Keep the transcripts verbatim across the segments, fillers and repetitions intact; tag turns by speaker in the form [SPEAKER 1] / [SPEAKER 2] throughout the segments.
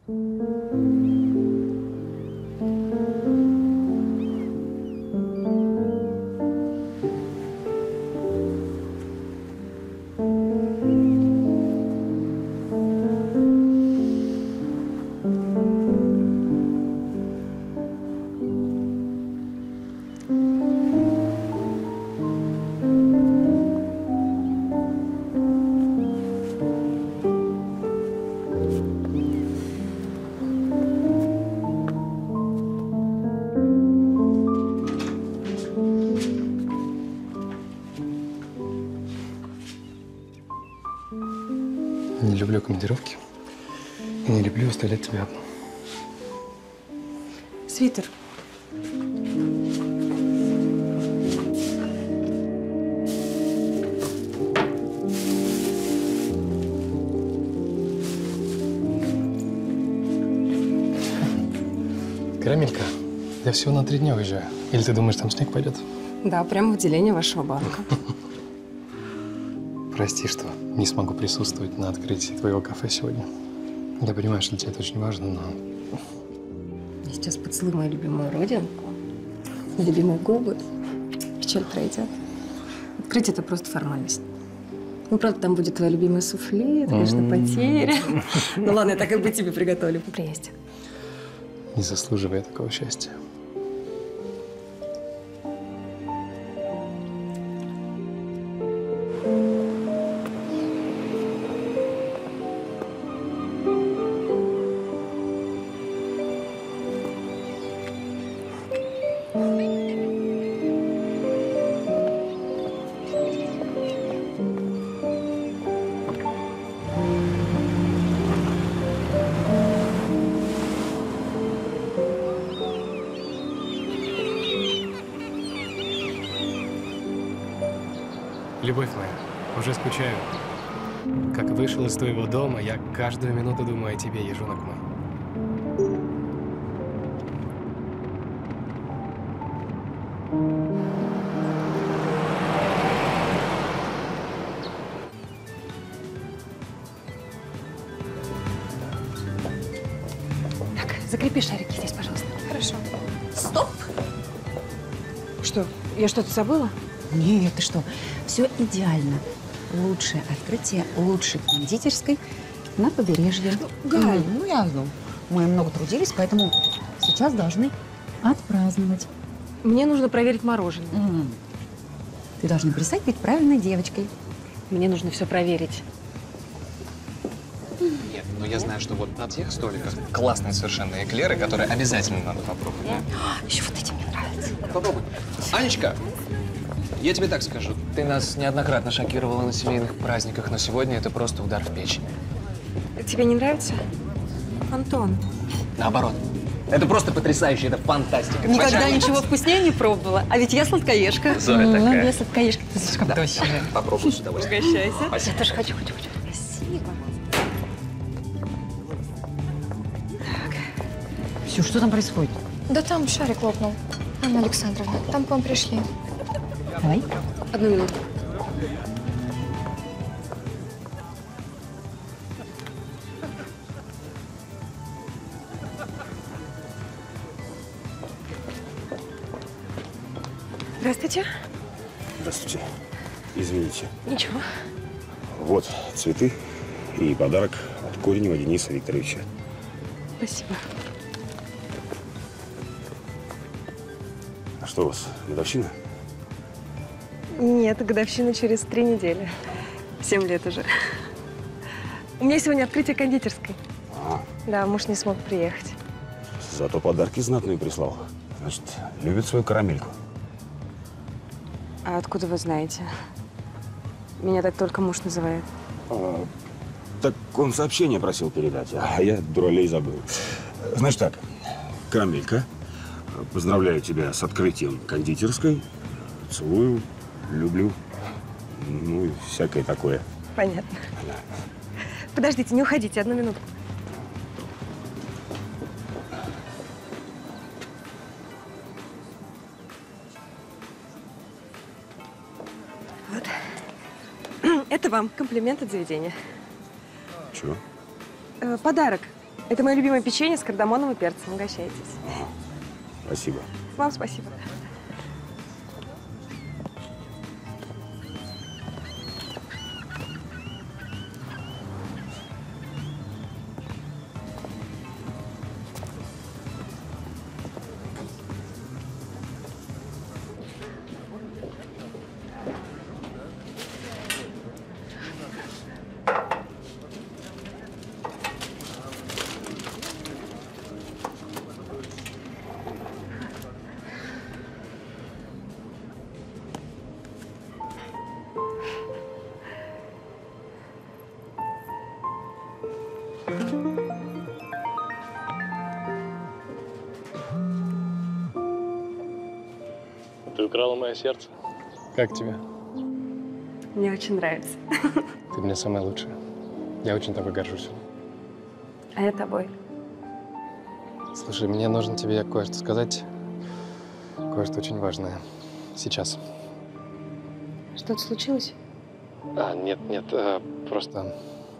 [SPEAKER 1] Не люблю командировки и не люблю оставлять тебя одну.
[SPEAKER 2] Свитер.
[SPEAKER 1] Карамелька, я всего на три дня уезжаю. Или ты думаешь, там снег пойдет?
[SPEAKER 2] Да, прямо в отделение вашего банка.
[SPEAKER 1] Прости, что не смогу присутствовать на открытии твоего кафе сегодня. Я понимаю, что для тебя это очень важно, но…
[SPEAKER 2] Я сейчас поцелую мою любимую родинку, любимые губы. Печаль пройдет. Открытие – это просто формальность. Ну, правда, там будет твоя любимая суфле, это, конечно, потеря. Ну ладно, я так и быть тебе приготовлю по приезде.
[SPEAKER 1] Не заслуживая такого счастья. Любовь моя, уже скучаю. Как вышел из твоего дома, я каждую минуту думаю о тебе, ежонок мой.
[SPEAKER 2] Так, закрепи шарики здесь, пожалуйста.
[SPEAKER 3] Хорошо.
[SPEAKER 2] Стоп! Что, я что-то забыла?
[SPEAKER 4] Нет, ты что? Все идеально. Лучшее открытие лучшей кондитерской на побережье. Галь, ну я знаю. Мы много трудились, поэтому сейчас должны отпраздновать.
[SPEAKER 2] Мне нужно проверить мороженое.
[SPEAKER 4] М. Ты должна перестать быть правильной девочкой.
[SPEAKER 2] Мне нужно все проверить.
[SPEAKER 5] Нет, но я знаю, что вот на тех столиках классные совершенно эклеры, которые обязательно надо попробовать.
[SPEAKER 4] А, еще вот эти мне нравятся.
[SPEAKER 5] Попробуй. Анечка, я тебе так скажу. Ты нас неоднократно шокировала на семейных праздниках, но сегодня это просто удар в печень.
[SPEAKER 2] Тебе не нравится? Антон.
[SPEAKER 5] Наоборот. Это просто потрясающе, это фантастика.
[SPEAKER 4] Никогда
[SPEAKER 5] Почему?
[SPEAKER 4] ничего вкуснее не пробовала. А ведь я сладкоежка.
[SPEAKER 5] Зоя
[SPEAKER 4] Ну,
[SPEAKER 5] такая.
[SPEAKER 4] я сладкоежка. Ты слишком тощая.
[SPEAKER 5] Попробуй с удовольствием.
[SPEAKER 2] Угощайся.
[SPEAKER 5] Спасибо.
[SPEAKER 4] Я тоже хочу, хочу, хочу. Спасибо. Так. Все, что там происходит?
[SPEAKER 3] Да там шарик лопнул. Анна Александровна, там к вам пришли.
[SPEAKER 4] Давай.
[SPEAKER 2] Одну минуту. Здравствуйте.
[SPEAKER 6] Здравствуйте. Извините.
[SPEAKER 2] Ничего.
[SPEAKER 6] Вот цветы и подарок от Коренева Дениса Викторовича.
[SPEAKER 2] Спасибо.
[SPEAKER 6] А что у вас, годовщина?
[SPEAKER 2] Нет, годовщина через три недели. Семь лет уже. У меня сегодня открытие кондитерской.
[SPEAKER 6] А,
[SPEAKER 2] Да, муж не смог приехать.
[SPEAKER 6] зато подарки знатные прислал. Значит, любит свою карамельку.
[SPEAKER 2] А откуда вы знаете? Меня так только муж называет.
[SPEAKER 6] А, так он сообщение просил передать, а я, дуралей, забыл. Значит так, карамелька, поздравляю тебя с открытием кондитерской. Целую, люблю. Ну и всякое такое.
[SPEAKER 2] Понятно. Подождите, не уходите, одну минутку. Вот. Это вам комплимент от заведения.
[SPEAKER 6] Чего?
[SPEAKER 2] Э, подарок. Это мое любимое печенье с кардамоном и перцем. Угощайтесь.
[SPEAKER 6] Спасибо.
[SPEAKER 2] Вам спасибо.
[SPEAKER 1] Ты украла мое сердце. Как тебе?
[SPEAKER 2] Мне очень нравится.
[SPEAKER 1] Ты мне самая лучшая. Я очень тобой горжусь.
[SPEAKER 2] А я тобой.
[SPEAKER 1] Слушай, мне нужно тебе кое-что сказать. Кое-что очень важное. Сейчас.
[SPEAKER 2] Что-то случилось?
[SPEAKER 1] А, нет, нет, а, просто…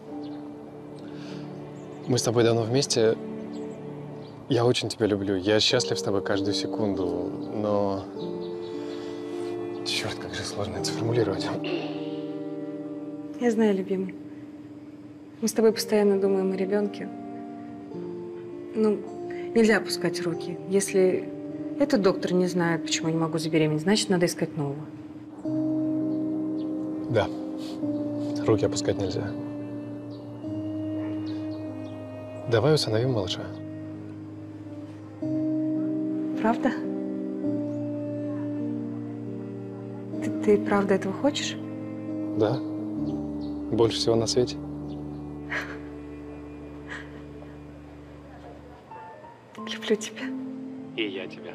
[SPEAKER 1] Мы с тобой давно вместе. Я очень тебя люблю. Я счастлив с тобой каждую секунду, но… Черт, как же сложно это сформулировать.
[SPEAKER 2] Я знаю, любимый. Мы с тобой постоянно думаем о ребенке. Ну, нельзя опускать руки. Если этот доктор не знает, почему я не могу забеременеть, значит, надо искать нового.
[SPEAKER 1] Да. Руки опускать нельзя. Давай усыновим малыша.
[SPEAKER 2] Правда? Ты, ты правда этого хочешь?
[SPEAKER 1] Да. Больше всего на свете.
[SPEAKER 2] Люблю тебя.
[SPEAKER 1] И я тебя.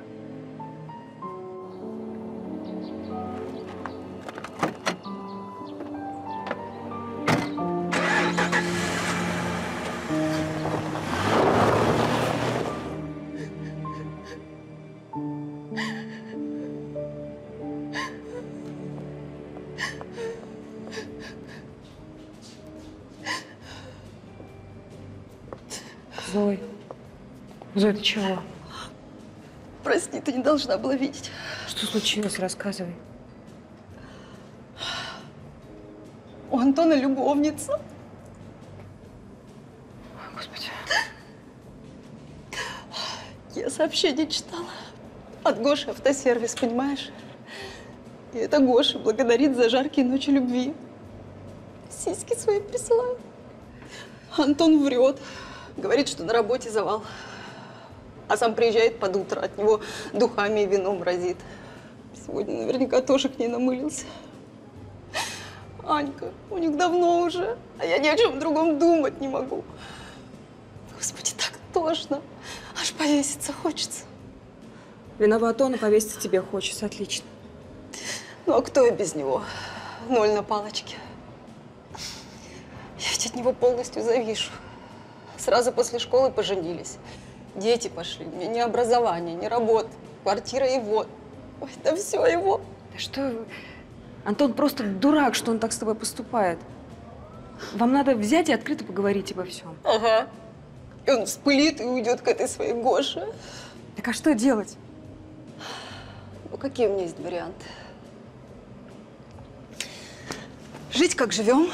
[SPEAKER 2] Зой. Зой, ты чего?
[SPEAKER 7] Прости, ты не должна была видеть.
[SPEAKER 2] Что случилось? Рассказывай.
[SPEAKER 7] У Антона любовница.
[SPEAKER 2] Ой, Господи.
[SPEAKER 7] Я сообщение читала. От Гоши автосервис, понимаешь? И это Гоша благодарит за жаркие ночи любви. Сиськи свои присылает. Антон врет. Говорит, что на работе завал. А сам приезжает под утро, от него духами и вином разит. Сегодня наверняка тоже к ней намылился. Анька, у них давно уже, а я ни о чем другом думать не могу. Господи, так тошно. Аж повеситься хочется.
[SPEAKER 2] Виноват он, и повеситься тебе хочется. Отлично.
[SPEAKER 7] Ну а кто я без него? Ноль на палочке. Я ведь от него полностью завишу. Сразу после школы поженились. Дети пошли. У меня ни образования, ни работы. Квартира его. Ой, да все его.
[SPEAKER 2] Да что вы? Антон просто дурак, что он так с тобой поступает. Вам надо взять и открыто поговорить обо всем.
[SPEAKER 7] Ага. И он вспылит и уйдет к этой своей Гоше.
[SPEAKER 2] Так а что делать?
[SPEAKER 7] Ну, какие у меня есть варианты? Жить, как живем.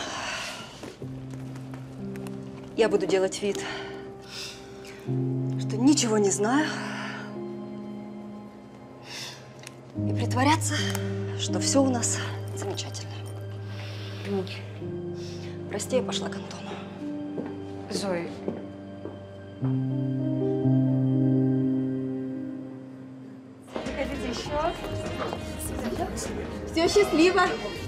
[SPEAKER 7] Я буду делать вид, что ничего не знаю. И притворяться, что все у нас замечательно. Прости, я пошла к Антону.
[SPEAKER 2] Зои. Приходите еще.
[SPEAKER 7] Все, счастливо.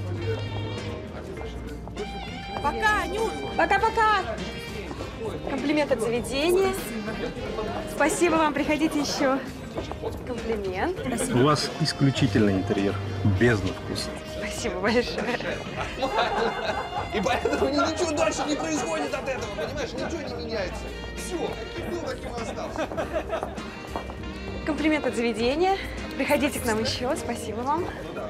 [SPEAKER 2] Пока, Нюр. Пока-пока. Комплимент от заведения. Спасибо вам, приходите еще. Комплимент.
[SPEAKER 8] У вас исключительный интерьер, бездна вкуса.
[SPEAKER 2] Спасибо большое.
[SPEAKER 5] И поэтому ничего дальше не происходит от этого, понимаешь? Ничего не меняется. Все, каким был, таким и остался.
[SPEAKER 2] Комплимент от заведения.
[SPEAKER 9] Приходите к нам еще. Спасибо вам.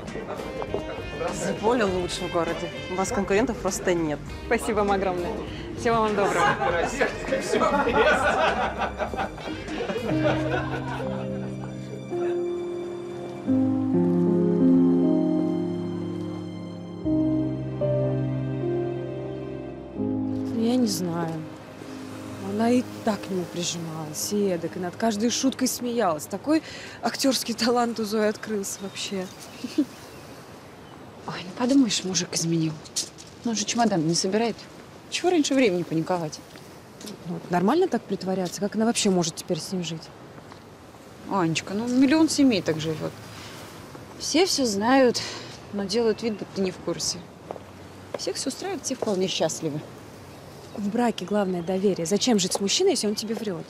[SPEAKER 10] Поле лучше в городе. У вас конкурентов просто нет.
[SPEAKER 9] Спасибо вам огромное. Всего вам доброго.
[SPEAKER 2] Я не знаю. Она и так к нему прижималась, и эдак, и над каждой шуткой смеялась. Такой актерский талант у Зои открылся вообще.
[SPEAKER 4] Ой, ну подумаешь, мужик изменил. Ну, он же чемодан не собирает. Чего раньше времени паниковать?
[SPEAKER 2] Ну, нормально так притворяться? Как она вообще может теперь с ним жить?
[SPEAKER 4] Анечка, ну миллион семей так живет. Все все знают, но делают вид, будто не в курсе. Всех все устраивает, все вполне счастливы.
[SPEAKER 2] В браке главное доверие. Зачем жить с мужчиной, если он тебе врет?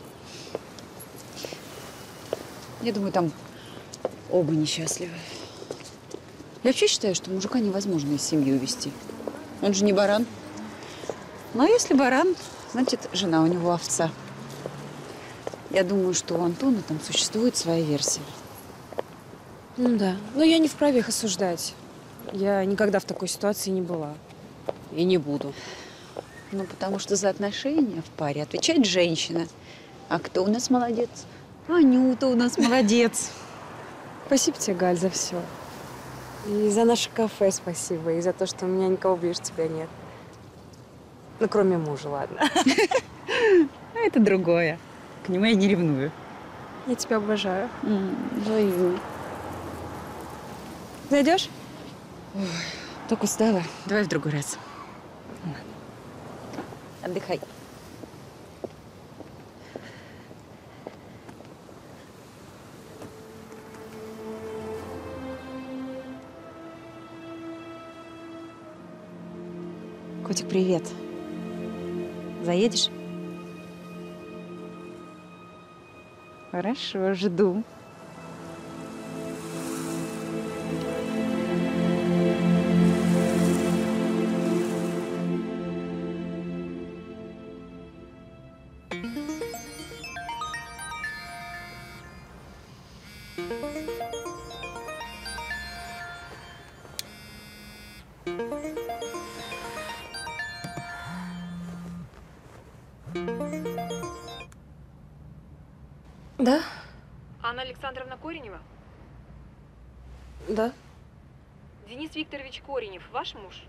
[SPEAKER 4] Я думаю, там оба несчастливы. Я вообще считаю, что мужика невозможно из семьи увести. Он же не баран. Но если баран, значит, жена у него овца. Я думаю, что у Антона там существует своя версия.
[SPEAKER 2] Ну да. Но я не вправе их осуждать. Я никогда в такой ситуации не была. И не буду.
[SPEAKER 4] Ну, потому что за отношения в паре отвечает женщина. А кто у нас молодец? Анюта у нас молодец.
[SPEAKER 2] Спасибо тебе, Галь, за все. И за наше кафе спасибо, и за то, что у меня никого ближе тебя нет. Ну, кроме мужа, ладно.
[SPEAKER 4] А это другое. К нему я не ревную.
[SPEAKER 2] Я тебя обожаю.
[SPEAKER 4] Взаимно.
[SPEAKER 2] Зайдешь?
[SPEAKER 4] Ой, так устала. Давай в другой раз. Отдыхай. Котик, привет. Заедешь? Хорошо, жду.
[SPEAKER 2] Да?
[SPEAKER 9] Анна Александровна Коренева?
[SPEAKER 2] Да.
[SPEAKER 9] Денис Викторович Коренев, ваш муж?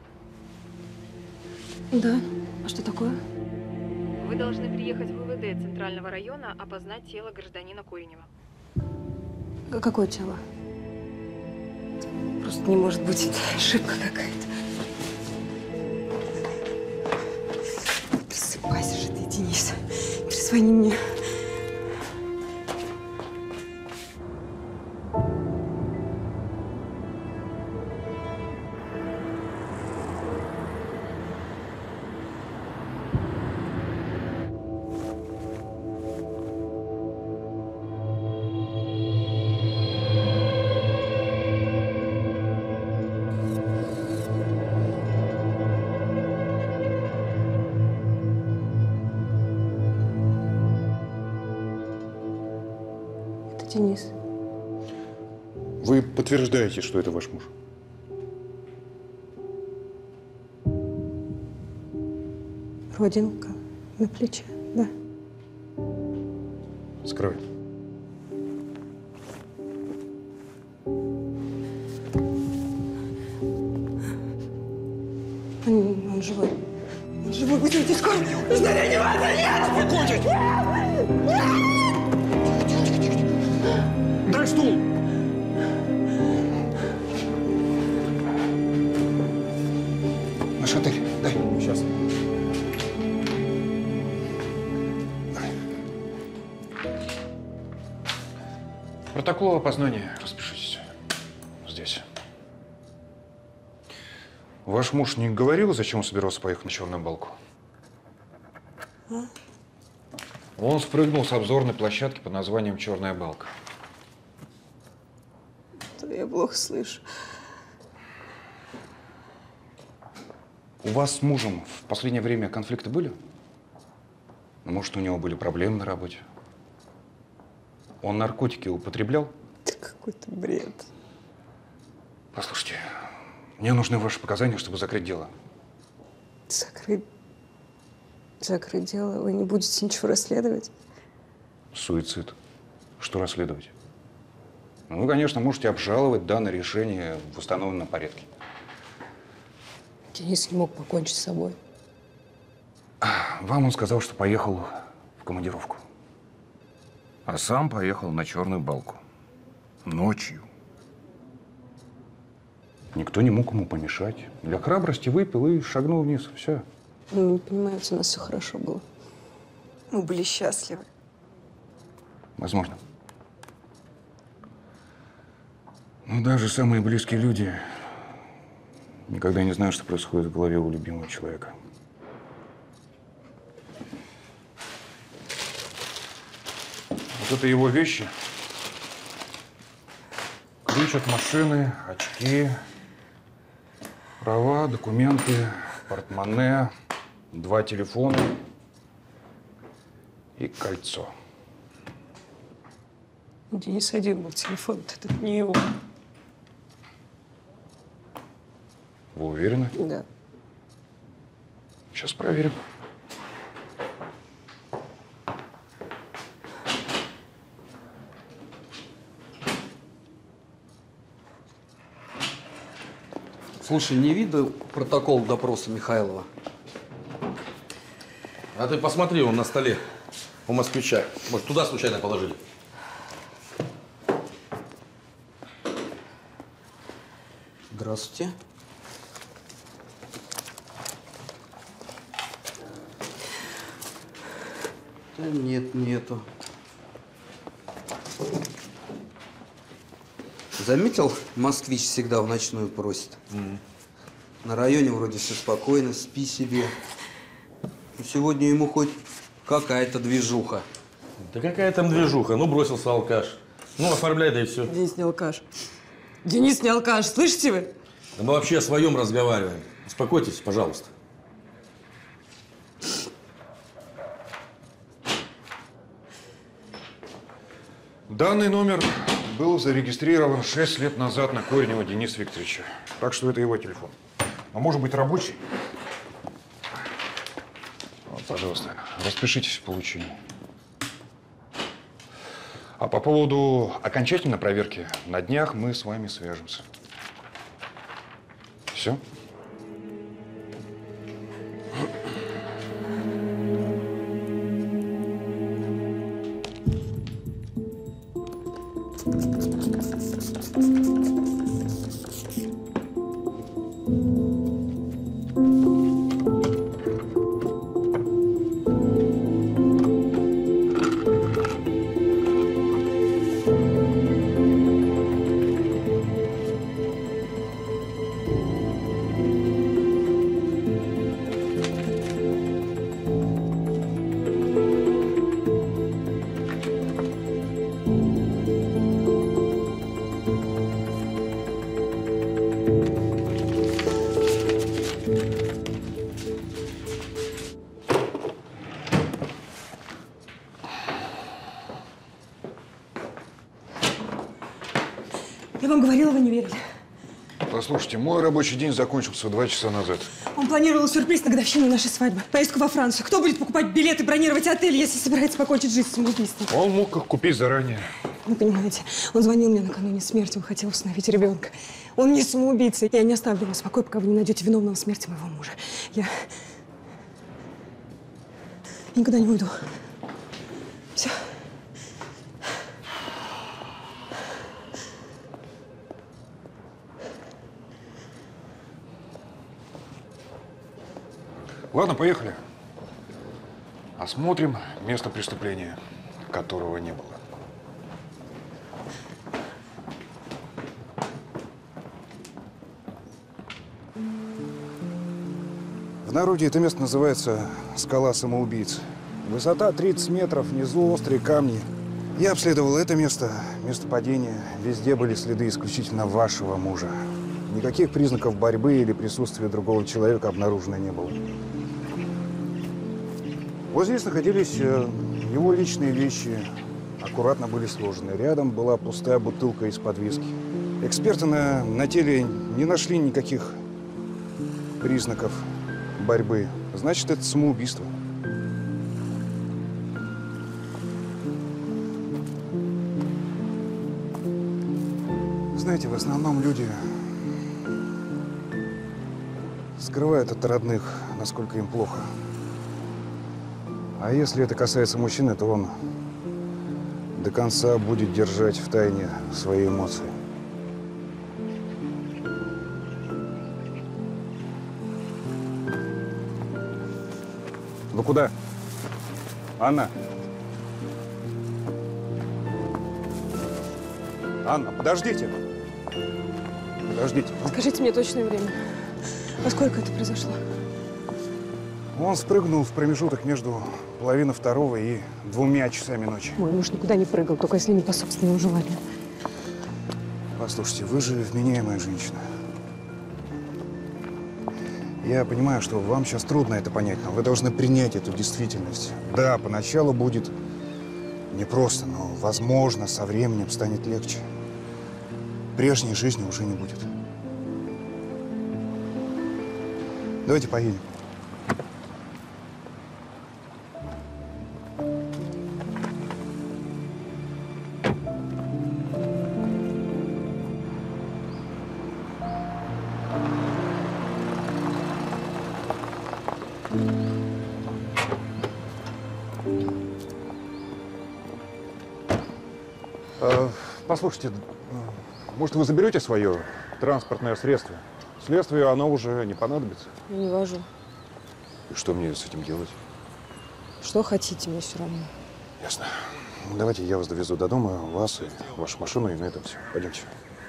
[SPEAKER 2] Да. А что такое?
[SPEAKER 9] Вы должны приехать в УВД Центрального района, опознать тело гражданина Коренева.
[SPEAKER 2] К- Какое тело? Просто не может быть, это ошибка какая-то. Просыпайся же ты, Денис. Перезвони мне. Денис.
[SPEAKER 11] Вы подтверждаете, что это ваш муж?
[SPEAKER 2] Родинка на плече, да.
[SPEAKER 11] Скрывай.
[SPEAKER 2] Он, он живой. Он живой. Вызовите скорую. Нужно реанимация. Нет!
[SPEAKER 11] Закончить! Дай стул!
[SPEAKER 6] Наш отель, дай. Сейчас.
[SPEAKER 11] Протокол опознания. Распишитесь. Здесь. Ваш муж не говорил, зачем он собирался поехать на Черную балку?
[SPEAKER 2] А?
[SPEAKER 11] Он спрыгнул с обзорной площадки под названием «Черная балка».
[SPEAKER 2] Я плохо слышу.
[SPEAKER 11] У вас с мужем в последнее время конфликты были? Может, у него были проблемы на работе? Он наркотики употреблял?
[SPEAKER 7] Какой-то бред.
[SPEAKER 11] Послушайте, мне нужны ваши показания, чтобы закрыть дело.
[SPEAKER 7] Закрыть... Закрыть дело? Вы не будете ничего расследовать?
[SPEAKER 11] Суицид. Что расследовать? Ну, вы, конечно, можете обжаловать данное решение в установленном порядке.
[SPEAKER 7] Денис не мог покончить с собой.
[SPEAKER 11] Вам он сказал, что поехал в командировку. А сам поехал на Черную Балку. Ночью. Никто не мог ему помешать. Для храбрости выпил и шагнул вниз. Все.
[SPEAKER 7] Ну, не понимаете, у нас все хорошо было. Мы были счастливы.
[SPEAKER 11] Возможно. Но даже самые близкие люди никогда не знают, что происходит в голове у любимого человека. Вот это его вещи. Ключ от машины, очки, права, документы, портмоне, два телефона и кольцо.
[SPEAKER 7] У Дениса один был телефон, это не его.
[SPEAKER 11] Вы уверены?
[SPEAKER 7] Да.
[SPEAKER 11] Сейчас проверим.
[SPEAKER 12] Слушай, не видел протокол допроса Михайлова? А ты посмотри, он на столе у москвича. Может, туда случайно положили? Здравствуйте. Да нет, нету. Заметил, москвич всегда в ночную просит. Mm. На районе вроде все спокойно, спи себе. Но сегодня ему хоть какая-то движуха.
[SPEAKER 13] Да какая там движуха? Ну, бросился алкаш. Ну, оформляй, да и все.
[SPEAKER 7] Денис не алкаш. Денис не алкаш, слышите вы?
[SPEAKER 13] Да мы вообще о своем разговариваем. Успокойтесь, пожалуйста.
[SPEAKER 11] Данный номер был зарегистрирован шесть лет назад на Коренева Дениса Викторовича. Так что это его телефон. А может быть, рабочий? Вот, пожалуйста, распишитесь в получении. А по поводу окончательной проверки, на днях мы с вами свяжемся. Все?
[SPEAKER 7] Я вам говорила, вы не верили.
[SPEAKER 11] Послушайте, мой рабочий день закончился два часа назад.
[SPEAKER 7] Он планировал сюрприз на годовщину нашей свадьбы. Поездку во Францию. Кто будет покупать билеты, бронировать отель, если собирается покончить жизнь самоубийством?
[SPEAKER 11] Он мог их купить заранее.
[SPEAKER 7] Вы понимаете, он звонил мне накануне смерти, он хотел усыновить ребенка. Он не самоубийца. Я не оставлю вас в покое, пока вы не найдете виновного в смерти моего мужа. Я... Я никуда не уйду. Все.
[SPEAKER 11] Ладно, поехали. Осмотрим место преступления, которого не было.
[SPEAKER 14] В народе это место называется «Скала самоубийц». Высота тридцать метров, внизу острые камни. Я обследовал это место, место падения. Везде были следы исключительно вашего мужа. Никаких признаков борьбы или присутствия другого человека обнаружено не было. Вот здесь находились его личные вещи, аккуратно были сложены. Рядом была пустая бутылка из-под виски. Эксперты на, на теле не нашли никаких признаков борьбы. Значит, это самоубийство. Знаете, в основном люди скрывают от родных, насколько им плохо. А если это касается мужчины, то он до конца будет держать в тайне свои эмоции. Вы куда? Анна? Анна, подождите. Подождите.
[SPEAKER 2] Скажите мне точное время. Во сколько это произошло?
[SPEAKER 14] Он спрыгнул в промежуток между половиной второго и двумя часами ночи.
[SPEAKER 2] Мой муж никуда не прыгал, только если не по собственному желанию.
[SPEAKER 14] Послушайте, вы же вменяемая женщина. Я понимаю, что вам сейчас трудно это понять, но вы должны принять эту действительность. Да, поначалу будет непросто, но, возможно, со временем станет легче. Прежней жизни уже не будет. Давайте поедем. Послушайте, может, вы заберете свое транспортное средство? Следствию оно уже не понадобится.
[SPEAKER 2] Я не вожу.
[SPEAKER 14] И что мне с этим делать?
[SPEAKER 2] Что хотите, мне все равно.
[SPEAKER 14] Ясно. Давайте я вас довезу до дома, вас и вашу машину, и на этом все. Пойдемте.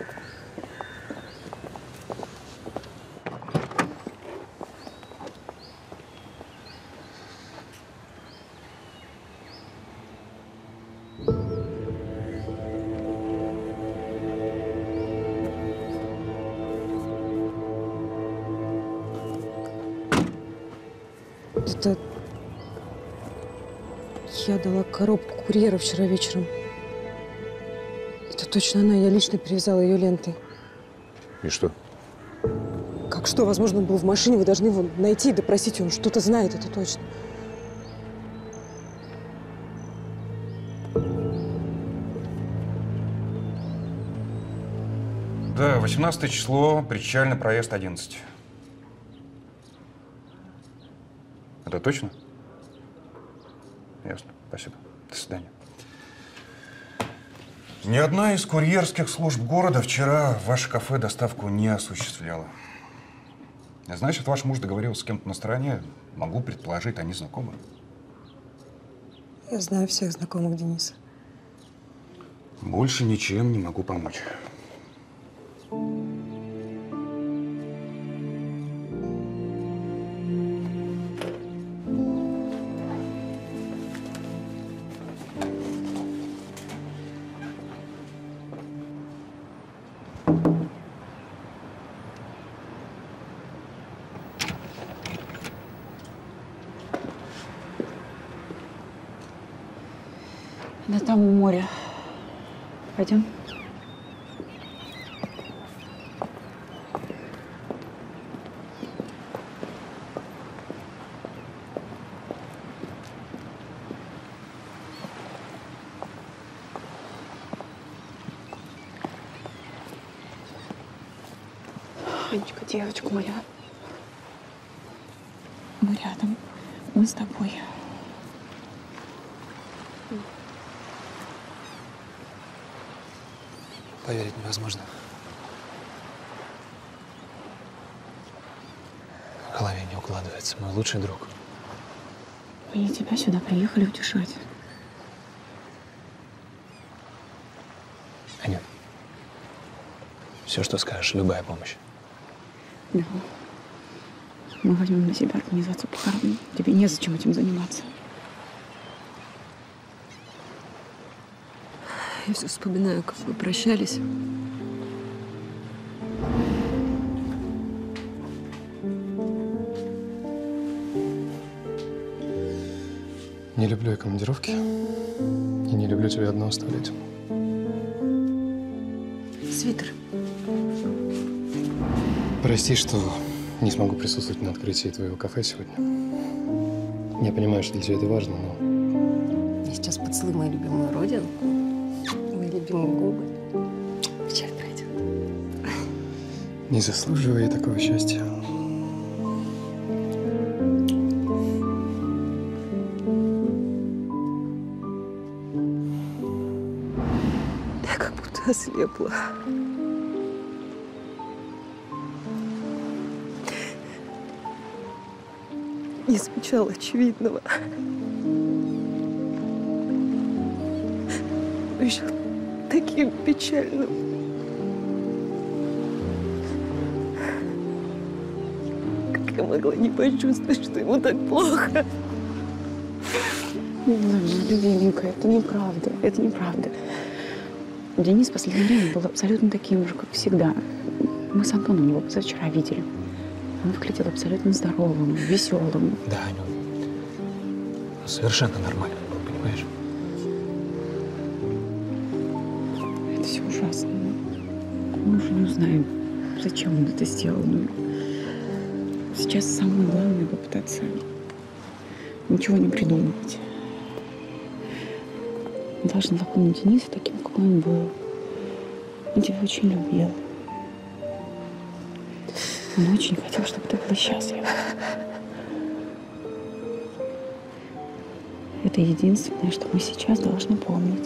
[SPEAKER 2] Это я дала коробку курьеру вчера вечером. Это точно она. Я лично перевязала ее лентой.
[SPEAKER 14] И что?
[SPEAKER 2] Как что? Возможно, он был в машине. Вы должны его найти и допросить. Он что-то знает, это точно.
[SPEAKER 11] Да, восемнадцатое число, Причальный проезд одиннадцать. Это точно? Ясно. Спасибо. До свидания. Ни одна из курьерских служб города вчера в ваше кафе доставку не осуществляла. Значит, ваш муж договорился с кем-то на стороне. Могу предположить, они знакомы.
[SPEAKER 2] Я знаю всех знакомых Дениса.
[SPEAKER 14] Больше ничем не могу помочь.
[SPEAKER 4] Да там у моря. Пойдем. Анечка, девочка моя. Мы рядом. Мы с тобой.
[SPEAKER 1] Поверить невозможно. В голове не укладывается. Мой лучший друг.
[SPEAKER 4] Мы тебя сюда приехали утешать.
[SPEAKER 1] Аня, все, что скажешь, любая помощь.
[SPEAKER 4] Да. Мы возьмем на себя организацию похорон. Тебе незачем этим заниматься.
[SPEAKER 2] Я все вспоминаю, как вы прощались.
[SPEAKER 1] Не люблю я командировки. И не люблю тебя одну оставлять.
[SPEAKER 2] Свитер.
[SPEAKER 1] Прости, что не смогу присутствовать на открытии твоего кафе сегодня. Я понимаю, что для тебя это важно, но…
[SPEAKER 2] Я сейчас поцелую мою любимую родинку, мои любимые губы. Печаль пройдет.
[SPEAKER 1] Не заслуживаю я такого счастья.
[SPEAKER 7] Я как будто ослепла. Не замечала очевидного. Но еще таким печальным. Как я могла не почувствовать, что ему так плохо?
[SPEAKER 4] Любименькая, это неправда, это неправда. Денис в последнее время был абсолютно таким же, как всегда. Мы с Антоном его позавчера видели. Он выглядел абсолютно здоровым, веселым.
[SPEAKER 5] Да, Аню. Совершенно нормально, понимаешь?
[SPEAKER 4] Это все ужасно. Мы уже не узнаем, зачем он это сделал. Но сейчас самое главное попытаться ничего не придумывать. Мы должны запомнить Дениса таким, какой он был. Он тебя очень любил. Он очень хотел, чтобы ты была счастлива. Это единственное, что мы сейчас должны помнить.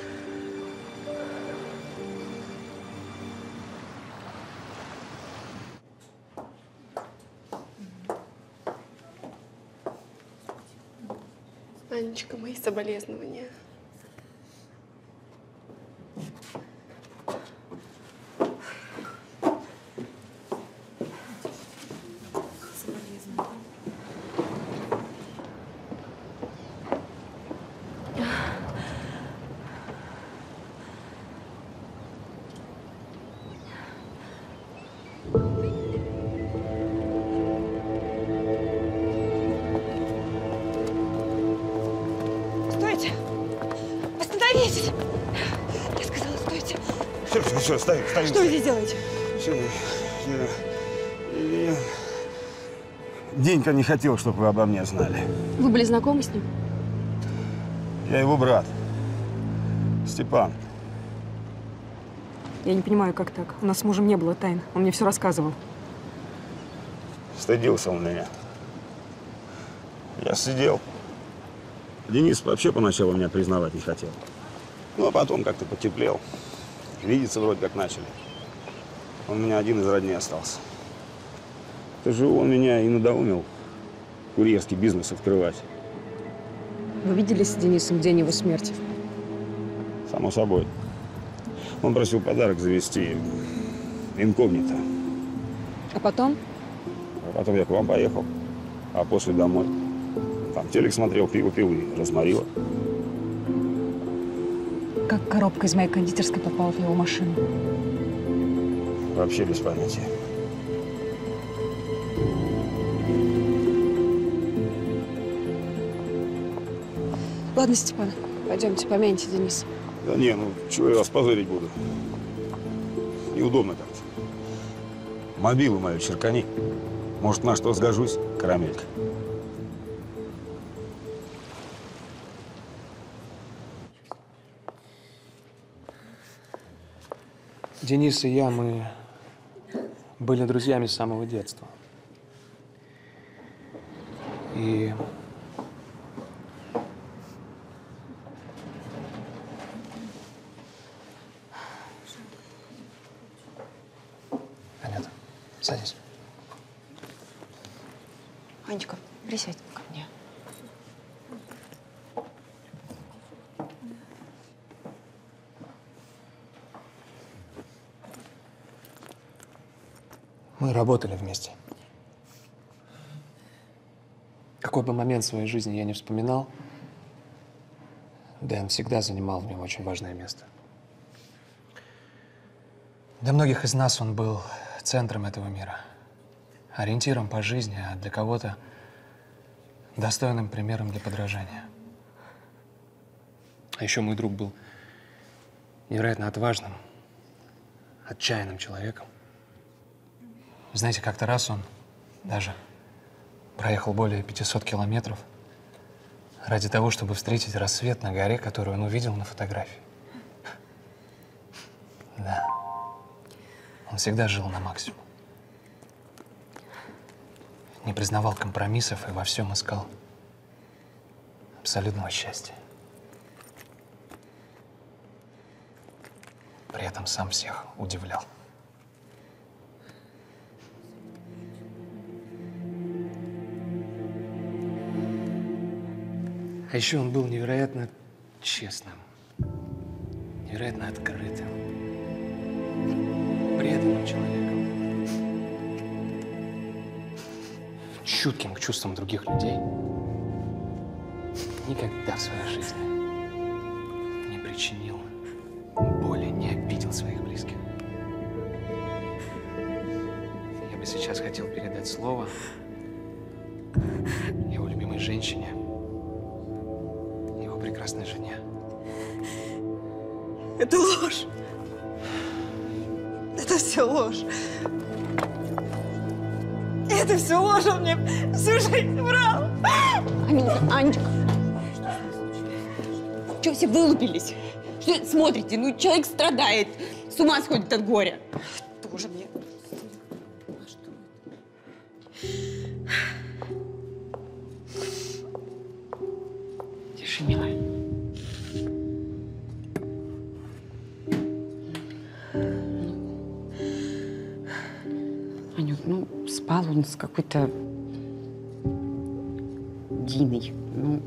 [SPEAKER 15] Анечка, мои соболезнования.
[SPEAKER 7] Стойте! Остановитесь! Я сказала, стойте!
[SPEAKER 6] Все, все, все, стою, стою.
[SPEAKER 7] Что вы здесь делаете?
[SPEAKER 6] Все, я, я... Денька не хотел, чтобы вы обо мне знали.
[SPEAKER 15] Вы были знакомы с ним?
[SPEAKER 6] Я его брат. Степан.
[SPEAKER 10] Я не понимаю, как так. У нас с мужем не было тайн. Он мне все рассказывал.
[SPEAKER 6] Стыдился он меня. Я сидел. Денис вообще поначалу меня признавать не хотел. Ну, а потом как-то потеплел. Видеться вроде как начали. Он у меня один из родней остался. Это же он меня и надоумил курьерский бизнес открывать.
[SPEAKER 2] Вы виделись с Денисом в день его смерти?
[SPEAKER 6] Само собой. Он просил подарок завести инкогнито.
[SPEAKER 2] А потом?
[SPEAKER 6] А потом я к вам поехал, а после домой. Там телек смотрел, пиво пил и разморило.
[SPEAKER 4] Как коробка из моей кондитерской попала в его машину?
[SPEAKER 6] Вообще без понятия.
[SPEAKER 2] Ладно, Степан, пойдемте, помяните Дениса.
[SPEAKER 6] Да не, ну чего я вас позорить буду? Неудобно как-то. Мобилу мою черкани. Может, на что сгожусь, карамелька.
[SPEAKER 5] Денис и я, мы были друзьями с самого детства. И Анюта, садись.
[SPEAKER 4] Анечка, присядь ко мне.
[SPEAKER 5] Мы работали вместе. Какой бы момент в своей жизни я не вспоминал, Дэн всегда занимал в нем очень важное место. Для многих из нас он был центром этого мира, ориентиром по жизни, а для кого-то достойным примером для подражания.
[SPEAKER 1] А еще мой друг был невероятно отважным, отчаянным человеком. Знаете, как-то раз он даже проехал более пятисот километров ради того, чтобы встретить рассвет на горе, которую он увидел на фотографии. Да. Он всегда жил на максимум. Не признавал компромиссов и во всем искал абсолютного счастья. При этом сам всех удивлял. А еще он был невероятно честным, невероятно открытым, преданным человеком, чутким к чувствам других людей. Никогда в своей жизни не причинил боли, не обидел своих близких. Я бы сейчас хотел передать слово его любимой женщине, его прекрасной жене.
[SPEAKER 7] Это ложь. Это все ложь. Это все ложь, он мне всю жизнь врал.
[SPEAKER 4] Анюта, Анечка. Чего все вылупились? Что смотрите? Ну, человек страдает, с ума сходит от горя.
[SPEAKER 7] Тоже мне.
[SPEAKER 4] Тише, милая. Анют, ну, спал он с какой-то Диной. Ну,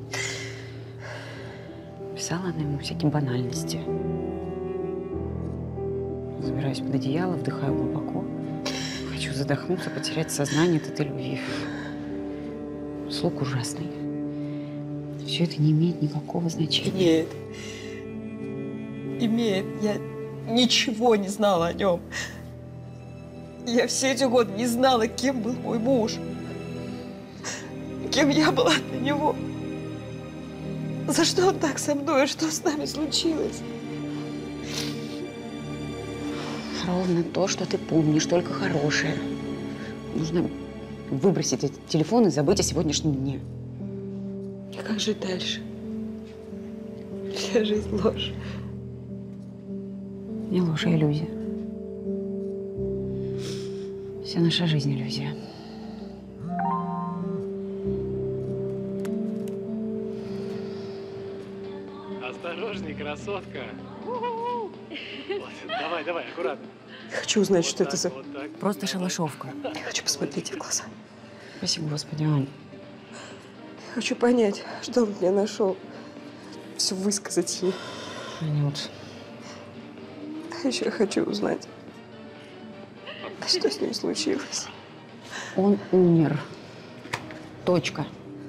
[SPEAKER 4] писала она ему всякие банальности. Забираюсь под одеяло, вдыхаю глубоко. Хочу задохнуться, потерять сознание от этой любви. Слуг ужасный. Все это не имеет никакого значения.
[SPEAKER 7] Имеет. Имеет. Я ничего не знала о нем. Я все эти годы не знала, кем был мой муж. Кем я была для него. За что он так со мной? Что с нами случилось?
[SPEAKER 4] Ровно то, что ты помнишь, только хорошее. Нужно выбросить этот телефон и забыть о сегодняшнем дне.
[SPEAKER 7] И как жить дальше? Вся жизнь ложь.
[SPEAKER 4] Не ложь, а иллюзия. Вся наша жизнь иллюзия.
[SPEAKER 1] Осторожней, красотка. Вот, давай, давай, аккуратно.
[SPEAKER 7] Хочу узнать, что
[SPEAKER 1] Вот
[SPEAKER 7] это за...
[SPEAKER 1] так, вот так.
[SPEAKER 4] Просто шалашовка.
[SPEAKER 7] Я хочу посмотреть в глаза.
[SPEAKER 4] Спасибо, Господи, Ань.
[SPEAKER 7] Я хочу понять, что он мне нашел. Все высказать ей.
[SPEAKER 4] Анют.
[SPEAKER 7] А еще я хочу узнать, что с ним случилось.
[SPEAKER 4] Он умер. Точка.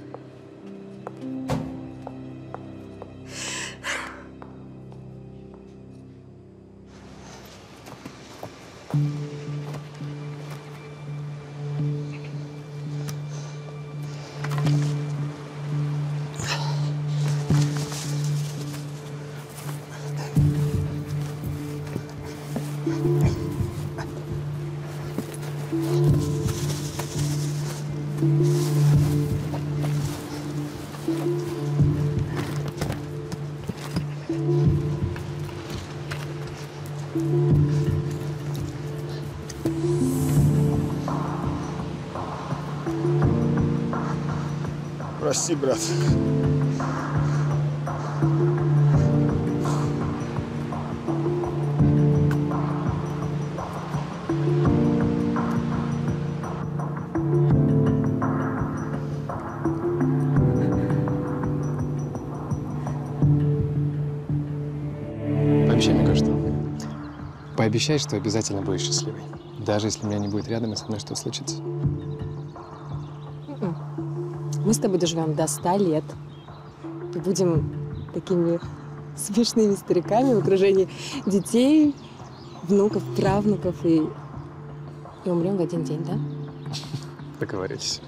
[SPEAKER 6] Прости, брат.
[SPEAKER 1] Пообещай мне кое-что. Пообещай, что обязательно будешь счастливой. Даже если меня не будет рядом, и со мной что случится.
[SPEAKER 2] Мы с тобой доживем до ста лет. И будем такими смешными стариками в окружении детей, внуков, правнуков. И, и умрем в один день, да?
[SPEAKER 1] Договорились.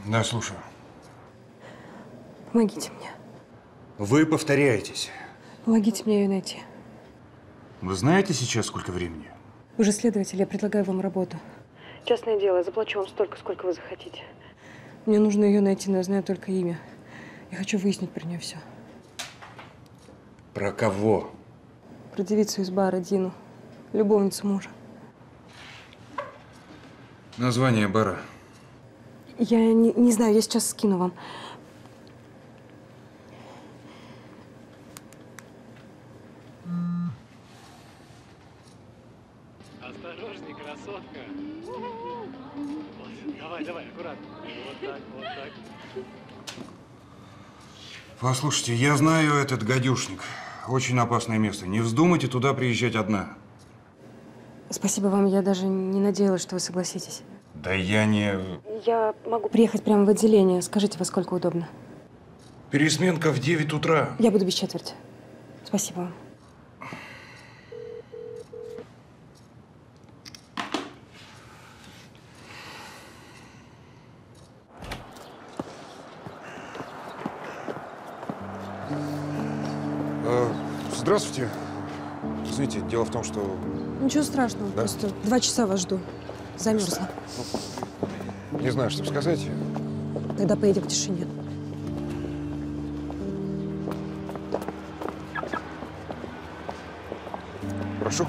[SPEAKER 14] Да, слушаю.
[SPEAKER 2] Помогите мне.
[SPEAKER 14] Вы повторяетесь.
[SPEAKER 2] Помогите мне ее найти.
[SPEAKER 14] Вы знаете сейчас, сколько времени?
[SPEAKER 2] Вы же следователь, я предлагаю вам работу. Частное дело, я заплачу вам столько, сколько вы захотите. Мне нужно ее найти, но я знаю только имя. Я хочу выяснить про нее все.
[SPEAKER 14] Про кого?
[SPEAKER 2] Про девицу из бара Дину, любовницу мужа.
[SPEAKER 14] Название бара.
[SPEAKER 2] Я не, не знаю, я сейчас скину вам.
[SPEAKER 16] Осторожней, красотка. Вот, давай, давай, аккуратно. Вот так, вот так.
[SPEAKER 14] Послушайте, я знаю этот гадюшник. Очень опасное место. Не вздумайте туда приезжать одна.
[SPEAKER 2] Спасибо вам, я даже не надеялась, что вы согласитесь.
[SPEAKER 14] Да я не…
[SPEAKER 2] Я могу приехать прямо в отделение. Скажите, во сколько удобно.
[SPEAKER 14] Пересменка в девять утра.
[SPEAKER 2] Я буду без четверти. Спасибо вам.
[SPEAKER 14] Здравствуйте. Извините, дело в том, что…
[SPEAKER 2] Ничего страшного,
[SPEAKER 14] Да?
[SPEAKER 2] просто два часа вас жду. Замерзла.
[SPEAKER 14] Не знаю, что сказать.
[SPEAKER 2] Тогда поедем в тишине.
[SPEAKER 14] Прошу.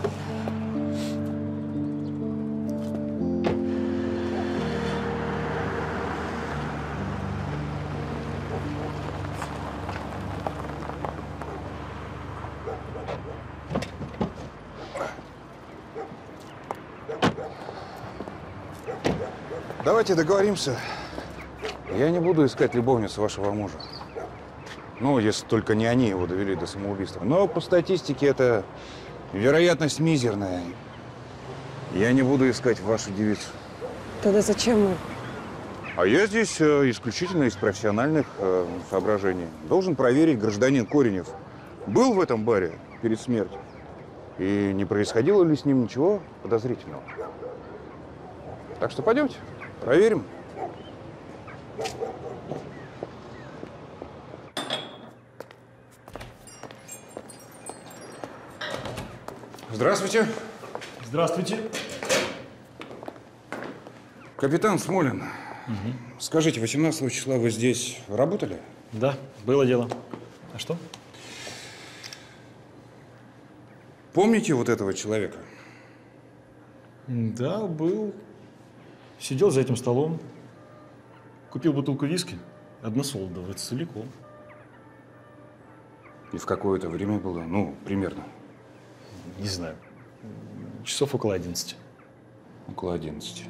[SPEAKER 14] Давайте договоримся. Я не буду искать любовницу вашего мужа. Ну, если только не они его довели до самоубийства. Но по статистике это вероятность мизерная. Я не буду искать вашу девицу.
[SPEAKER 2] Тогда зачем вы?
[SPEAKER 14] А я здесь э, исключительно из профессиональных э, соображений. Должен проверить гражданин Коренев. Был в этом баре перед смертью? И не происходило ли с ним ничего подозрительного? Так что пойдемте, проверим. Здравствуйте.
[SPEAKER 8] Здравствуйте.
[SPEAKER 14] Капитан Смолин,
[SPEAKER 8] Угу.
[SPEAKER 14] скажите, восемнадцатого числа вы здесь работали?
[SPEAKER 8] Да, было дело. А что?
[SPEAKER 14] Помните вот этого человека?
[SPEAKER 8] Да, был. Сидел за этим столом. Купил бутылку виски. Односолодового, целиком.
[SPEAKER 14] И в какое-то время было? Ну, примерно.
[SPEAKER 8] Не знаю. Часов около одиннадцати.
[SPEAKER 14] Около одиннадцати.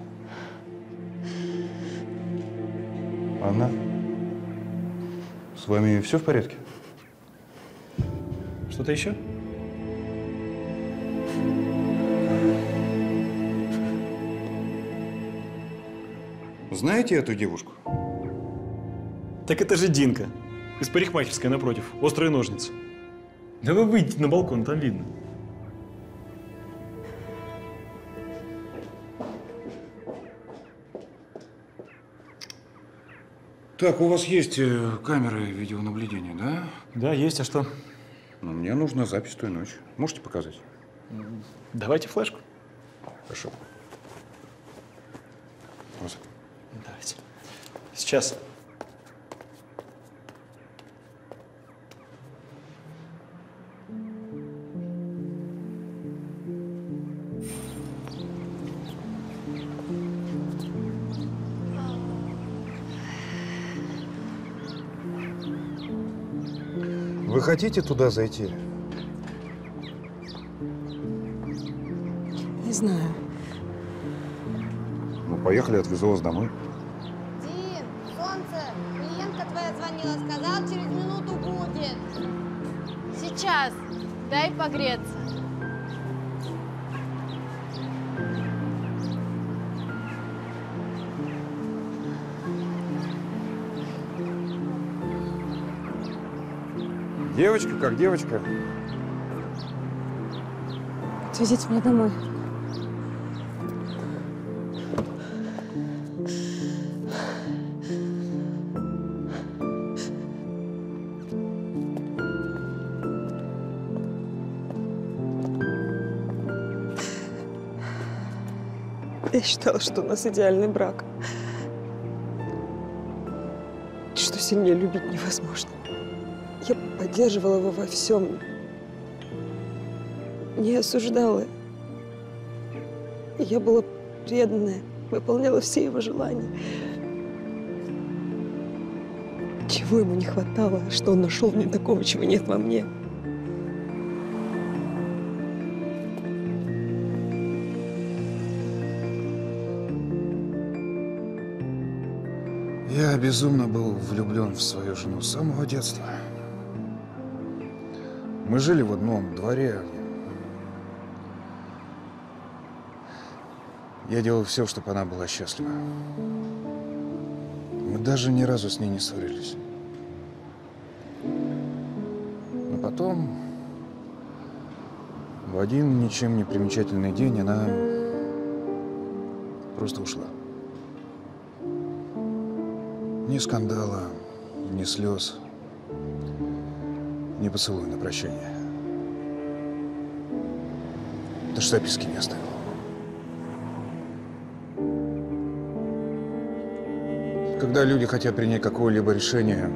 [SPEAKER 14] Анна, с вами все в порядке?
[SPEAKER 8] Что-то еще?
[SPEAKER 14] Знаете эту девушку?
[SPEAKER 8] Так это же Динка. Из парикмахерской напротив. Острые ножницы. Да вы выйдите на балкон, там видно.
[SPEAKER 14] Так, у вас есть э, камеры видеонаблюдения, да?
[SPEAKER 8] Да, есть. А что?
[SPEAKER 14] Ну, мне нужна запись той ночи. Можете показать?
[SPEAKER 8] Давайте флешку.
[SPEAKER 14] Хорошо. Вот.
[SPEAKER 8] Давайте. Сейчас.
[SPEAKER 14] Вы хотите туда зайти?
[SPEAKER 2] Не знаю.
[SPEAKER 14] Ну, поехали, отвезу вас домой.
[SPEAKER 17] Дин, солнце, клиентка твоя звонила, сказал, через минуту будет.
[SPEAKER 15] Сейчас. Дай погреться.
[SPEAKER 14] Девочка как девочка.
[SPEAKER 2] Отвезите меня домой.
[SPEAKER 18] Я считала, что у нас идеальный брак. Что сильнее любить невозможно. Я поддерживала его во всем. Не осуждала. Я была преданная, выполняла все его желания. Чего ему не хватало, что он нашел в нем такого, чего нет во мне?
[SPEAKER 14] Я безумно был влюблен в свою жену с самого детства. Мы жили в одном дворе. Я делал все, чтобы она была счастлива. Мы даже ни разу с ней не ссорились. Но потом, в один ничем не примечательный день, она просто ушла. Ни скандала, ни слез, ни поцелуя на прощание. Даже записки не оставил. Когда люди хотят принять какое-либо решение,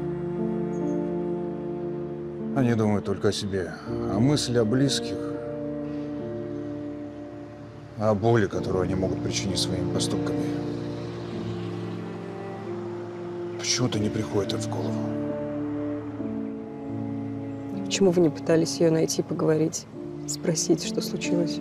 [SPEAKER 14] они думают только о себе, а мысль о близких, о боли, которую они могут причинить своими поступками, почему-то не приходит им в голову.
[SPEAKER 18] Почему вы не пытались ее найти, поговорить, спросить, что случилось?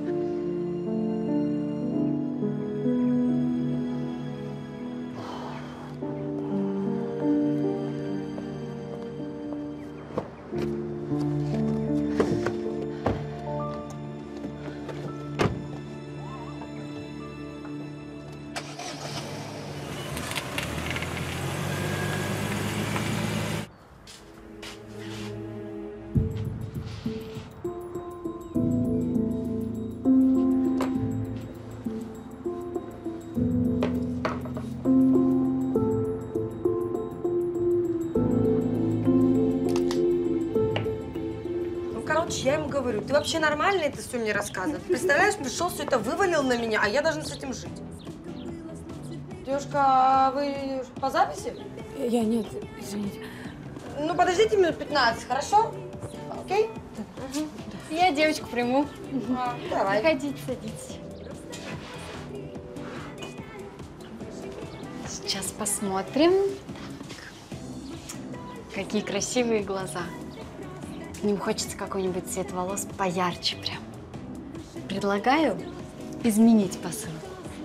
[SPEAKER 19] Я ему говорю, ты вообще нормально это все мне рассказываешь? Представляешь, пришел, все это вывалил на меня, а я должна с этим жить. Девушка, а вы по записи?
[SPEAKER 2] Я нет, извините.
[SPEAKER 19] Ну, подождите минут пятнадцать, хорошо? Окей?
[SPEAKER 15] Угу. Я девочку приму.
[SPEAKER 19] А, давай.
[SPEAKER 15] Заходите, садитесь. Сейчас посмотрим. Какие красивые глаза. К ним хочется какой-нибудь цвет волос поярче прям. Предлагаю изменить посыл.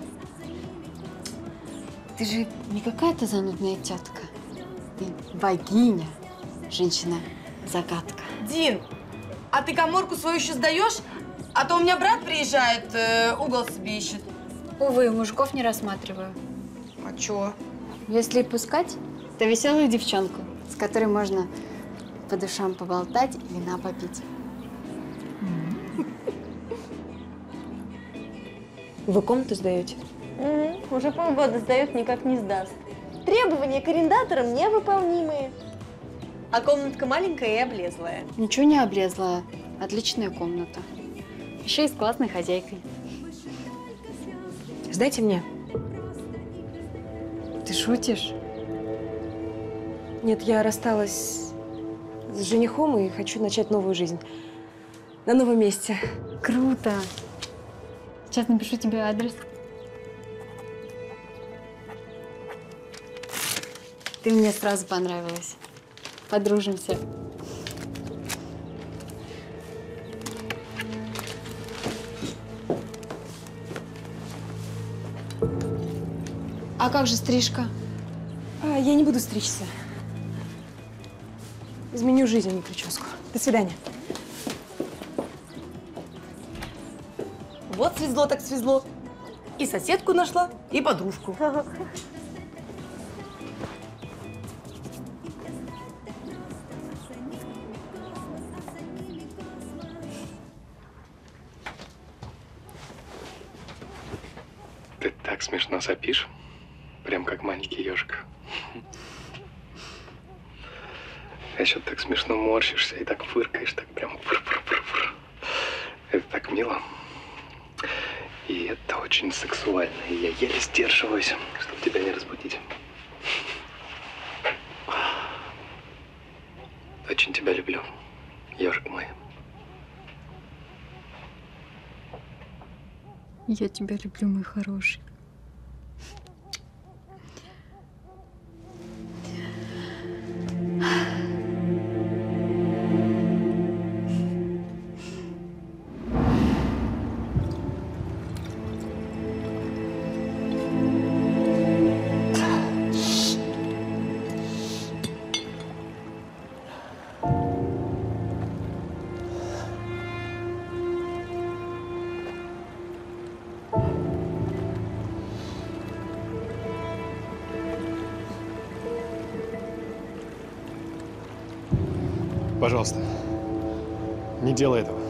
[SPEAKER 15] Ты же не какая-то занудная тетка. Ты богиня, женщина-загадка.
[SPEAKER 19] Дин, а ты каморку свою еще сдаешь? А то у меня брат приезжает, э, угол себе ищет.
[SPEAKER 15] Увы, мужиков не рассматриваю.
[SPEAKER 19] А чё?
[SPEAKER 15] Если пускать, то веселую девчонку, с которой можно по душам поболтать и вина попить.
[SPEAKER 2] Вы комнату сдаете?
[SPEAKER 7] Угу. Уже полгода сдает, никак не сдаст. Требования к арендаторам невыполнимые. А комнатка маленькая и облезлая.
[SPEAKER 15] Ничего не облезлая. Отличная комната. Еще и с классной хозяйкой.
[SPEAKER 2] Сдайте мне.
[SPEAKER 15] Ты шутишь?
[SPEAKER 2] Нет, я рассталась с женихом и хочу начать новую жизнь. На новом месте.
[SPEAKER 15] Круто. Сейчас напишу тебе адрес. Ты мне сразу понравилась. Подружимся. А как же стрижка?
[SPEAKER 2] А, я не буду стричься. Изменю жизнь, а не прическу. До свидания.
[SPEAKER 19] Вот свезло так свезло. И соседку нашла, и подружку.
[SPEAKER 1] Ты так смешно сопишь, прям как маленький ежик. А еще так смешно морщишься и так фыркаешь, так прям фыр-фыр-фыр-фыр. Это так мило. И это очень сексуально. И я еле сдерживаюсь, чтобы тебя не разбудить. Очень тебя люблю, ежик мой.
[SPEAKER 15] Я тебя люблю, мой хороший.
[SPEAKER 8] Пожалуйста, не делай этого.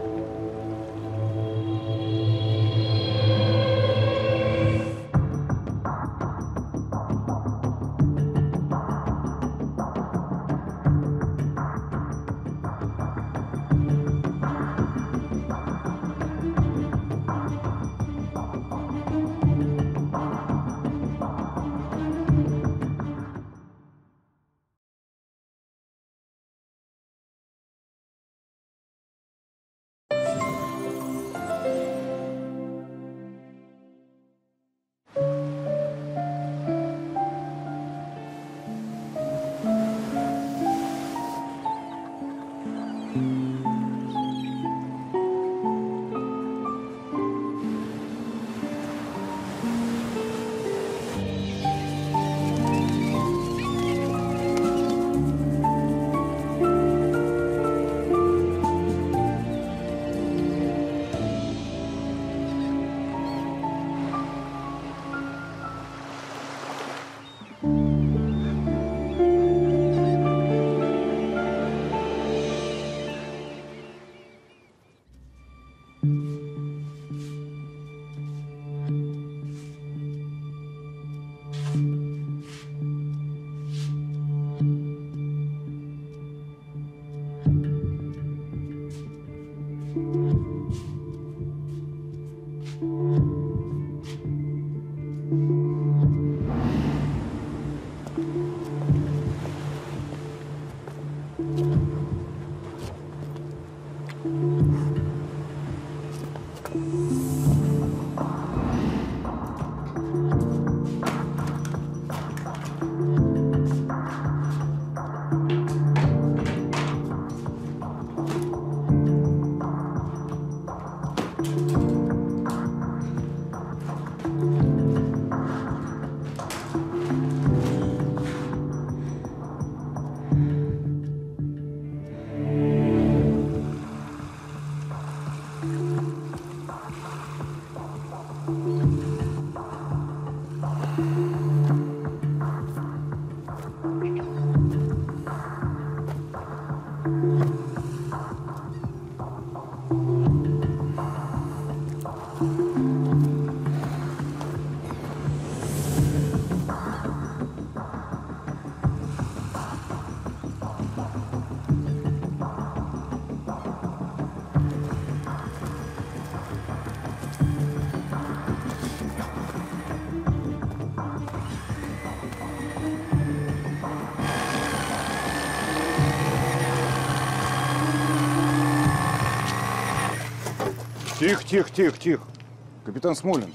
[SPEAKER 14] Тихо, тихо, тихо, тихо. Капитан Смолин.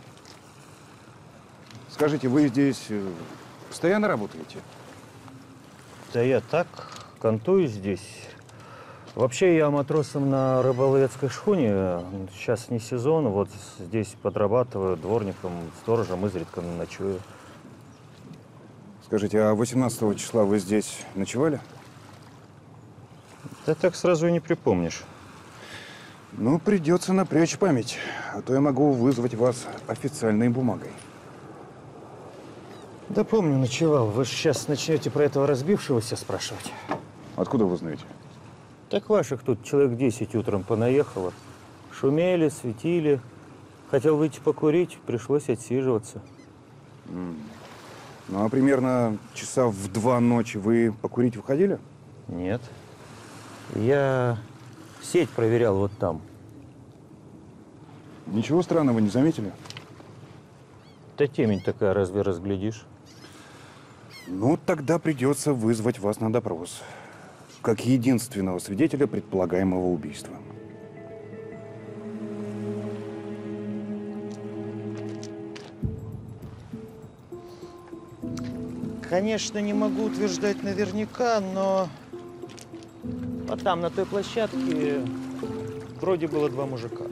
[SPEAKER 14] Скажите, вы здесь э, постоянно работаете?
[SPEAKER 20] Да я так, кантую здесь. Вообще я матросом на рыболовецкой шхуне. Сейчас не сезон, вот здесь подрабатываю дворником, сторожем, изредка ночую.
[SPEAKER 14] Скажите, а восемнадцатого числа вы здесь ночевали?
[SPEAKER 20] Да так сразу и не припомнишь.
[SPEAKER 14] Ну, придется напрячь память, а то я могу вызвать вас официальной бумагой.
[SPEAKER 20] Да помню, ночевал. Вы же сейчас начнете про этого разбившегося спрашивать.
[SPEAKER 14] Откуда вы знаете?
[SPEAKER 20] Так ваших тут человек десять утром понаехало. Шумели, светили. Хотел выйти покурить, пришлось отсиживаться.
[SPEAKER 14] Mm. Ну, а примерно часа в два ночи вы покурить выходили?
[SPEAKER 20] Нет. Я сеть проверял вот там.
[SPEAKER 14] Ничего странного не заметили?
[SPEAKER 20] Да темень такая, разве разглядишь?
[SPEAKER 14] Ну, тогда придется вызвать вас на допрос. Как единственного свидетеля предполагаемого убийства.
[SPEAKER 20] Конечно, не могу утверждать наверняка, но вот там, на той площадке, вроде было два мужика.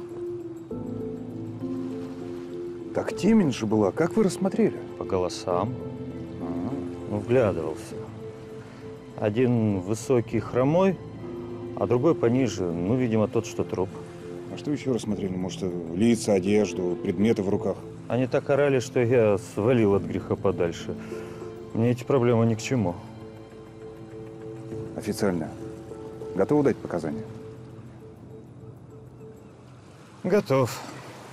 [SPEAKER 14] Так темень же была. Как вы рассмотрели?
[SPEAKER 20] По голосам. Ну, вглядывался. Один высокий, хромой, а другой пониже. Ну, видимо, тот, что труп.
[SPEAKER 14] А что еще рассмотрели? Может, лица, одежду, предметы в руках?
[SPEAKER 20] Они так орали, что я свалил от греха подальше. Мне эти проблемы ни к чему.
[SPEAKER 14] Официально. Готовы дать показания?
[SPEAKER 20] Готов.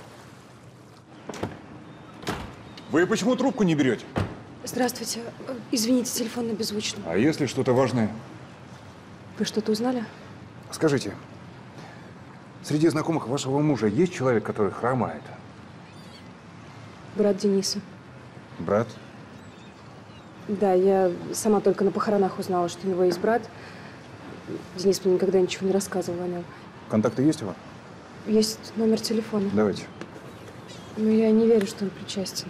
[SPEAKER 14] Вы почему трубку не берете?
[SPEAKER 2] Здравствуйте. Извините, телефон на беззвучном.
[SPEAKER 14] А если что-то важное?
[SPEAKER 2] Вы что-то узнали?
[SPEAKER 14] Скажите, среди знакомых вашего мужа есть человек, который хромает?
[SPEAKER 2] Брат Дениса.
[SPEAKER 14] Брат?
[SPEAKER 2] Да, я сама только на похоронах узнала, что у него есть брат. Денис мне никогда ничего не рассказывал о нем.
[SPEAKER 14] Контакты есть у вас?
[SPEAKER 2] Есть номер телефона.
[SPEAKER 14] Давайте.
[SPEAKER 2] Но я не верю, что он причастен.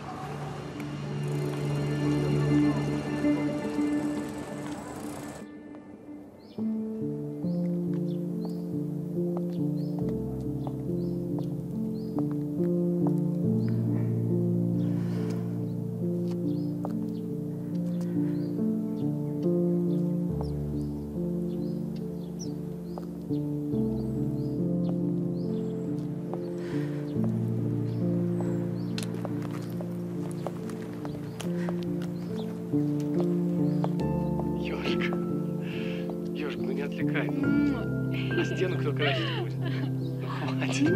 [SPEAKER 16] Ёжик. Ёжик, ну не отвлекай. А стену кто красить будет? Ну хватит.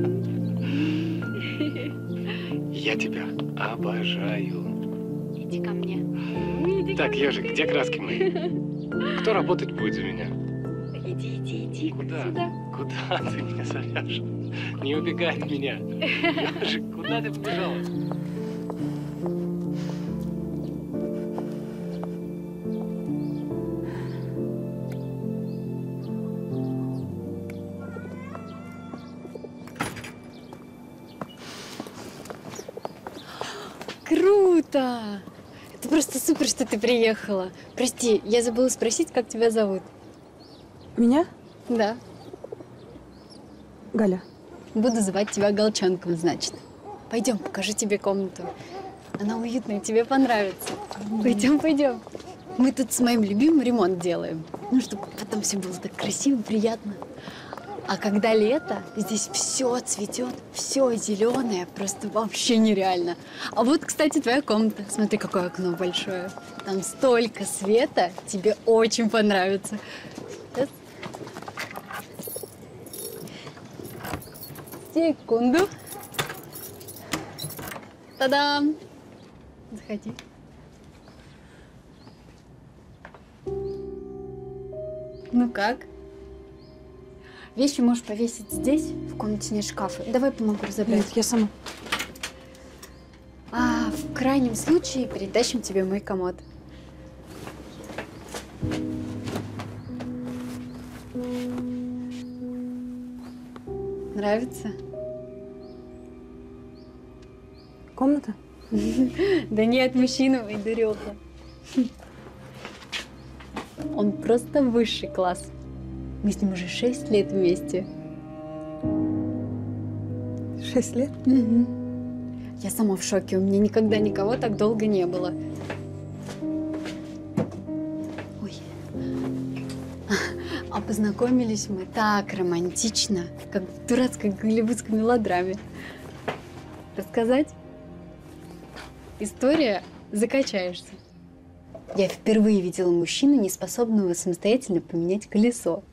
[SPEAKER 16] Я тебя обожаю.
[SPEAKER 15] Иди ко мне. Иди
[SPEAKER 16] Так,
[SPEAKER 15] ко
[SPEAKER 16] Ёжик,
[SPEAKER 15] мне.
[SPEAKER 16] где краски мои? Кто работать будет за меня?
[SPEAKER 15] Иди, иди, иди.
[SPEAKER 16] Куда?
[SPEAKER 15] Сюда.
[SPEAKER 16] Куда ты меня зовешь? Не убегай от меня. Ёжик, куда ты побежала?
[SPEAKER 15] Круто! Это просто супер, что ты приехала. Прости, я забыла спросить, как тебя зовут.
[SPEAKER 2] Меня?
[SPEAKER 15] Да.
[SPEAKER 2] Галя.
[SPEAKER 15] Буду звать тебя Галчонком, значит. Пойдем, покажу тебе комнату. Она уютная, тебе понравится. Пойдем, пойдем. Мы тут с моим любимым ремонт делаем. Ну, чтобы потом все было так красиво, приятно. А когда лето, здесь все цветет, все зеленое, просто вообще нереально. А вот, кстати, твоя комната. Смотри, какое окно большое. Там столько света, тебе очень понравится. Сейчас. Секунду. Та-дам! Заходи. Ну как? Вещи можешь повесить здесь, в комнате нет шкафа. Давай помогу разобрать.
[SPEAKER 2] Нет, я сама.
[SPEAKER 15] А в крайнем случае перетащим тебе мой комод. Нравится?
[SPEAKER 2] Комната?
[SPEAKER 15] Да нет, мужчина, ой, дуреха. Он просто высший класс. Мы с ним уже шесть лет вместе.
[SPEAKER 2] Шесть лет?
[SPEAKER 15] Угу. Я сама в шоке. У меня никогда никого так долго не было. Ой. А познакомились мы так романтично, как в дурацкой голливудской мелодраме. Рассказать? История закачаешься. Я впервые видела мужчину, не способного самостоятельно поменять колесо.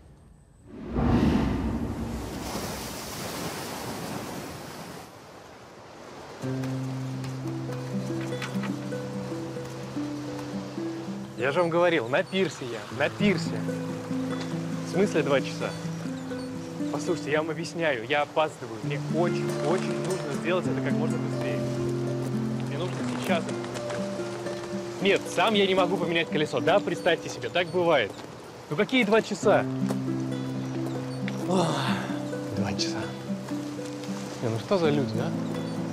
[SPEAKER 16] Я же вам говорил, на пирсе я, на пирсе. В смысле два часа? Послушайте, я вам объясняю, я опаздываю. Мне очень, очень нужно сделать это как можно быстрее. Мне нужно сейчас. Нет, сам я не могу поменять колесо. Да, представьте себе, так бывает. Ну какие два часа? Ох, два часа. Не, ну что за люди, а?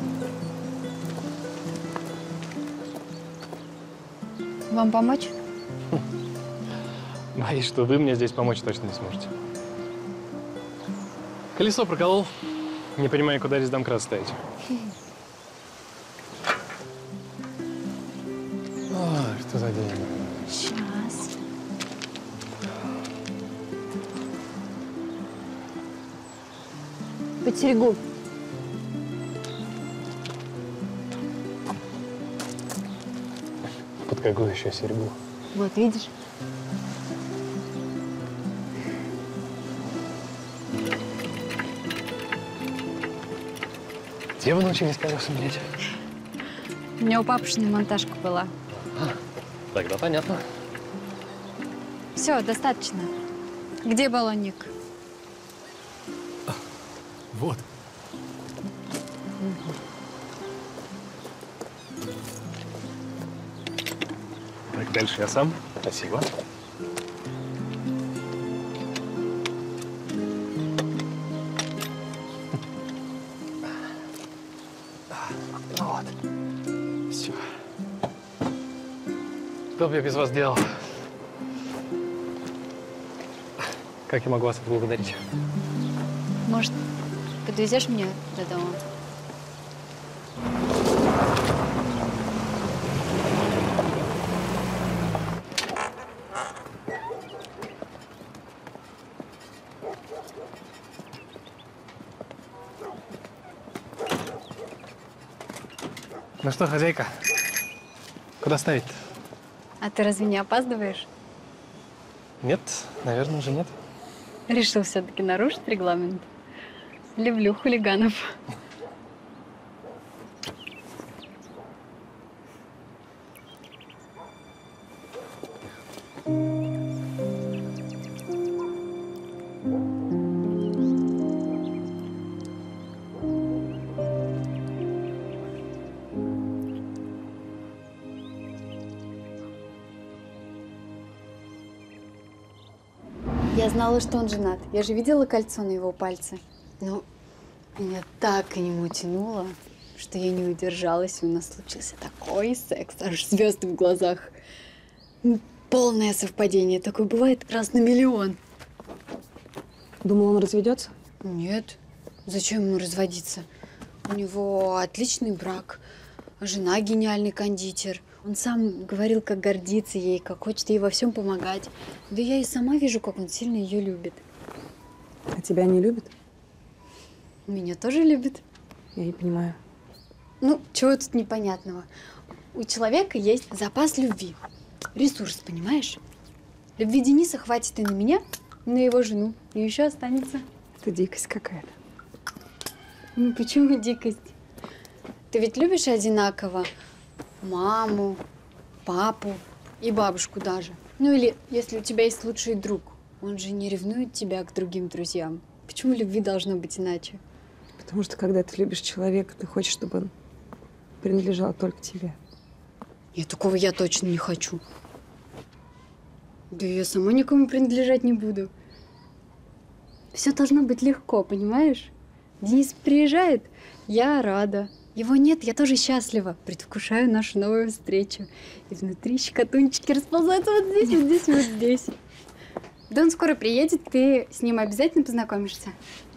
[SPEAKER 15] Вам помочь?
[SPEAKER 16] Боюсь, что вы мне здесь помочь точно не сможете. Колесо проколол. Не понимаю, куда здесь домкрат ставить. О, что за день?
[SPEAKER 15] Сейчас. Подстерегу.
[SPEAKER 16] Под какую еще серьгу?
[SPEAKER 15] Вот, видишь?
[SPEAKER 16] Где вы научились колеса менять?
[SPEAKER 15] У меня у папушки монтажка была.
[SPEAKER 16] А, тогда понятно.
[SPEAKER 15] Все, достаточно. Где баллонник?
[SPEAKER 16] Вот. Так, дальше я сам. Спасибо. Вот. Все. Что бы я без вас делал? Как я могу вас отблагодарить?
[SPEAKER 15] Может, подвезешь меня до дома?
[SPEAKER 16] Ну что, хозяйка, куда ставить?
[SPEAKER 15] А ты разве не опаздываешь?
[SPEAKER 16] Нет, наверное, уже нет.
[SPEAKER 15] Решил все-таки нарушить регламент. Люблю хулиганов. Я знала, что он женат. Я же видела кольцо на его пальце. Но меня так к нему тянуло, что я не удержалась, и у нас случился такой секс, аж звезды в глазах. Полное совпадение. Такое бывает раз на миллион.
[SPEAKER 10] Думала, он разведется?
[SPEAKER 15] Нет. Зачем ему разводиться? У него отличный брак. Жена гениальный кондитер. Он сам говорил, как гордится ей, как хочет ей во всем помогать. Да я и сама вижу, как он сильно ее любит.
[SPEAKER 10] А тебя не любит?
[SPEAKER 15] Меня тоже любит.
[SPEAKER 10] Я не понимаю.
[SPEAKER 15] Ну, чего тут непонятного? У человека есть запас любви. Ресурс, понимаешь? Любви Дениса хватит и на меня, и на его жену. И еще останется.
[SPEAKER 10] Это дикость какая-то.
[SPEAKER 15] Ну, почему дикость? Ты ведь любишь одинаково маму, папу и бабушку даже. Ну или если у тебя есть лучший друг, он же не ревнует тебя к другим друзьям. Почему любви должно быть иначе?
[SPEAKER 10] Потому что когда ты любишь человека, ты хочешь, чтобы он принадлежал только тебе.
[SPEAKER 15] И такого я точно не хочу. Да я сама никому принадлежать не буду. Все должно быть легко, понимаешь? Денис приезжает, я рада. Его нет, я тоже счастлива. Предвкушаю нашу новую встречу. И внутри щекотунчики расползаются вот здесь, вот здесь, вот здесь. Да он скоро приедет, ты с ним обязательно познакомишься.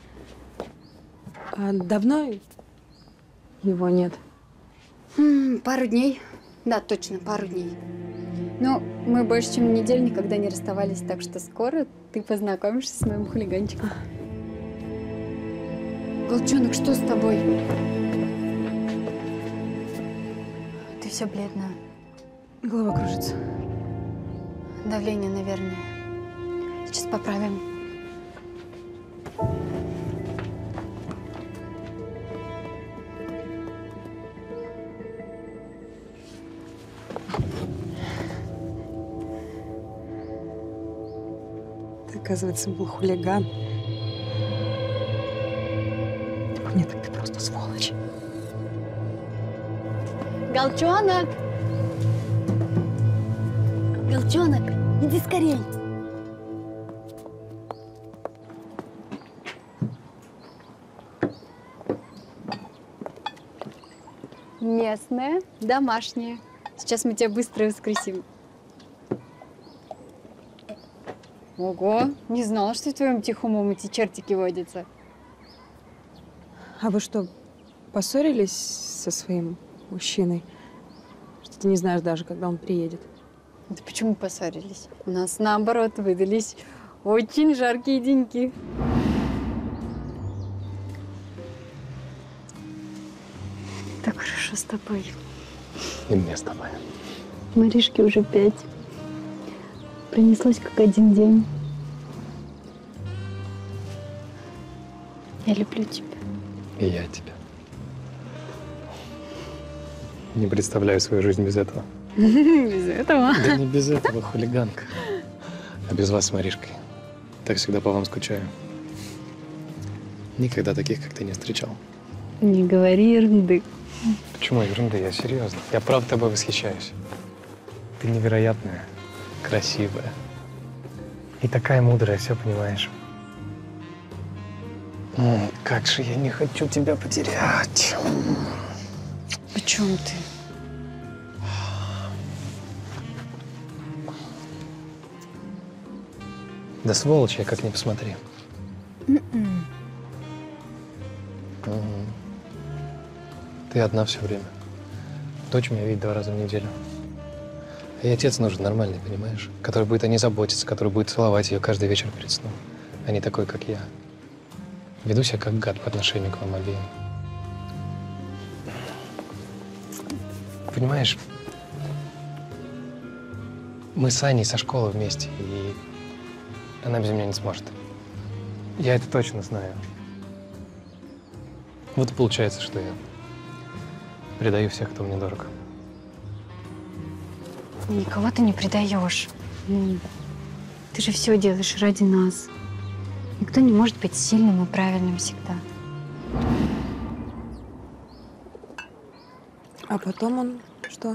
[SPEAKER 10] А давно его нет?
[SPEAKER 15] М-м, пару дней. Да, точно, пару дней. Но мы больше, чем неделю никогда не расставались, так что скоро ты познакомишься с моим хулиганчиком. Голчонок, что с тобой? Ты все бледная.
[SPEAKER 10] Голова кружится.
[SPEAKER 15] Давление, наверное. Сейчас поправим.
[SPEAKER 10] Ты, оказывается, был хулиган. Нет, так ты просто сволочь.
[SPEAKER 15] Голчонок! Голчонок, иди скорей! Местная, домашняя. Сейчас мы тебя быстро воскресим. Ого, не знала, что в твоем тихом уме эти чертики водятся.
[SPEAKER 10] А вы что, поссорились со своим мужчиной? Что ты не знаешь даже, когда он приедет?
[SPEAKER 15] Да почему поссорились? У нас, наоборот, выдались очень жаркие деньки. Так хорошо с тобой.
[SPEAKER 1] И мне с тобой.
[SPEAKER 15] Маришке уже пять. Пронеслось как один день. Я люблю тебя.
[SPEAKER 1] И я тебя. Не представляю свою жизнь без этого.
[SPEAKER 15] Без этого?
[SPEAKER 1] Да не без этого, хулиганка. А без вас с Маришкой. Так всегда по вам скучаю. Никогда таких, как ты, не встречал.
[SPEAKER 15] Не говори ерунды.
[SPEAKER 1] Почему ерунда? Я серьезно. Я правда тобой восхищаюсь. Ты невероятная, красивая. И такая мудрая, все понимаешь. М, как же я не хочу тебя потерять.
[SPEAKER 15] О чем ты?
[SPEAKER 1] Да сволочь я, как ни посмотри.
[SPEAKER 15] М-м.
[SPEAKER 1] Мгм. Ты одна все время. Дочь меня видит два раза в неделю. И отец нужен нормальный, понимаешь? Который будет о ней заботиться, который будет целовать ее каждый вечер перед сном. А не такой, как я. Веду себя как гад по отношению к вам обеим. Понимаешь, мы с Аней со школы вместе, и она без меня не сможет. Я это точно знаю. Вот и получается, что я предаю всех, кто мне дорог.
[SPEAKER 15] Никого ты не предаешь. Ну, ты же все делаешь ради нас. Никто не может быть сильным и правильным всегда.
[SPEAKER 10] А потом он что?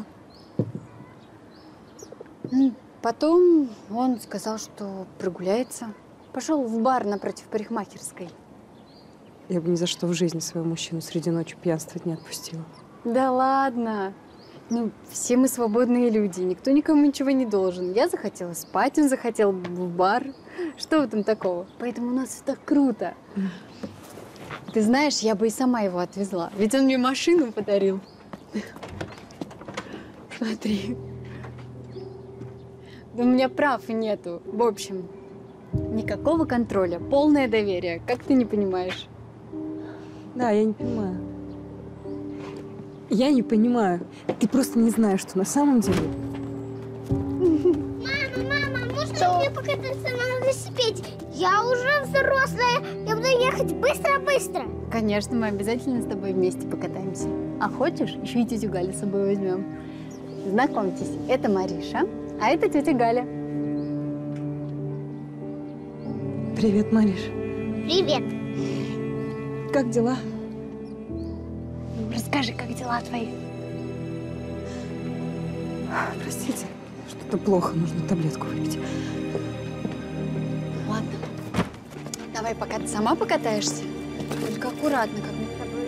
[SPEAKER 15] Ну, потом он сказал, что прогуляется. Пошел в бар напротив парикмахерской.
[SPEAKER 10] Я бы ни за что в жизни своего мужчину среди ночи пьянствовать не отпустила.
[SPEAKER 15] Да ладно. Ну, все мы свободные люди, никто никому ничего не должен. Я захотела спать, он захотел в бар. Что в этом такого? Поэтому у нас все так круто. Ты знаешь, я бы и сама его отвезла, ведь он мне машину подарил. Смотри. Да у меня прав нету. В общем, никакого контроля, полное доверие. Как ты не понимаешь?
[SPEAKER 10] Да, я не понимаю. Я не понимаю. Ты просто не знаешь, что на самом деле.
[SPEAKER 17] Мама, мама, можно мне покататься на велосипеде? Я уже взрослая. Я буду ехать быстро-быстро.
[SPEAKER 15] Конечно, мы обязательно с тобой вместе покатаемся. А хочешь, еще и тетю Галю с собой возьмем. Знакомьтесь, это Мариша, а это тетя Галя.
[SPEAKER 10] Привет, Мариш.
[SPEAKER 17] Привет.
[SPEAKER 10] Как дела?
[SPEAKER 15] Расскажи, как дела твои?
[SPEAKER 10] Простите, что-то плохо, нужно таблетку выпить.
[SPEAKER 15] Ладно. Давай, пока ты сама покатаешься. Только аккуратно, как мы с тобой.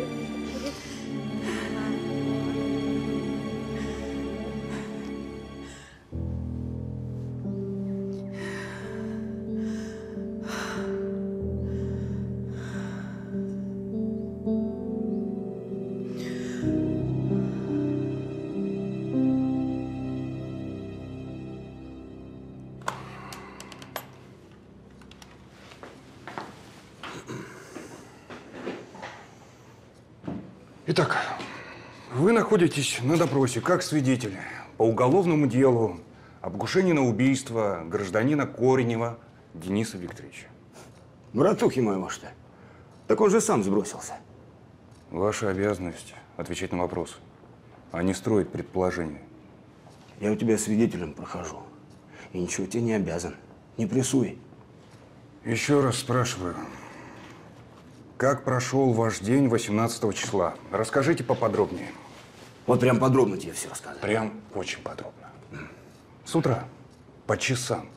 [SPEAKER 14] Итак, вы находитесь на допросе как свидетель по уголовному делу об покушении на убийство гражданина Коренева Дениса Викторовича.
[SPEAKER 6] Братухи моего, что? Так он же сам сбросился.
[SPEAKER 14] Ваша обязанность отвечать на вопросы, а не строить предположения.
[SPEAKER 6] Я у тебя свидетелем прохожу. И ничего тебе не обязан. Не прессуй.
[SPEAKER 14] Еще раз спрашиваю. Как прошел ваш день восемнадцатого числа? Расскажите поподробнее.
[SPEAKER 6] Вот прям подробно тебе все рассказываю.
[SPEAKER 14] Прям очень подробно. С утра, по часам.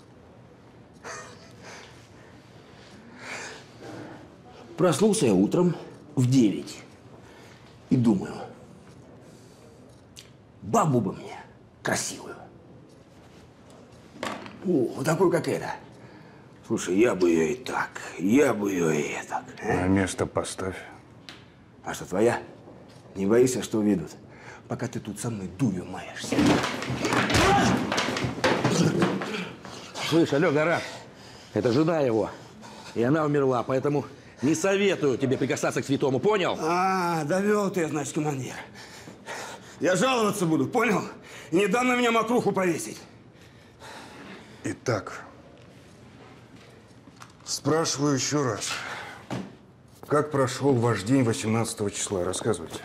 [SPEAKER 6] Проснулся я утром в девять и думаю, бабу бы мне красивую. О, вот такую, как эта. Слушай, я бы ее и так, я бы ее и так. А?
[SPEAKER 14] На место поставь.
[SPEAKER 6] А что, твоя? Не боишься, что уведут? Пока ты тут со мной дурью маешься.
[SPEAKER 13] Слышь, алло, Гарат, это жена его, и она умерла, поэтому не советую тебе прикасаться к святому, понял?
[SPEAKER 6] А, довел ты, значит, командир. Я жаловаться буду, понял? И не дам на меня мокруху повесить.
[SPEAKER 14] Итак, спрашиваю еще раз. Как прошел ваш день восемнадцатого числа? Рассказывайте.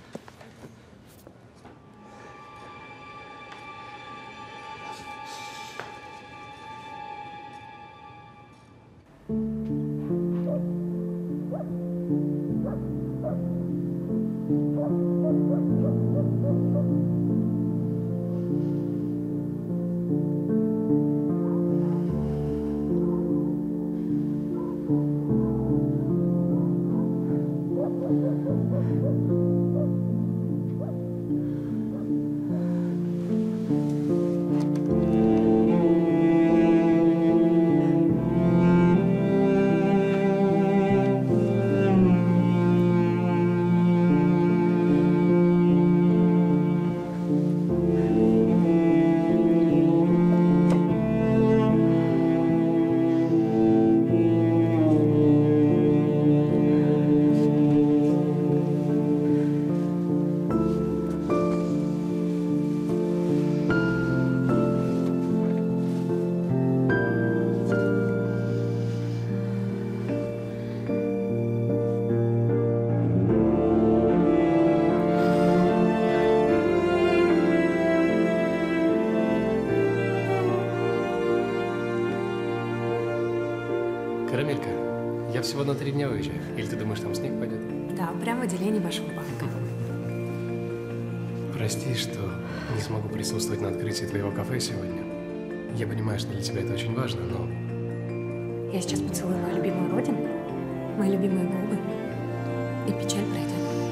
[SPEAKER 1] Карамелька, я всего на три дня уезжаю. Или ты думаешь, там снег пойдет?
[SPEAKER 2] Да, прямо в отделении вашего банка.
[SPEAKER 1] Прости, что не смогу присутствовать на открытии твоего кафе сегодня. Я понимаю, что для тебя это очень важно, но…
[SPEAKER 2] Я сейчас поцелую мою любимую родину, мои любимые губы, и печаль пройдет.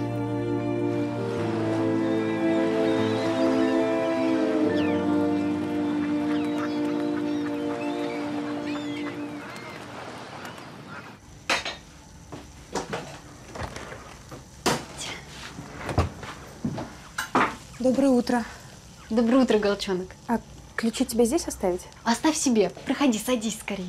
[SPEAKER 10] Доброе утро.
[SPEAKER 15] Доброе утро, Голчонок.
[SPEAKER 10] А ключи тебе здесь оставить?
[SPEAKER 15] Оставь себе. Проходи, садись скорее.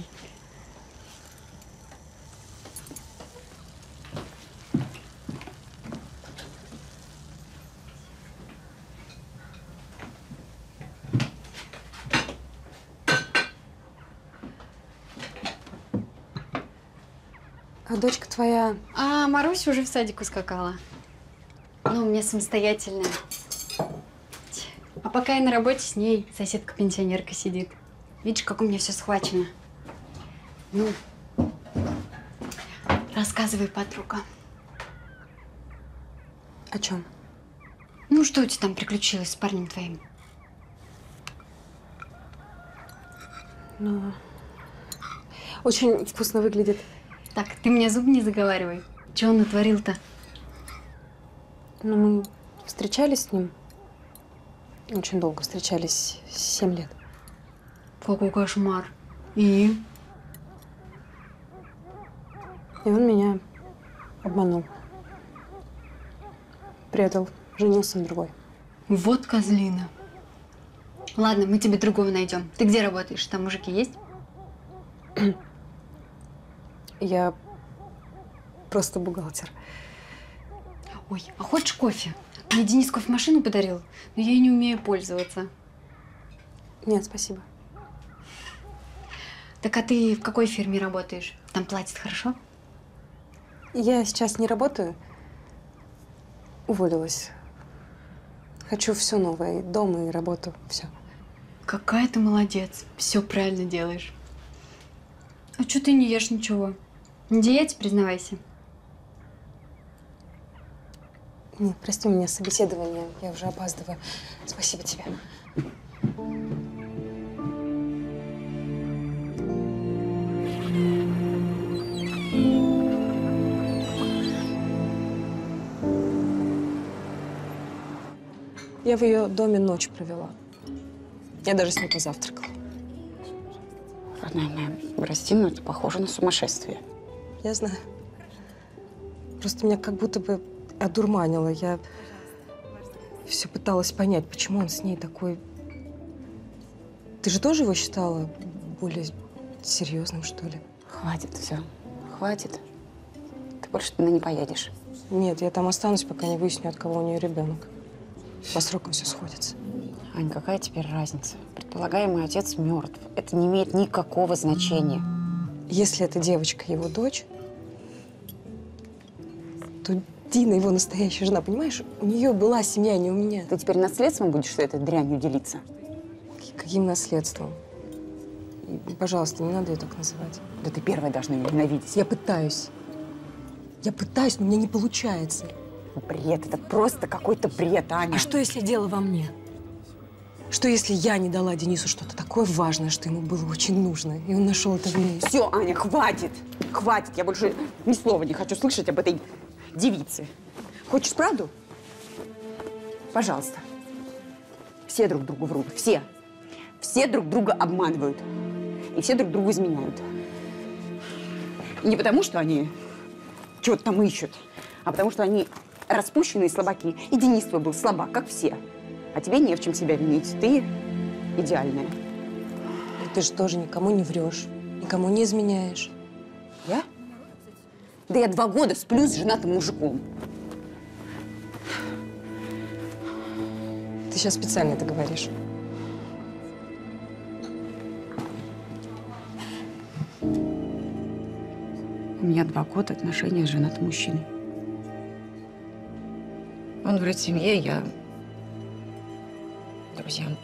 [SPEAKER 10] А дочка твоя…
[SPEAKER 15] А Маруся уже в садик ускакала. Ну, у меня самостоятельная. А пока я на работе с ней, соседка-пенсионерка сидит. Видишь, как у меня все схвачено. Ну, рассказывай, подруга.
[SPEAKER 10] О чем?
[SPEAKER 15] Ну, что у тебя там приключилось с парнем твоим?
[SPEAKER 10] Ну, очень вкусно выглядит.
[SPEAKER 15] Так, ты мне зуб не заговаривай. Че он натворил-то?
[SPEAKER 10] Ну, мы встречались с ним. Очень долго встречались. Семь лет.
[SPEAKER 15] Какой кошмар. И?
[SPEAKER 10] И он меня обманул. Предал. Женился на другой.
[SPEAKER 15] Вот козлина. Ладно, мы тебе другого найдем. Ты где работаешь? Там мужики есть?
[SPEAKER 10] Я просто бухгалтер.
[SPEAKER 15] Ой, а хочешь кофе? Мне Денис кофемашину подарил, но я ей не умею пользоваться.
[SPEAKER 10] Нет, спасибо.
[SPEAKER 15] Так а ты в какой фирме работаешь? Там платят хорошо?
[SPEAKER 10] Я сейчас не работаю. Уволилась. Хочу все новое. И дом, и работу. Все.
[SPEAKER 15] Какая ты молодец. Все правильно делаешь. А что ты не ешь ничего? На диете, признавайся.
[SPEAKER 2] Нет, прости, у меня собеседование, я уже опаздываю. Спасибо тебе. Я в ее доме ночь провела. Я даже с ней позавтракала.
[SPEAKER 4] Родная моя, прости, но это похоже на сумасшествие.
[SPEAKER 2] Я знаю. Просто меня как будто бы одурманило. Я все пыталась понять, почему он с ней такой... Ты же тоже его считала более серьезным, что ли?
[SPEAKER 4] Хватит, все. Хватит. Ты больше туда не поедешь.
[SPEAKER 2] Нет, я там останусь, пока не выясню, от кого у нее ребенок. По срокам все сходится.
[SPEAKER 4] Ань, какая теперь разница? Предполагаемый отец мертв. Это не имеет никакого значения.
[SPEAKER 2] Если эта девочка его дочь, то Дина его настоящая жена, понимаешь? У нее была семья, не у меня.
[SPEAKER 4] Ты теперь наследством будешь с этой дрянью делиться?
[SPEAKER 2] Каким наследством? И, пожалуйста, не надо ее так называть.
[SPEAKER 4] Да ты первая должна ее ненавидеть.
[SPEAKER 2] Я пытаюсь. Я пытаюсь, но у меня не получается.
[SPEAKER 4] Бред, это просто какой-то бред, Аня.
[SPEAKER 2] А что, если дело во мне? Что, если я не дала Денису что-то такое важное, что ему было очень нужно, и он нашел это в ней?
[SPEAKER 4] Все, Аня, хватит! Хватит! Я больше ни слова не хочу слышать об этой девице. Хочешь правду? Пожалуйста. Все друг другу врут. Все. Все друг друга обманывают. И все друг другу изменяют. И не потому, что они чего-то там ищут, а потому, что они распущенные слабаки. И Денис твой был слабак, как все. А тебе не в чем себя винить. Ты идеальная.
[SPEAKER 2] И ты же тоже никому не врешь, никому не изменяешь.
[SPEAKER 4] Я? Да я два года сплю с женатым мужиком.
[SPEAKER 2] Ты сейчас специально это говоришь.
[SPEAKER 4] У меня два года отношения с женатым мужчиной. Он врет семье, я друзьям.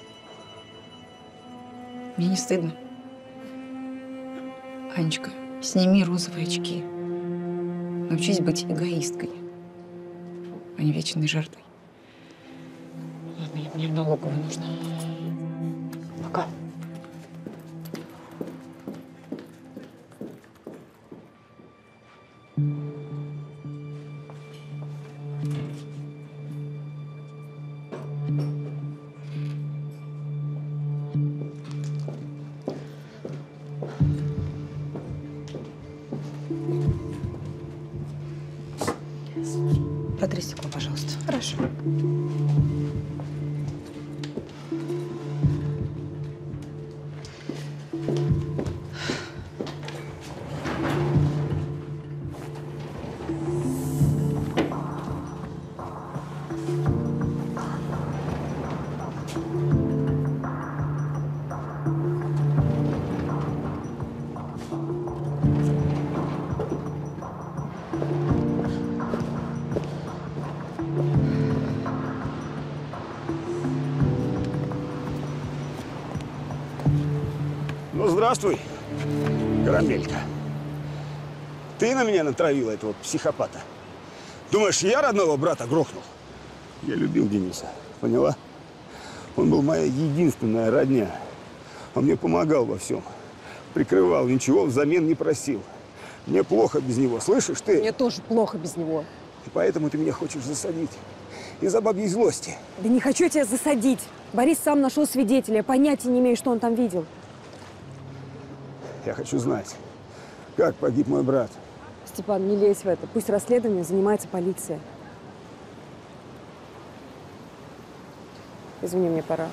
[SPEAKER 4] Мне не стыдно. Анечка, сними розовые очки. Научись быть эгоисткой, а не вечной жертвой. Ладно, я мне в налоговую нужна. Пока.
[SPEAKER 2] Протри стекло, пожалуйста.
[SPEAKER 19] Хорошо.
[SPEAKER 6] Ну, здравствуй, Карамелька. Ты на меня натравила этого психопата. Думаешь, я родного брата грохнул? Я любил Дениса, поняла? Он был моя единственная родня. Он мне помогал во всем. Прикрывал, ничего взамен не просил. Мне плохо без него, слышишь ты?
[SPEAKER 10] Мне тоже плохо без него.
[SPEAKER 6] И поэтому ты меня хочешь засадить. Из-за бабьей злости.
[SPEAKER 10] Да не хочу тебя засадить. Борис сам нашел свидетеля. Я понятия не имею, что он там видел.
[SPEAKER 6] Я хочу знать, как погиб мой брат.
[SPEAKER 10] Степан, не лезь в это. Пусть расследованием занимается полиция. Извини, мне пора.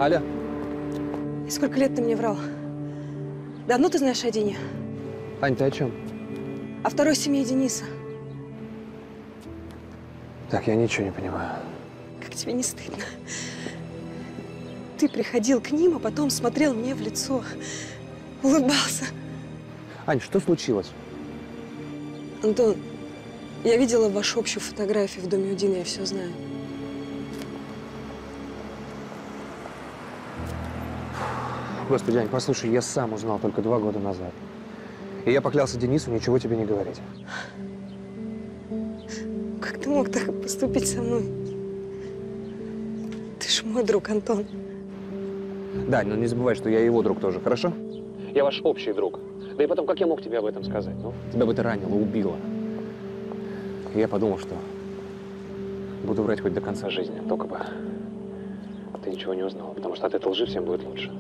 [SPEAKER 5] Аля.
[SPEAKER 10] И сколько лет ты мне врал? Давно ты знаешь о Дине?
[SPEAKER 5] Ань, ты о чем?
[SPEAKER 10] О второй семье Дениса.
[SPEAKER 5] Так, я ничего не понимаю.
[SPEAKER 10] Как тебе не стыдно? Ты приходил к ним, а потом смотрел мне в лицо, улыбался.
[SPEAKER 5] Ань, что случилось?
[SPEAKER 10] Антон, я видела вашу общую фотографию в доме у Дины, я все знаю.
[SPEAKER 5] Господи, Ань, послушай, я сам узнал только два года назад. И я поклялся Денису ничего тебе не говорить.
[SPEAKER 10] Как ты мог так поступить со мной? Ты ж мой друг, Антон.
[SPEAKER 5] Да, но не забывай, что я его друг тоже, хорошо? Я ваш общий друг. Да и потом, как я мог тебе об этом сказать? Ну, тебя бы это ранило, убило. И я подумал, что буду врать хоть до конца жизни, только бы ты ничего не узнала, потому что от этой лжи всем будет лучше.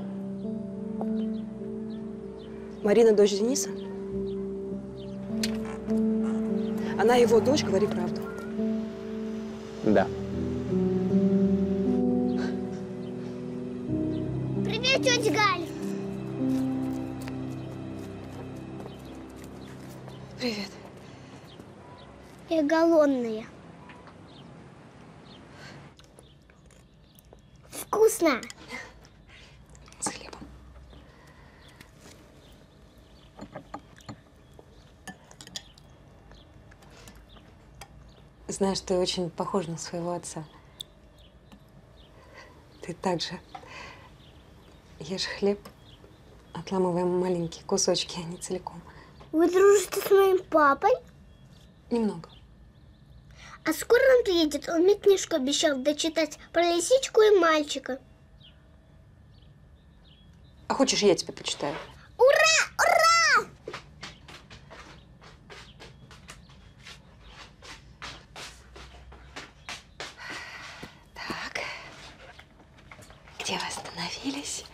[SPEAKER 10] Марина дочь Дениса? Она его дочь, говори правду.
[SPEAKER 5] Да.
[SPEAKER 17] Привет, тетя Галь.
[SPEAKER 10] Привет.
[SPEAKER 17] Я голодная. Вкусно.
[SPEAKER 10] С хлебом. Знаешь, ты очень похож на своего отца. Ты также ешь хлеб, отламывая маленькие кусочки, а не целиком.
[SPEAKER 17] Вы дружите с моим папой?
[SPEAKER 10] Немного.
[SPEAKER 17] А скоро он приедет? Он мне книжку обещал дочитать про лисичку и мальчика.
[SPEAKER 10] А хочешь, я тебе почитаю?
[SPEAKER 17] Ура! Ура!
[SPEAKER 10] Так. Где вы остановились?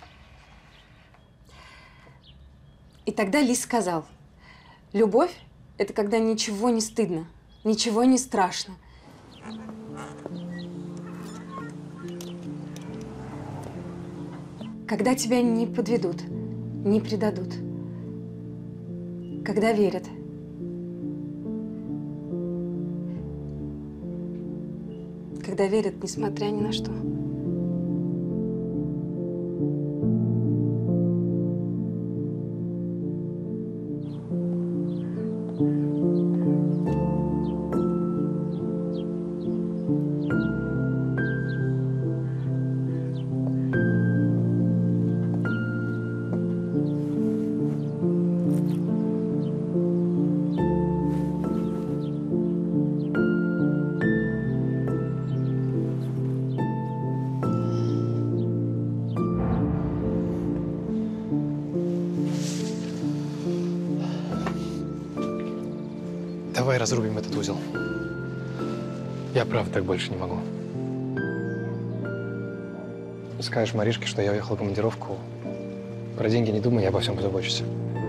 [SPEAKER 10] И тогда Лис сказал: любовь – это когда ничего не стыдно, ничего не страшно. Когда тебя не подведут, не предадут. Когда верят. Когда верят, несмотря ни на что.
[SPEAKER 1] Давай разрубим этот узел. Я правда так больше не могу. Скажешь Маришке, что я уехал в командировку. Про деньги не думай, я обо всем позабочусь.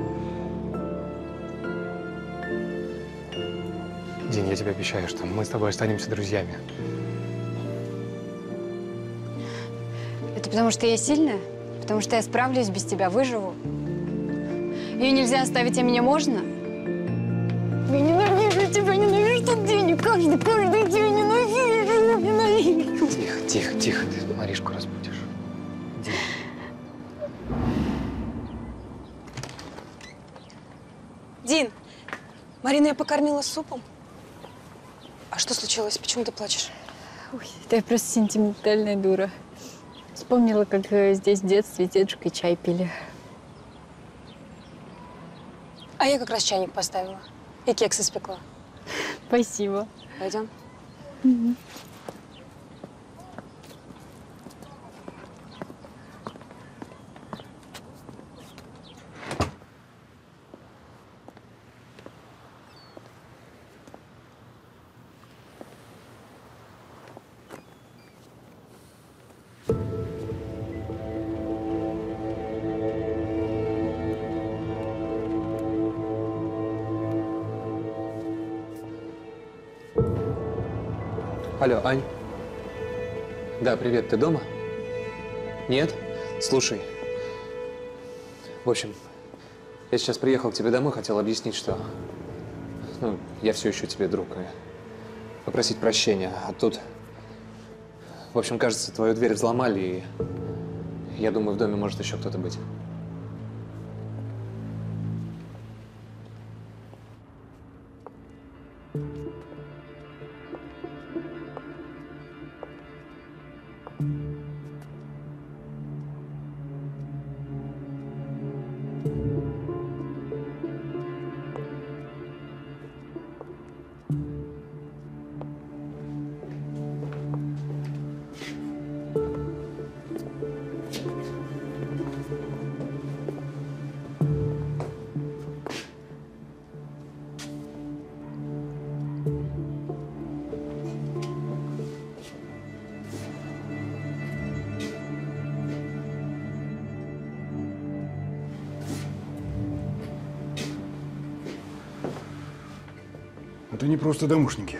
[SPEAKER 1] Дин, я тебе обещаю, что мы с тобой останемся друзьями.
[SPEAKER 15] Это потому что я сильная? Потому что я справлюсь без тебя, выживу? Ее нельзя оставить, а меня можно? Я ненавижу тебя, ненавижу тот день, каждый, каждый день ненавижу, ненавижу.
[SPEAKER 1] Тихо, тихо, тихо, ты Маришку разбудишь. Дин.
[SPEAKER 10] Дин, Марина я покормила супом. А что случилось? Почему ты плачешь?
[SPEAKER 15] Ой, да я просто сентиментальная дура. Вспомнила, как э, здесь в детстве с дедушкой чай пили.
[SPEAKER 10] А я как раз чайник поставила. И кекс испекла.
[SPEAKER 15] Спасибо.
[SPEAKER 10] Пойдем?
[SPEAKER 15] Угу.
[SPEAKER 5] Алло, Ань. Да, привет, ты дома?
[SPEAKER 1] Нет? Слушай. В общем, я сейчас приехал к тебе домой, хотел объяснить, что… Ну, я все еще тебе друг. И попросить прощения. А тут… В общем, кажется, твою дверь взломали, и я думаю, в доме может еще кто-то быть.
[SPEAKER 14] Это не просто домушники.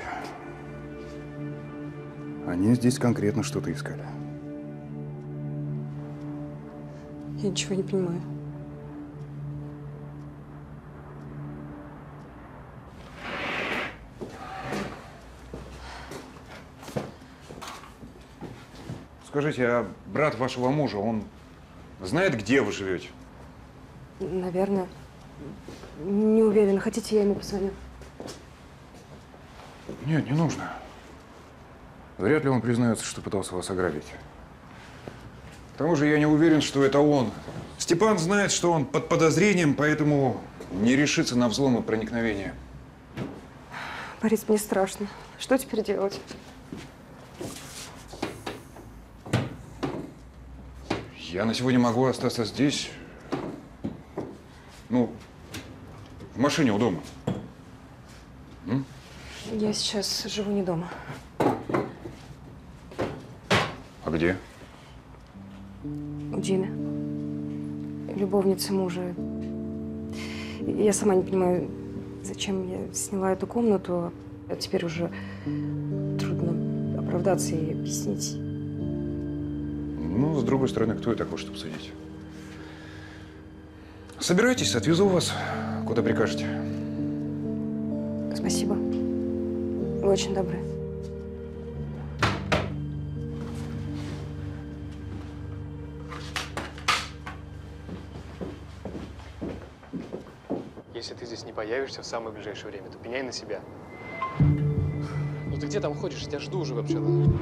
[SPEAKER 14] Они здесь конкретно что-то искали.
[SPEAKER 10] Я ничего не понимаю.
[SPEAKER 14] Скажите, а брат вашего мужа, он знает, где вы живете?
[SPEAKER 2] Наверное. Не уверена. Хотите, я ему позвоню?
[SPEAKER 14] Нет, не нужно. Вряд ли он признается, что пытался вас ограбить. К тому же я не уверен, что это он. Степан знает, что он под подозрением, поэтому не решится на взлом и проникновение.
[SPEAKER 2] Борис, мне страшно. Что теперь делать?
[SPEAKER 14] Я на сегодня могу остаться здесь. Ну, в машине у дома. М?
[SPEAKER 2] Я сейчас живу не дома.
[SPEAKER 14] А где?
[SPEAKER 2] У Дины. Любовницы мужа. Я сама не понимаю, зачем я сняла эту комнату. А теперь уже трудно оправдаться и объяснить.
[SPEAKER 14] Ну, с другой стороны, кто я такой, чтобы судить? Собирайтесь, отвезу вас, куда прикажете.
[SPEAKER 2] Спасибо. Вы очень добры.
[SPEAKER 16] Если ты здесь не появишься в самое ближайшее время, то пеняй на себя. Ну ты где там ходишь? Я тебя жду уже вообще-то.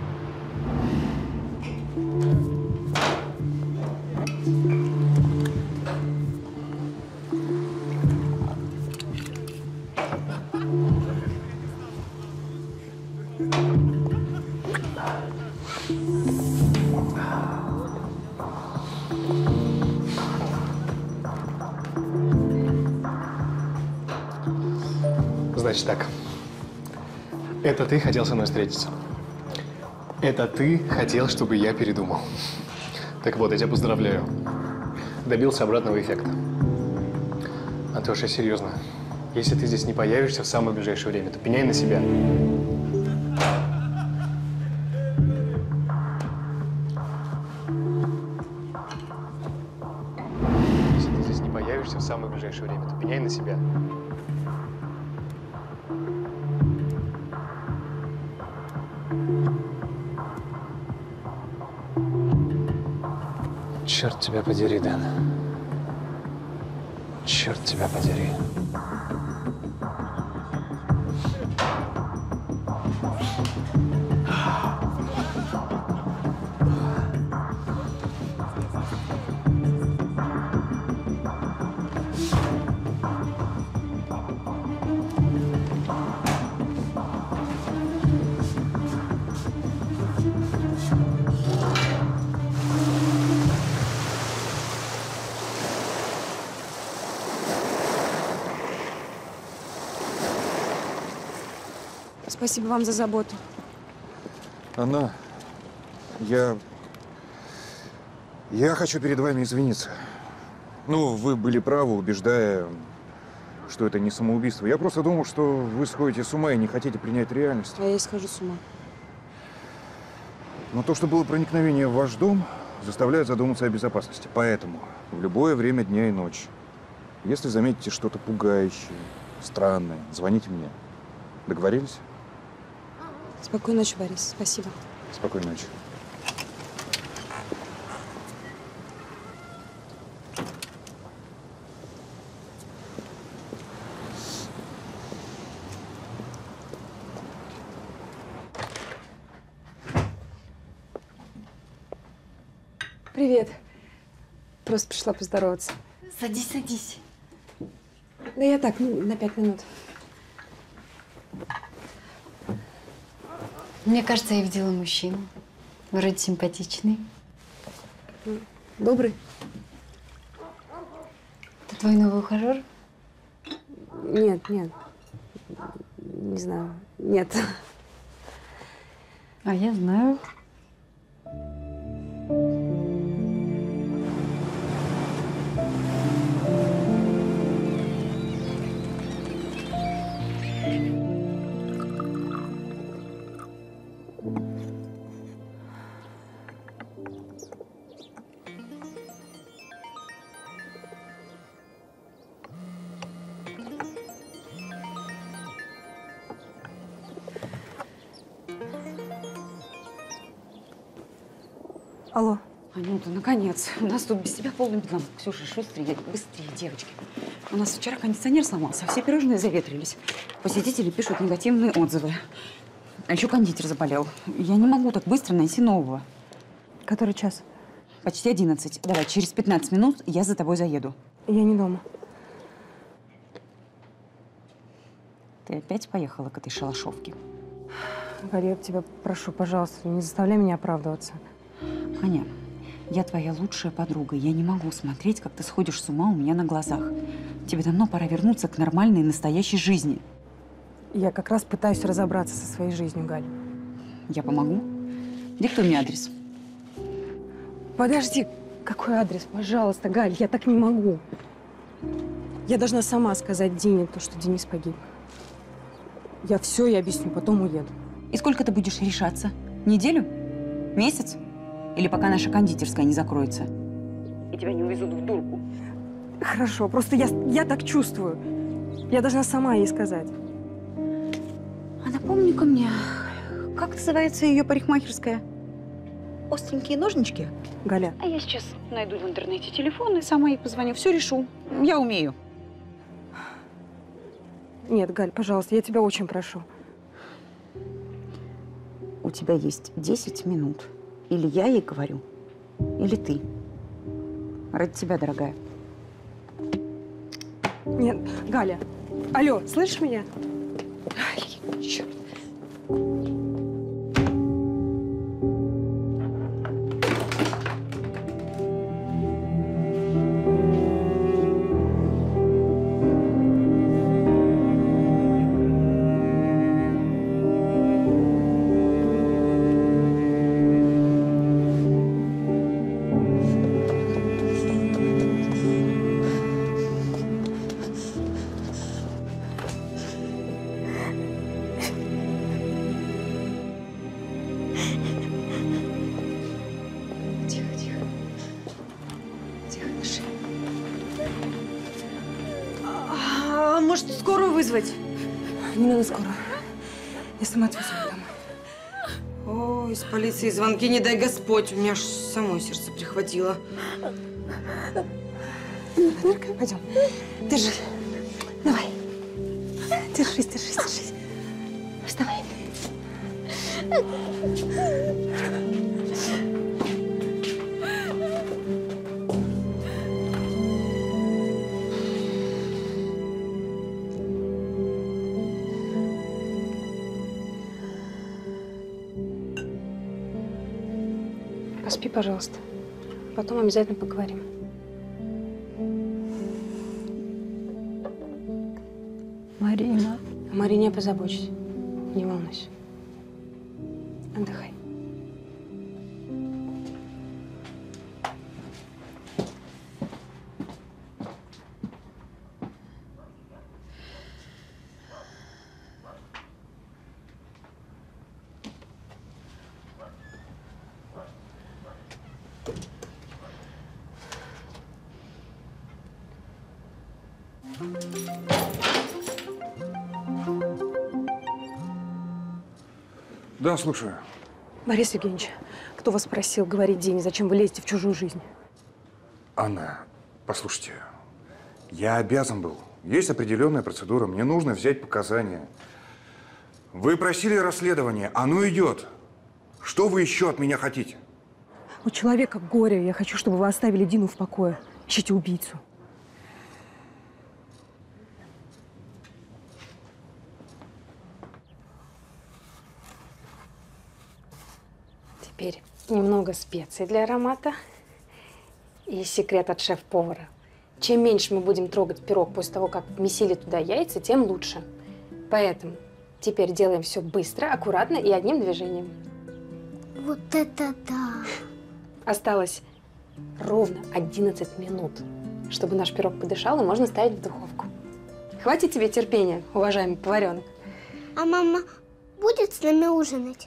[SPEAKER 16] Значит так, это ты хотел со мной встретиться. Это ты хотел, чтобы я передумал. Так вот, я тебя поздравляю. Добился обратного эффекта. Антоша, серьезно. Если ты здесь не появишься в самое ближайшее время, то пеняй на себя. Если ты здесь не появишься в самое ближайшее время, то пеняй на себя.
[SPEAKER 1] Черт тебя подери, Дэн. Черт тебя подери.
[SPEAKER 10] Спасибо вам за заботу.
[SPEAKER 14] Анна, я… Я хочу перед вами извиниться. Ну, вы были правы, убеждая, что это не самоубийство. Я просто думал, что вы сходите с ума и не хотите принять реальность.
[SPEAKER 10] А я и схожу с ума.
[SPEAKER 14] Но то, что было проникновение в ваш дом, заставляют задуматься о безопасности. Поэтому в любое время дня и ночи, если заметите что-то пугающее, странное, звоните мне. Договорились?
[SPEAKER 10] Спокойной ночи, Борис. Спасибо.
[SPEAKER 14] Спокойной ночи.
[SPEAKER 10] Привет. Просто пришла поздороваться.
[SPEAKER 15] Садись, садись.
[SPEAKER 10] Да я так, ну, на пять минут.
[SPEAKER 15] Мне кажется, я видела мужчину. Вроде симпатичный.
[SPEAKER 10] Добрый.
[SPEAKER 15] Это твой новый ухажер?
[SPEAKER 10] Нет, нет. Не знаю. Нет.
[SPEAKER 15] А я знаю.
[SPEAKER 10] Алло.
[SPEAKER 4] Анюта, наконец. У нас тут без тебя полный бедлам. Ксюша, шустрее, быстрее, девочки. У нас вчера кондиционер сломался, а все пирожные заветрились. Посетители пишут негативные отзывы. А еще кондитер заболел. Я не могу так быстро найти нового.
[SPEAKER 10] Который час?
[SPEAKER 4] Почти одиннадцать. Давай, через пятнадцать минут я за тобой заеду.
[SPEAKER 10] Я не дома.
[SPEAKER 4] Ты опять поехала к этой шалашовке?
[SPEAKER 10] Галя, я тебя прошу, пожалуйста, не заставляй меня оправдываться.
[SPEAKER 4] Аня, я твоя лучшая подруга. Я не могу смотреть, как ты сходишь с ума у меня на глазах. Тебе давно пора вернуться к нормальной, настоящей жизни.
[SPEAKER 10] Я как раз пытаюсь разобраться со своей жизнью, Галь.
[SPEAKER 4] Я помогу? Диктуй мне адрес.
[SPEAKER 10] Подожди, какой адрес? Пожалуйста, Галь, я так не могу. Я должна сама сказать Дине то, что Денис погиб. Я все ей объясню, потом уеду.
[SPEAKER 4] И сколько ты будешь решаться? Неделю? Месяц? Или пока наша кондитерская не закроется? И тебя не увезут в дурку.
[SPEAKER 10] Хорошо, просто я, я так чувствую. Я должна сама ей сказать.
[SPEAKER 4] А напомни-ка мне, как называется ее парикмахерская? Остренькие ножнички?
[SPEAKER 10] Галя.
[SPEAKER 4] А я сейчас найду в интернете телефон и сама ей позвоню. Все решу. Я умею.
[SPEAKER 10] Нет, Галь, пожалуйста, я тебя очень прошу.
[SPEAKER 4] У тебя есть десять минут. Или я ей говорю, или ты. Ради тебя, дорогая.
[SPEAKER 10] Нет, Галя. Алло, слышишь меня? Ай, черт.
[SPEAKER 19] Может, скорую вызвать?
[SPEAKER 10] Не надо скоро. Я сама отвезу ее домой.
[SPEAKER 19] Ой, из полиции звонки, не дай Господь. У меня аж самое сердце прихватило.
[SPEAKER 10] Дорогая, пойдем. Держи. Давай. Держись, держись, держись. Вставай. Поспи, пожалуйста. Потом обязательно поговорим.
[SPEAKER 15] Марина.
[SPEAKER 10] О Марине я позабочусь. Не волнуйся. Отдыхай.
[SPEAKER 14] Да, слушаю.
[SPEAKER 10] Борис Евгеньевич, кто вас просил говорить Дине, зачем вы лезете в чужую жизнь?
[SPEAKER 14] Анна, послушайте, я обязан был. Есть определенная процедура, мне нужно взять показания. Вы просили расследование, оно идет. Что вы еще от меня хотите?
[SPEAKER 10] У человека горе. Я хочу, чтобы вы оставили Дину в покое. Ищите убийцу. Теперь немного специй для аромата и секрет от шеф-повара. Чем меньше мы будем трогать пирог после того, как месили туда яйца, тем лучше. Поэтому теперь делаем все быстро, аккуратно и одним движением.
[SPEAKER 17] Вот это да!
[SPEAKER 2] Осталось ровно одиннадцать минут, чтобы наш пирог подышал, и можно ставить в духовку. Хватит тебе терпения, уважаемый поваренок?
[SPEAKER 17] А мама будет с нами ужинать?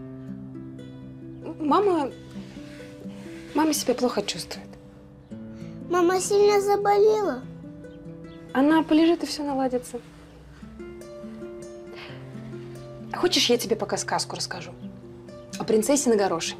[SPEAKER 2] Мама... Мама себя плохо чувствует.
[SPEAKER 17] Мама сильно заболела?
[SPEAKER 2] Она полежит, и все наладится. Хочешь, я тебе пока сказку расскажу? О принцессе на горошине.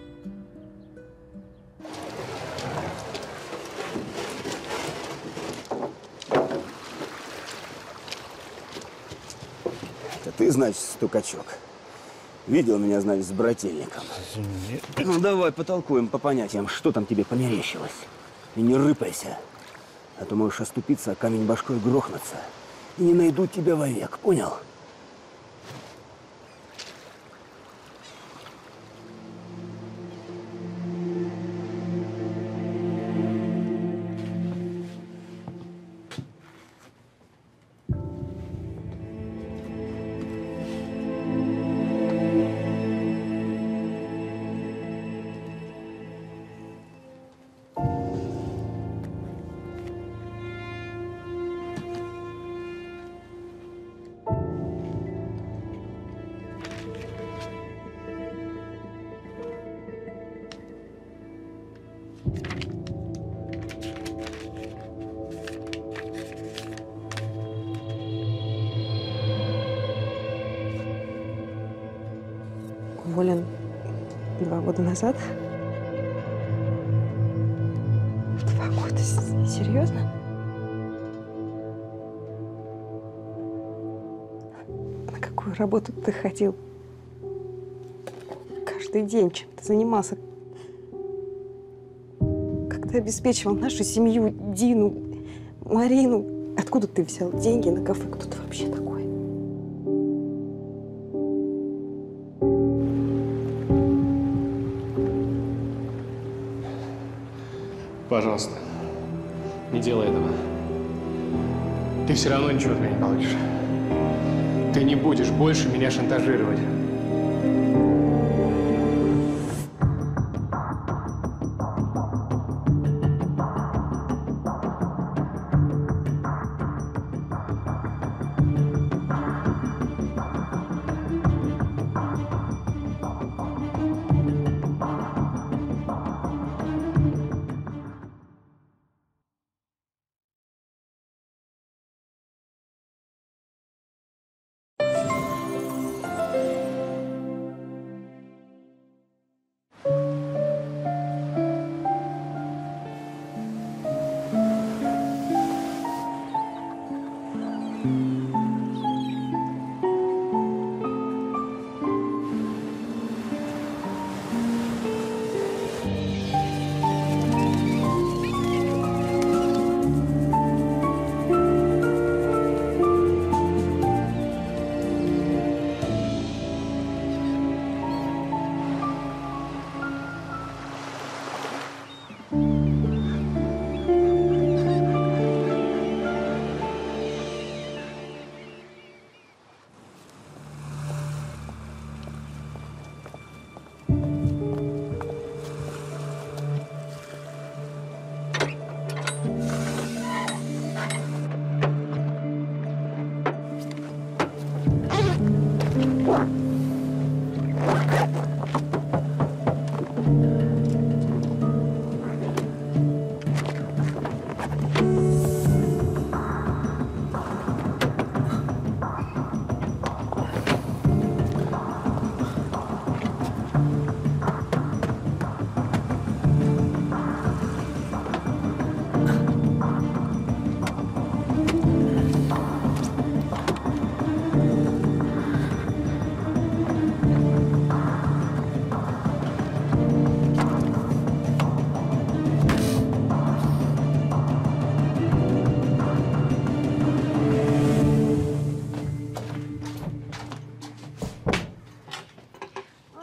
[SPEAKER 6] Это ты, значит, стукачок? Видел меня, значит, с брательником?
[SPEAKER 20] Нет.
[SPEAKER 6] Ну, давай потолкуем по понятиям, что там тебе померещилось. И не рыпайся, а то можешь оступиться, а камень башкой грохнуться. И не найдут тебя вовек, понял?
[SPEAKER 10] Уволен два года назад. Два года? Серьезно? На какую работу ты ходил? Каждый день чем ты занимался? Как ты обеспечивал нашу семью, Дину, Марину? Откуда ты взял деньги на кафе? Кто ты вообще такой?
[SPEAKER 16] Пожалуйста, не делай этого. Ты все равно ничего от меня не получишь. Ты не будешь больше меня шантажировать.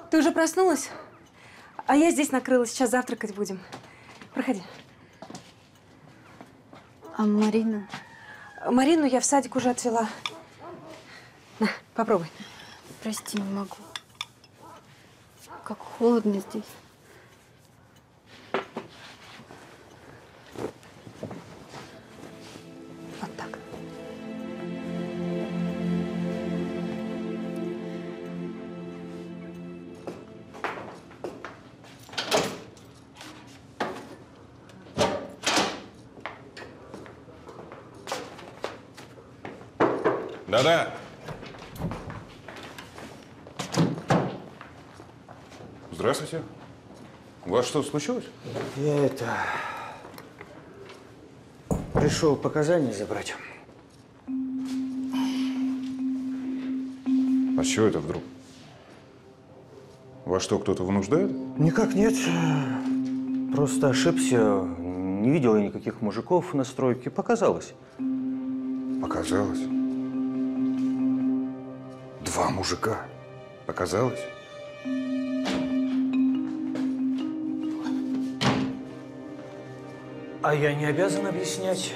[SPEAKER 10] Ты уже проснулась? А я здесь накрыла, сейчас завтракать будем. Проходи.
[SPEAKER 15] А Марина?
[SPEAKER 10] Марину я в садик уже отвела. На, попробуй.
[SPEAKER 15] Прости, не могу. Как холодно здесь.
[SPEAKER 10] Вот так.
[SPEAKER 11] Да-да. Здравствуйте. У вас что случилось?
[SPEAKER 20] Я это... Пришел показания забрать.
[SPEAKER 11] А с чего это вдруг? Вас что, кто-то вынуждает?
[SPEAKER 20] Никак нет. Просто ошибся. Не видел я никаких мужиков на стройке. Показалось.
[SPEAKER 11] Показалось. Два мужика. Показалось.
[SPEAKER 20] А я не обязан объяснять.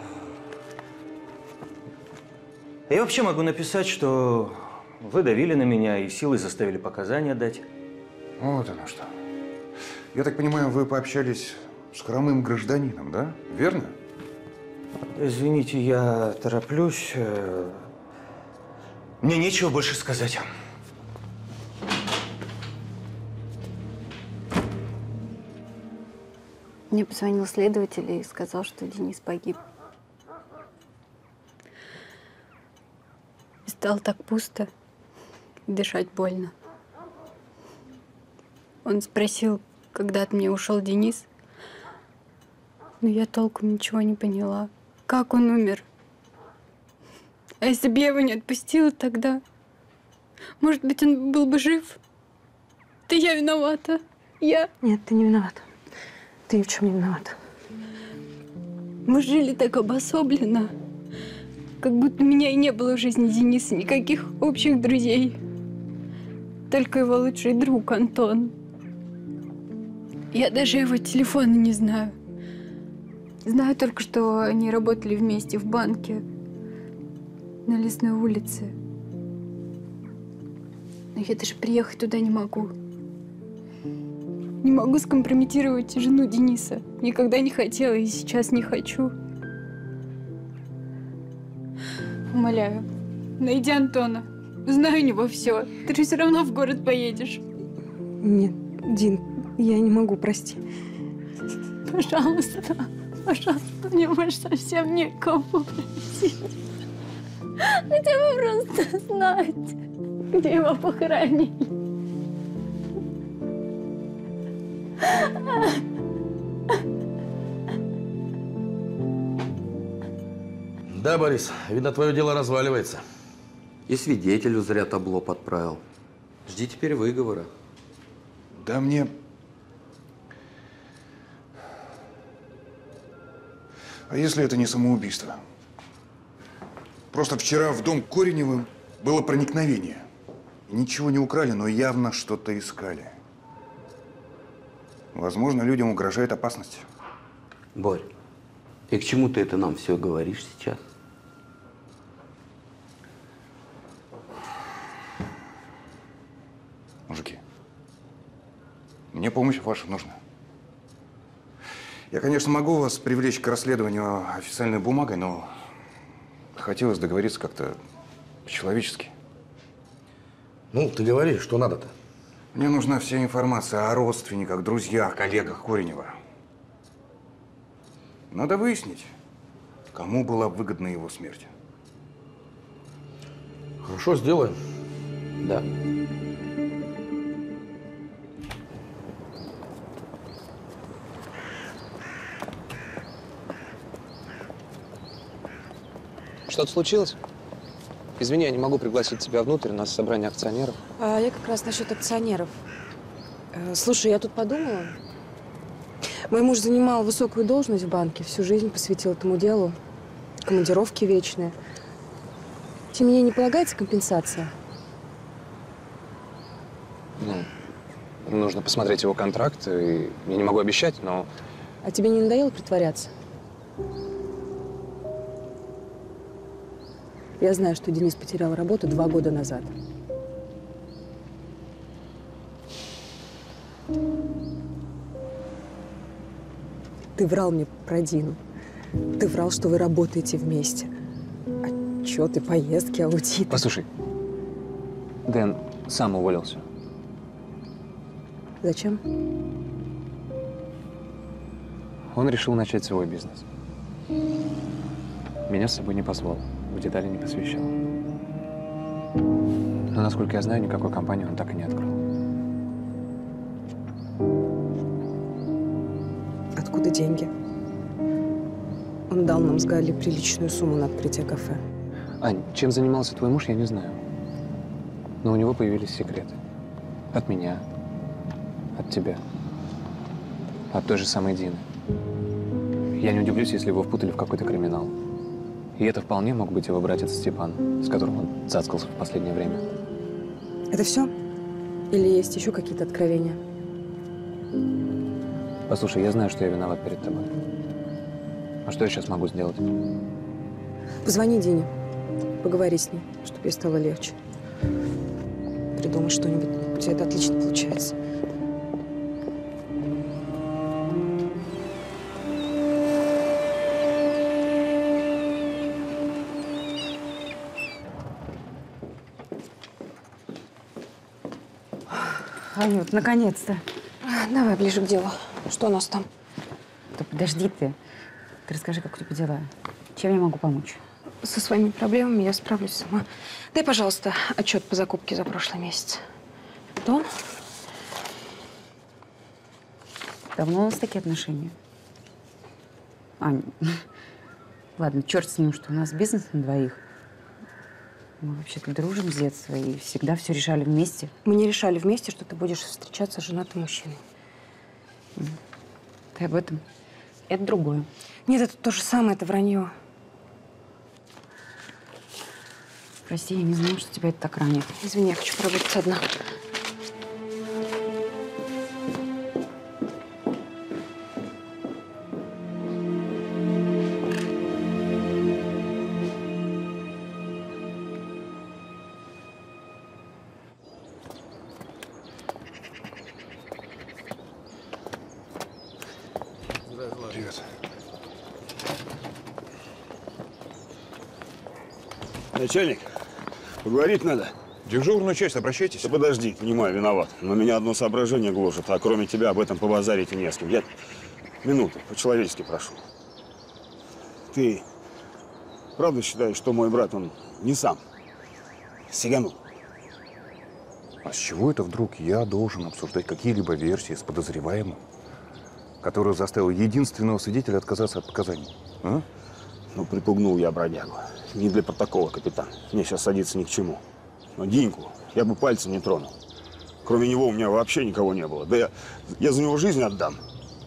[SPEAKER 20] Я вообще могу написать, что вы давили на меня и силой заставили показания дать.
[SPEAKER 11] Вот оно что. Я так понимаю, вы пообщались с хромым гражданином, да? Верно?
[SPEAKER 20] Извините, я тороплюсь. Мне нечего больше сказать.
[SPEAKER 15] Мне позвонил следователь и сказал, что Денис погиб. И стало так пусто, дышать больно. Он спросил, когда от меня ушел Денис, но я толком ничего не поняла. Как он умер? А если бы я его не отпустила тогда? Может быть, он был бы жив? Да я виновата. Я...
[SPEAKER 10] Нет, ты не виновата. Ты ни в чем не виновата.
[SPEAKER 15] Мы жили так обособленно, как будто у меня и не было в жизни Дениса никаких общих друзей. Только его лучший друг Антон. Я даже его телефона не знаю. Знаю только, что они работали вместе в банке на Лесной улице. Но я даже приехать туда не могу. Не могу скомпрометировать жену Дениса. Никогда не хотела и сейчас не хочу. Умоляю, найди Антона. Узнай у него все. Ты же все равно в город поедешь.
[SPEAKER 10] Нет, Дин, я не могу, прости.
[SPEAKER 15] Пожалуйста, пожалуйста, мне больше совсем некого попросить. Хотя бы просто знать, где его похоронили.
[SPEAKER 13] Да, Борис, видно, твое дело разваливается.
[SPEAKER 12] И свидетелю зря табло подправил. Жди теперь выговора.
[SPEAKER 11] Да мне... А если это не самоубийство? Просто вчера в дом Кореневым было проникновение. Ничего не украли, но явно что-то искали. Возможно, людям угрожает опасность.
[SPEAKER 12] Борь, и к чему ты это нам все говоришь сейчас?
[SPEAKER 11] Мужики, мне помощь ваша нужна. Я, конечно, могу вас привлечь к расследованию официальной бумагой, но хотелось договориться как-то по-человечески.
[SPEAKER 13] Ну, ты говори, что надо-то?
[SPEAKER 11] Мне нужна вся информация о родственниках, друзьях, коллегах Коренева. Надо выяснить, кому была выгодна его смерть.
[SPEAKER 13] Хорошо, сделаем.
[SPEAKER 12] Да.
[SPEAKER 5] Что-то случилось? Извини, я не могу пригласить тебя внутрь, у нас собрание акционеров.
[SPEAKER 2] А я как раз насчет акционеров. Э, Слушай, я тут подумала. Мой муж занимал высокую должность в банке, всю жизнь посвятил этому делу. Командировки вечные. Тебе не полагается компенсация?
[SPEAKER 5] Ну,
[SPEAKER 1] нужно посмотреть его контракт, и я не могу обещать, но…
[SPEAKER 2] А тебе не надоело притворяться? Я знаю, что Денис потерял работу два года назад. Ты врал мне про Дину. Ты врал, что вы работаете вместе. Отчеты, поездки, аудиты.
[SPEAKER 1] Послушай, Дэн сам уволился.
[SPEAKER 2] Зачем?
[SPEAKER 1] Он решил начать свой бизнес. Меня с собой не позвал, в детали не посвящал. Но, насколько я знаю, никакой компании он так и не открыл.
[SPEAKER 2] Откуда деньги? Он дал нам с Галей приличную сумму на открытие кафе.
[SPEAKER 1] Ань, чем занимался твой муж, я не знаю. Но у него появились секреты. От меня, от тебя, от той же самой Дины. Я не удивлюсь, если его впутали в какой-то криминал. И это вполне мог быть его братец Степан, с которым он цацкался в последнее время.
[SPEAKER 2] Это все? Или есть еще какие-то откровения?
[SPEAKER 1] Послушай, я знаю, что я виноват перед тобой. А что я сейчас могу сделать?
[SPEAKER 2] Позвони Дине, поговори с ней, чтобы ей стало легче. Придумай что-нибудь. У тебя это отлично получается.
[SPEAKER 4] Анют, наконец-то.
[SPEAKER 10] Давай ближе к делу. Что у нас там?
[SPEAKER 4] Да подожди ты. Ты расскажи, как у тебя дела. Чем я могу помочь?
[SPEAKER 10] Со своими проблемами я справлюсь сама. Дай, пожалуйста, отчет по закупке за прошлый месяц. Что?
[SPEAKER 4] Давно у нас такие отношения? Ань, ладно, черт с ним, что у нас бизнес на двоих. Мы вообще-то дружим с детства и всегда все решали вместе.
[SPEAKER 10] Мы не решали вместе, что ты будешь встречаться с женатым мужчиной.
[SPEAKER 4] Ты об этом? Это другое.
[SPEAKER 10] Нет, это то же самое, это вранье.
[SPEAKER 4] Прости, я не знала, что тебя это так ранит.
[SPEAKER 10] Извини, я хочу поработать одна.
[SPEAKER 11] Привет.
[SPEAKER 6] Начальник, поговорить надо.
[SPEAKER 11] Дежурную часть, обращайтесь.
[SPEAKER 6] Да подожди, понимаю, виноват. Но меня одно соображение гложет, а кроме тебя об этом побазарить и не с кем. Я минуту, по-человечески прошу. Ты правда считаешь, что мой брат, он не сам сиганул?
[SPEAKER 11] А с чего это вдруг я должен обсуждать какие-либо версии с подозреваемым, который заставил единственного свидетеля отказаться от показаний? А?
[SPEAKER 6] Ну, припугнул я бродягу. Не для протокола, капитан. Мне сейчас садиться ни к чему. Но Диньку я бы пальцем не тронул. Кроме него у меня вообще никого не было. Да я, я за него жизнь отдам.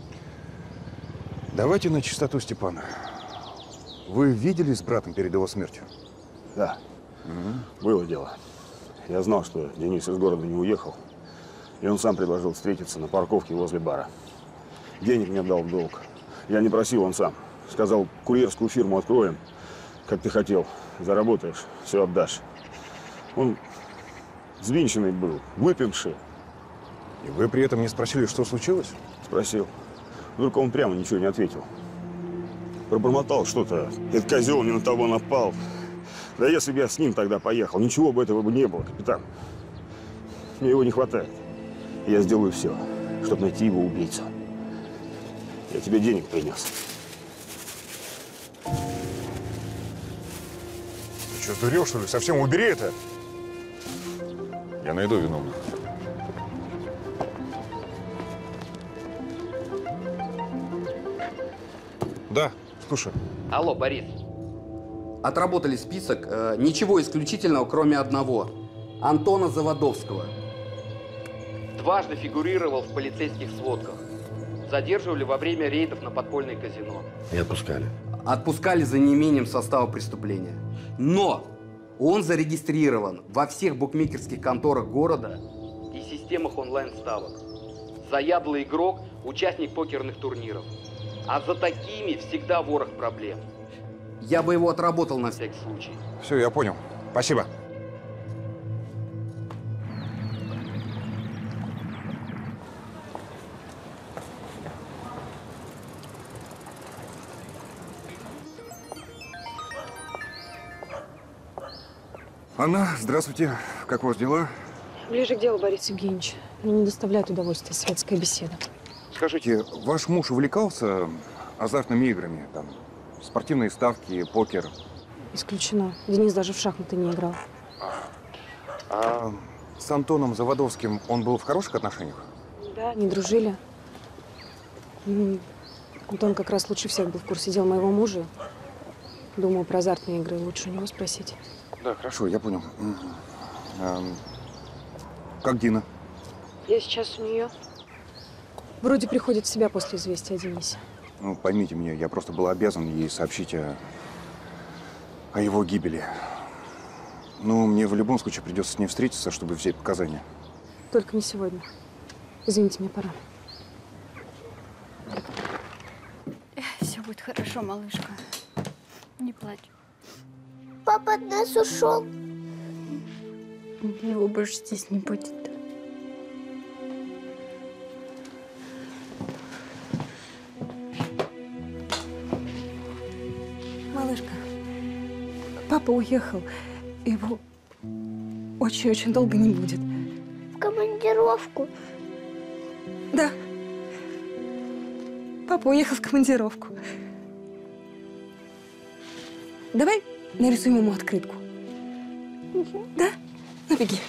[SPEAKER 11] Давайте на чистоту Степана. Вы виделись с братом перед его смертью?
[SPEAKER 6] Да. Угу. Было дело. Я знал, что Денис из города не уехал. И он сам предложил встретиться на парковке возле бара. Денег мне дал в долг. Я не просил, он сам. Сказал, курьерскую фирму откроем, как ты хотел. Заработаешь, все отдашь. Он взвинченный был, выпивший.
[SPEAKER 11] И вы при этом не спросили, что случилось?
[SPEAKER 6] Спросил. Только он прямо ничего не ответил. Пробормотал что-то. Этот козел не на того напал. Да если бы я с ним тогда поехал, ничего бы этого бы не было, капитан. Мне его не хватает. И я сделаю все, чтобы найти его убийцу. Я тебе денег принес.
[SPEAKER 11] Ты что, сдурел, что ли? Совсем убери это. Я найду виновных. Да, слушай.
[SPEAKER 12] Алло, Борис. Отработали список. Э, ничего исключительного, кроме одного. Антона Заводовского. Дважды фигурировал в полицейских сводках. Задерживали во время рейдов на подпольное казино.
[SPEAKER 13] И отпускали.
[SPEAKER 12] Отпускали за неимением состава преступления. Но он зарегистрирован во всех букмекерских конторах города и системах онлайн-ставок. Заядлый игрок, участник покерных турниров. А за такими всегда ворох проблем. Я бы его отработал на всякий случай.
[SPEAKER 11] Все, я понял. Спасибо. Анна, здравствуйте. Как у вас дела?
[SPEAKER 10] Ближе к делу, Борис Евгеньевич. Мне не доставляет удовольствия светская беседа.
[SPEAKER 11] Скажите, ваш муж увлекался азартными играми? Там, спортивные ставки, покер?
[SPEAKER 10] Исключено. Денис даже в шахматы не играл.
[SPEAKER 11] А с Антоном Заводовским он был в хороших отношениях?
[SPEAKER 10] Да, не дружили. М, Антон как раз лучше всех был в курсе дел моего мужа. Думаю, про азартные игры лучше у него спросить.
[SPEAKER 11] Да, хорошо, я понял. Мгм. А, как Дина?
[SPEAKER 10] Я сейчас у нее. Вроде приходит в себя после известия о Денисе.
[SPEAKER 11] Ну, поймите меня, я просто был обязан ей сообщить о, о его гибели. Ну, мне в любом случае придется с ней встретиться, чтобы взять показания.
[SPEAKER 10] Только не сегодня. Извините, мне пора.
[SPEAKER 15] Все будет хорошо, малышка. Не плачь.
[SPEAKER 17] Папа от нас ушел.
[SPEAKER 15] Его больше здесь не будет.
[SPEAKER 7] Малышка, папа уехал. Его очень-очень долго не будет.
[SPEAKER 17] В командировку.
[SPEAKER 7] Да. Папа уехал в командировку. Давай нарисуем ему открытку. Да? Ну, беги.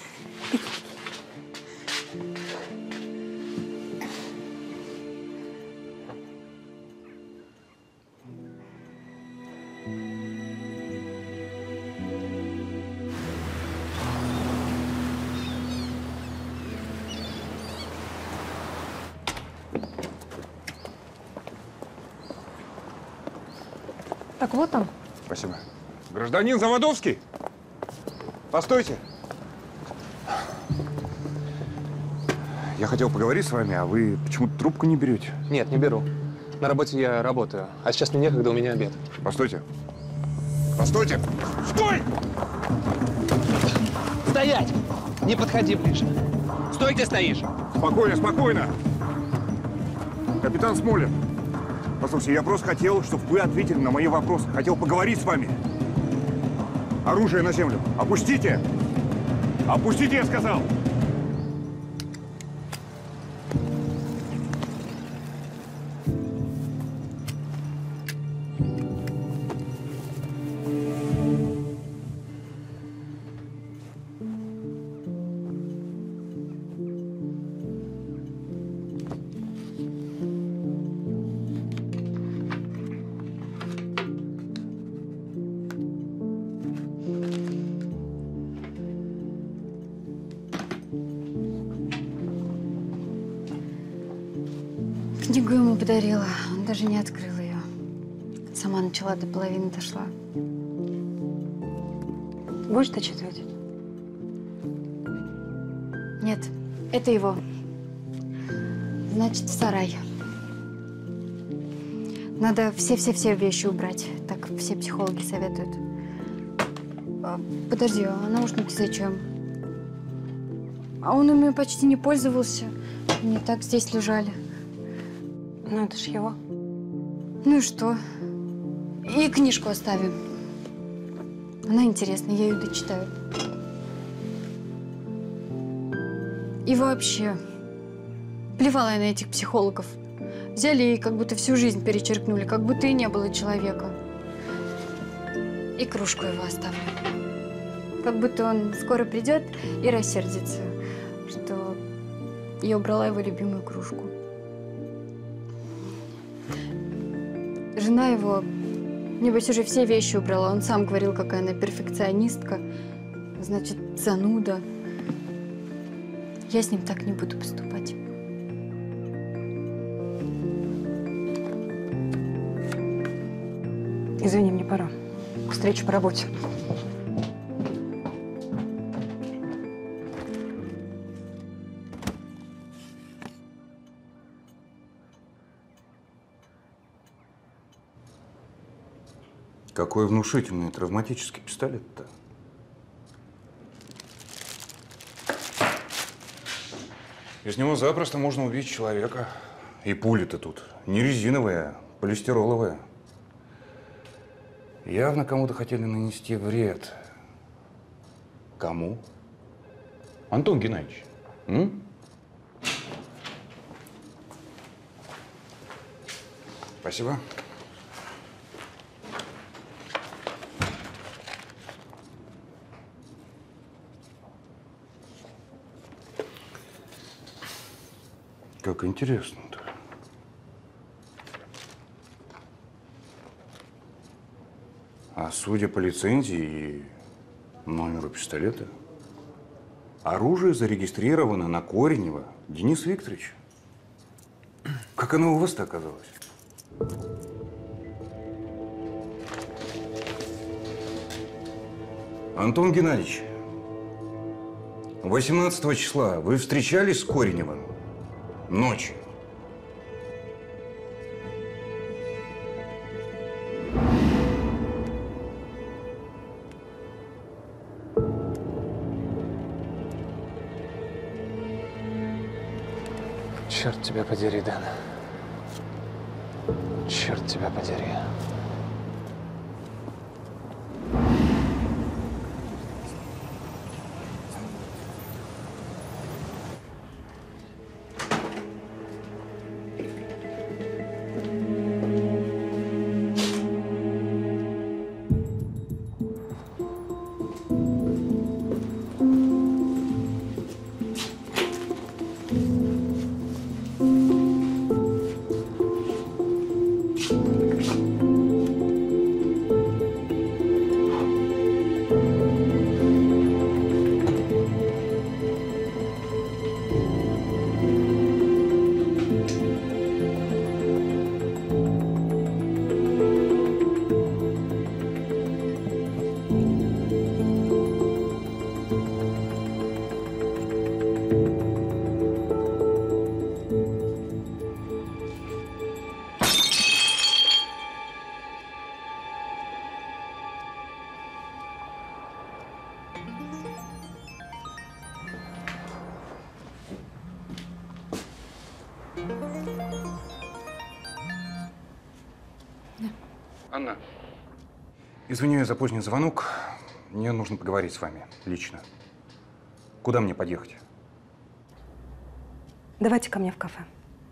[SPEAKER 10] Так, вот он.
[SPEAKER 11] Спасибо. Гражданин Заводовский! Постойте! Я хотел поговорить с вами, а вы почему-то трубку не берете.
[SPEAKER 5] Нет, не беру. На работе я работаю, а сейчас мне некогда, у меня обед.
[SPEAKER 11] Постойте. Постойте! Стой!
[SPEAKER 21] Стоять! Не подходи ближе. Стой, где стоишь!
[SPEAKER 11] Спокойно, спокойно! Капитан Смолин, послушайте, я просто хотел, чтобы вы ответили на мои вопросы. Хотел поговорить с вами. Оружие на землю. Опустите! Опустите, я сказал!
[SPEAKER 15] Книгу ему подарила, он даже не открыл ее. Сама начала, до половины дошла.
[SPEAKER 10] Будешь дочитывать?
[SPEAKER 15] Нет, это его. Значит, в сарай. Надо все-все-все вещи убрать. Так все психологи советуют. А, подожди, а наушники зачем? А он ими почти не пользовался. Они так здесь лежали.
[SPEAKER 10] Ну, это ж его.
[SPEAKER 15] Ну и что? И книжку оставим. Она интересная, я ее дочитаю. И вообще, плевала я на этих психологов. Взяли и как будто всю жизнь перечеркнули, как будто и не было человека. И кружку его оставлю. Как будто он скоро придет и рассердится, что я убрала его любимую кружку. Жена его, небось, уже все вещи убрала. Он сам говорил, какая она перфекционистка. Значит, зануда. Я с ним так не буду поступать.
[SPEAKER 10] Извини, мне пора. К встрече по работе.
[SPEAKER 11] Какой внушительный травматический пистолет-то. Из него запросто можно убить человека. И пуля-то тут не резиновая, а полистироловая. Явно кому-то хотели нанести вред. Кому? Антон Геннадьевич. М? Спасибо. Как интересно-то. А судя по лицензии и номеру пистолета, оружие зарегистрировано на Коренева Дениса Викторовича. Как оно у вас-то оказалось? Антон Геннадьевич, восемнадцатого числа вы встречались с Кореневым ночью?
[SPEAKER 1] Черт тебя подери, Дэн. Черт тебя подери.
[SPEAKER 11] Анна, извиняюсь за поздний звонок. Мне нужно поговорить с вами лично. Куда мне подъехать?
[SPEAKER 2] Давайте ко мне в кафе.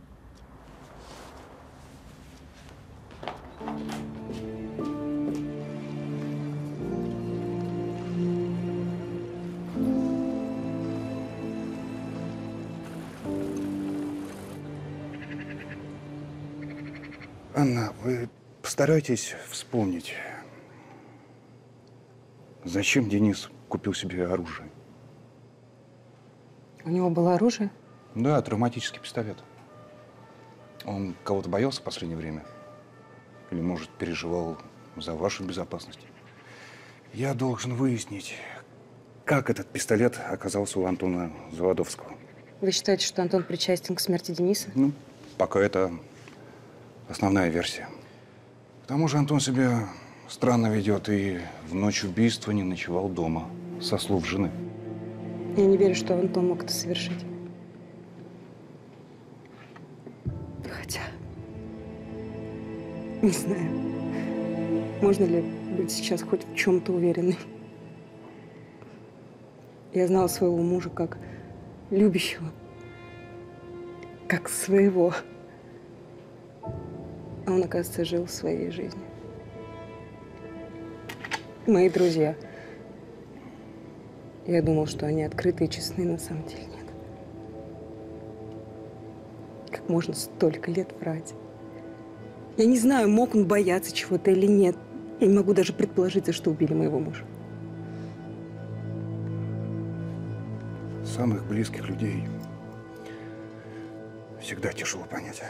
[SPEAKER 11] Анна, вы постарайтесь вспомнить, зачем Денис купил себе оружие?
[SPEAKER 2] У него было оружие?
[SPEAKER 11] Да, травматический пистолет. Он кого-то боялся в последнее время? Или, может, переживал за вашу безопасность? Я должен выяснить, как этот пистолет оказался у Антона Заводовского.
[SPEAKER 2] Вы считаете, что Антон причастен к смерти Дениса?
[SPEAKER 11] Ну, пока это основная версия. К тому же Антон себя странно ведет и в ночь убийства не ночевал дома, со слов жены.
[SPEAKER 2] Я не верю, что Антон мог это совершить. Хотя, не знаю, можно ли быть сейчас хоть в чем-то уверенной. Я знала своего мужа как любящего, как своего. А он, оказывается, жил своей жизнью. Мои друзья. Я думал, что они открыты и честны, на самом деле нет. Как можно столько лет врать? Я не знаю, мог он бояться чего-то или нет. Я не могу даже предположить, за что убили моего мужа.
[SPEAKER 11] Самых близких людей всегда тяжело понять.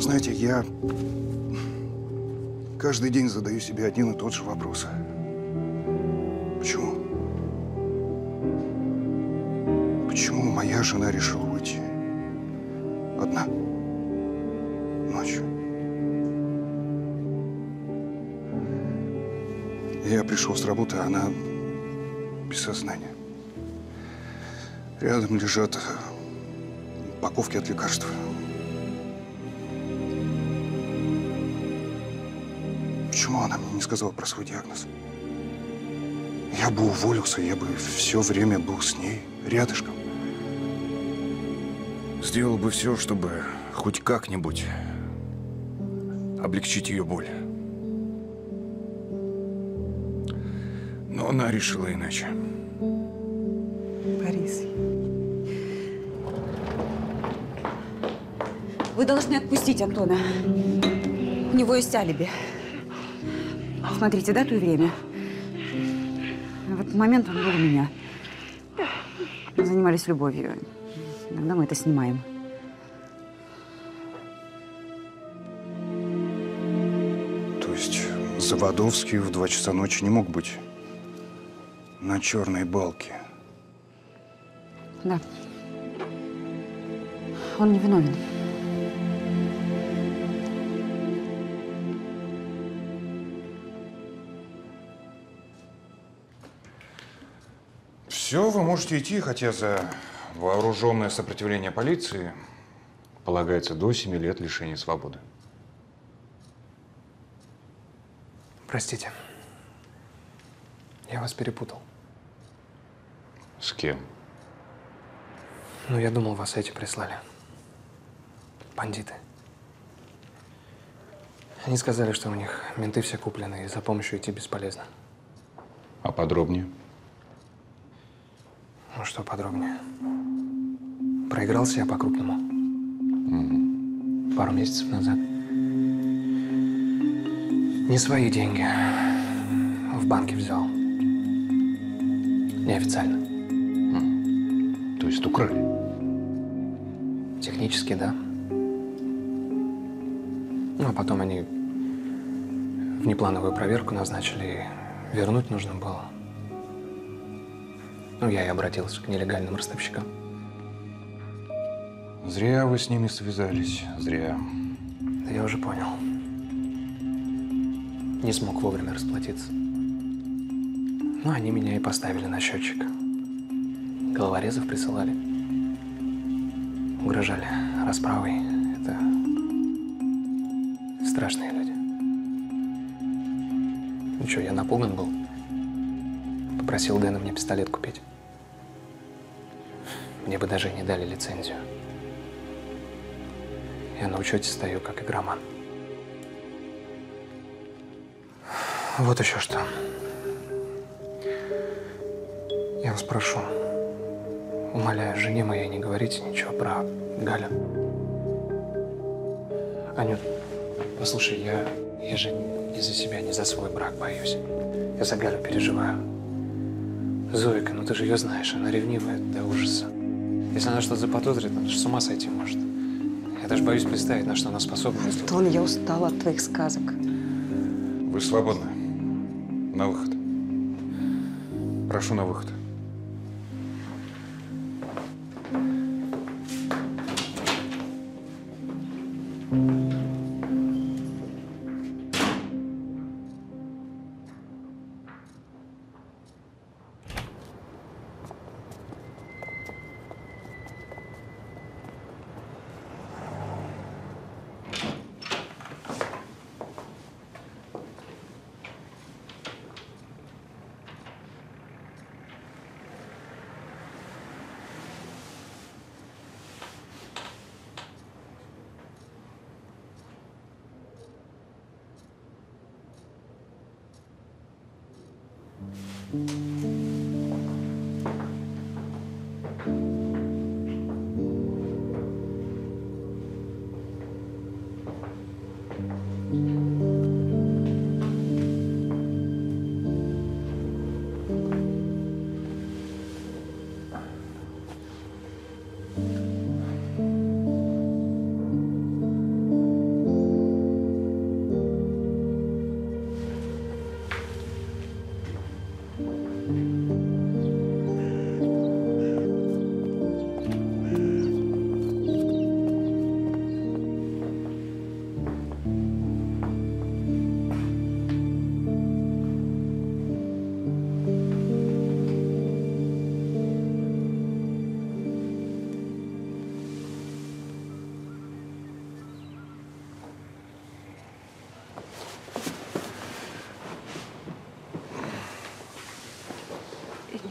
[SPEAKER 14] Знаете, я каждый день задаю себе один и тот же вопрос. Почему? Почему моя жена решила уйти одна ночью? Я пришел с работы, а она без сознания. Рядом лежат упаковки от лекарств. Почему она мне не сказала про свой диагноз? Я бы уволился, я бы все время был с ней, рядышком. Сделал бы все, чтобы хоть как-нибудь облегчить ее боль. Но она решила иначе.
[SPEAKER 4] Борис, вы должны отпустить Антона. У него есть алиби. Смотрите, дату и время. В этот момент он был у меня. Мы занимались любовью. Иногда мы это снимаем.
[SPEAKER 14] То есть Заводовский в два часа ночи не мог быть на черной балке?
[SPEAKER 4] Да. Он не виновен.
[SPEAKER 14] Все, вы можете идти, хотя за вооруженное сопротивление полиции полагается до семи лет лишения свободы.
[SPEAKER 1] Простите. Я вас перепутал.
[SPEAKER 14] С кем?
[SPEAKER 1] Ну, я думал, вас эти прислали. Бандиты. Они сказали, что у них менты все куплены, и за помощью идти бесполезно.
[SPEAKER 14] А подробнее?
[SPEAKER 1] Ну, что подробнее? Проигрался я по-крупному.
[SPEAKER 14] Mm-hmm.
[SPEAKER 1] Пару месяцев назад. Не свои деньги. В банке взял. Неофициально.
[SPEAKER 14] Mm. То есть украли?
[SPEAKER 1] Технически, да. Ну, а потом они внеплановую проверку назначили, и вернуть нужно было. Ну, я и обратился к нелегальным ростовщикам.
[SPEAKER 14] Зря вы с ними связались. Зря.
[SPEAKER 1] Да я уже понял. Не смог вовремя расплатиться. Ну, они меня и поставили на счетчик. Головорезов присылали. Угрожали расправой. Это страшные люди. Ну что, я напуган был. Попросил Дэна мне пистолет купить. Мне бы даже не дали лицензию. Я на учете стою, как игроман. Вот еще что. Я вас прошу, умоляю, жене моей не говорите ничего про Галю. Анют, послушай, я, я же не за себя, не за свой брак боюсь. Я за Галю переживаю. Зоика, ну ты же ее знаешь, она ревнивая до ужаса. Если она что-то заподозрит, она же с ума сойти может. Я даже боюсь представить, на что она способна.
[SPEAKER 4] Антон, я устала от твоих сказок.
[SPEAKER 14] Вы свободны. На выход. Прошу на выход.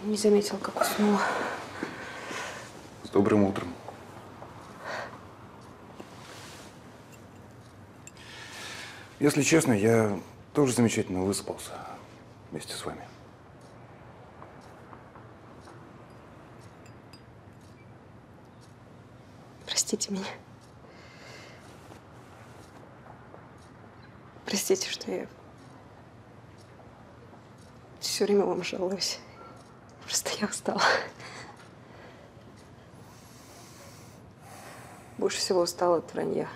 [SPEAKER 10] Не заметил, как уснула.
[SPEAKER 11] С добрым утром. Если честно, я тоже замечательно выспался вместе с вами.
[SPEAKER 10] Простите меня. Простите, что я все время вам жалуюсь. Просто я устала. Больше всего устала от вранья.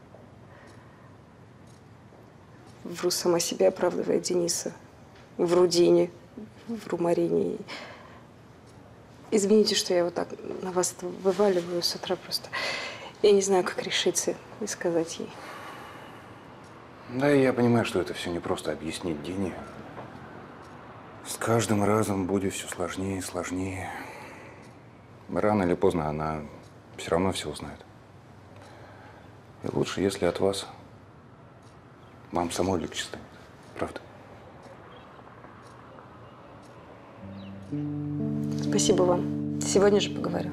[SPEAKER 10] Вру сама себя, оправдывая Дениса. Вру Дине, вру Марине. Извините, что я вот так на вас вываливаю с утра просто. Я не знаю, как решиться и сказать ей.
[SPEAKER 11] Да, я понимаю, что это все не просто объяснить Дине. С каждым разом будет все сложнее и сложнее. Рано или поздно она все равно все узнает. И лучше, если от вас вам самой легче станет. Правда?
[SPEAKER 10] Спасибо вам. Сегодня же поговорю.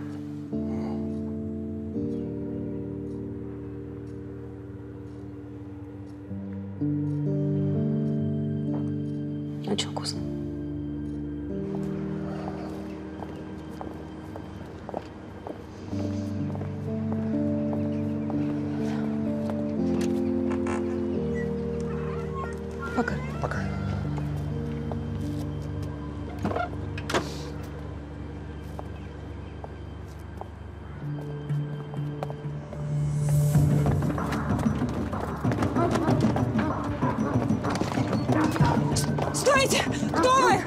[SPEAKER 10] Очень вкусно. Пока.
[SPEAKER 11] Пока.
[SPEAKER 19] Стойте! Кто вы?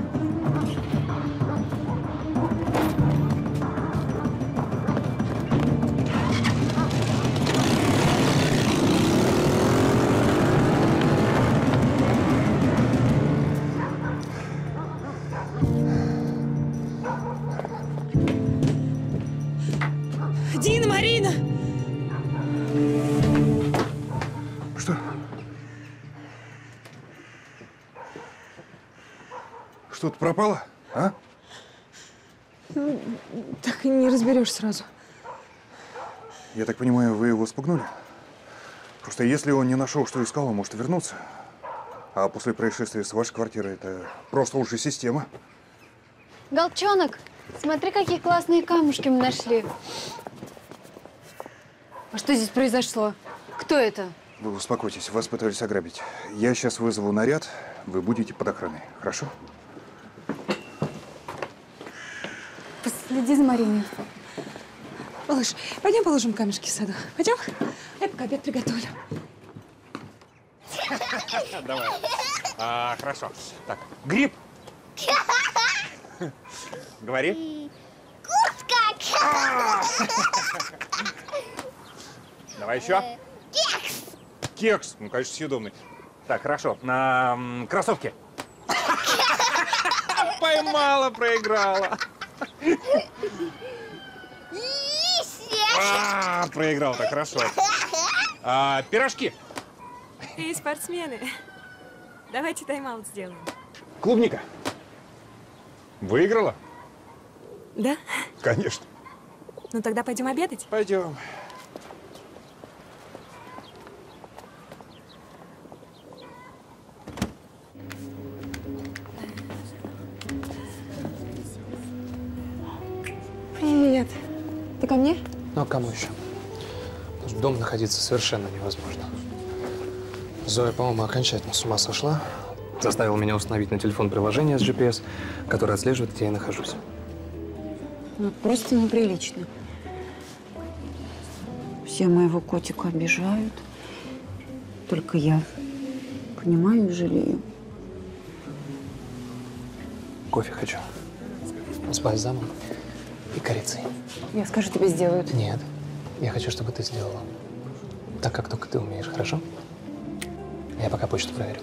[SPEAKER 19] Дина, Марина!
[SPEAKER 11] Что? Что-то пропало, а?
[SPEAKER 18] Ну, так и не разберешь сразу.
[SPEAKER 11] Я так понимаю, вы его спугнули? Просто если он не нашел, что искал, он может вернуться. А после происшествия с вашей квартирой это просто уже система.
[SPEAKER 15] Голчонок, смотри, какие классные камушки мы нашли. А что здесь произошло? Кто это?
[SPEAKER 11] Вы успокойтесь, вас пытались ограбить. Я сейчас вызову наряд, вы будете под охраной, хорошо?
[SPEAKER 15] Последи за Мариной.
[SPEAKER 18] Малыш, пойдем положим камешки в саду. Пойдем? Я пока обед приготовлю.
[SPEAKER 5] Давай. А, хорошо. Так, гриб. Говори.
[SPEAKER 17] Куртка.
[SPEAKER 5] Давай еще.
[SPEAKER 17] Кекс.
[SPEAKER 5] Кекс. Ну, конечно, съедобный. Так, хорошо. На м, кроссовки. Поймала, проиграла. А, проиграл, так хорошо. А, пирожки.
[SPEAKER 3] Эй, спортсмены, давайте тайм-аут сделаем.
[SPEAKER 5] Клубника. Выиграла?
[SPEAKER 3] Да?
[SPEAKER 5] Конечно.
[SPEAKER 3] Ну тогда пойдем обедать?
[SPEAKER 5] Пойдем.
[SPEAKER 18] Привет. Ты ко мне?
[SPEAKER 1] Ну а кому еще? Потому что дома находиться совершенно невозможно. Зоя, по-моему, окончательно с ума сошла. Заставила меня установить на телефон приложение с джи пи эс, которое отслеживает, где я нахожусь.
[SPEAKER 4] Ну, просто неприлично. Все моего котика обижают. Только я понимаю и жалею.
[SPEAKER 1] Кофе хочу. С бальзамом и корицей.
[SPEAKER 4] Я скажу, тебе сделают.
[SPEAKER 1] Нет. Я хочу, чтобы ты сделала. Так, как только ты умеешь, хорошо? Я пока почту проверю.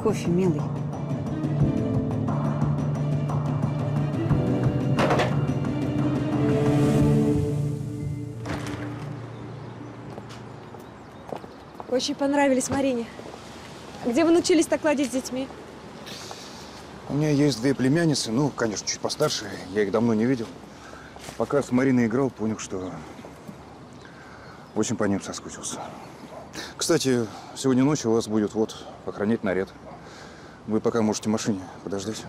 [SPEAKER 4] кофе, милый.
[SPEAKER 3] Очень понравились Марине. Где вы научились так ладить с детьми?
[SPEAKER 14] У меня есть две племянницы, ну, конечно, чуть постарше. Я их давно не видел. Пока с Мариной играл, понял, что очень по ним соскучился. Кстати, сегодня ночью у вас будет вот охранять наряд. Вы пока можете в машине подождать.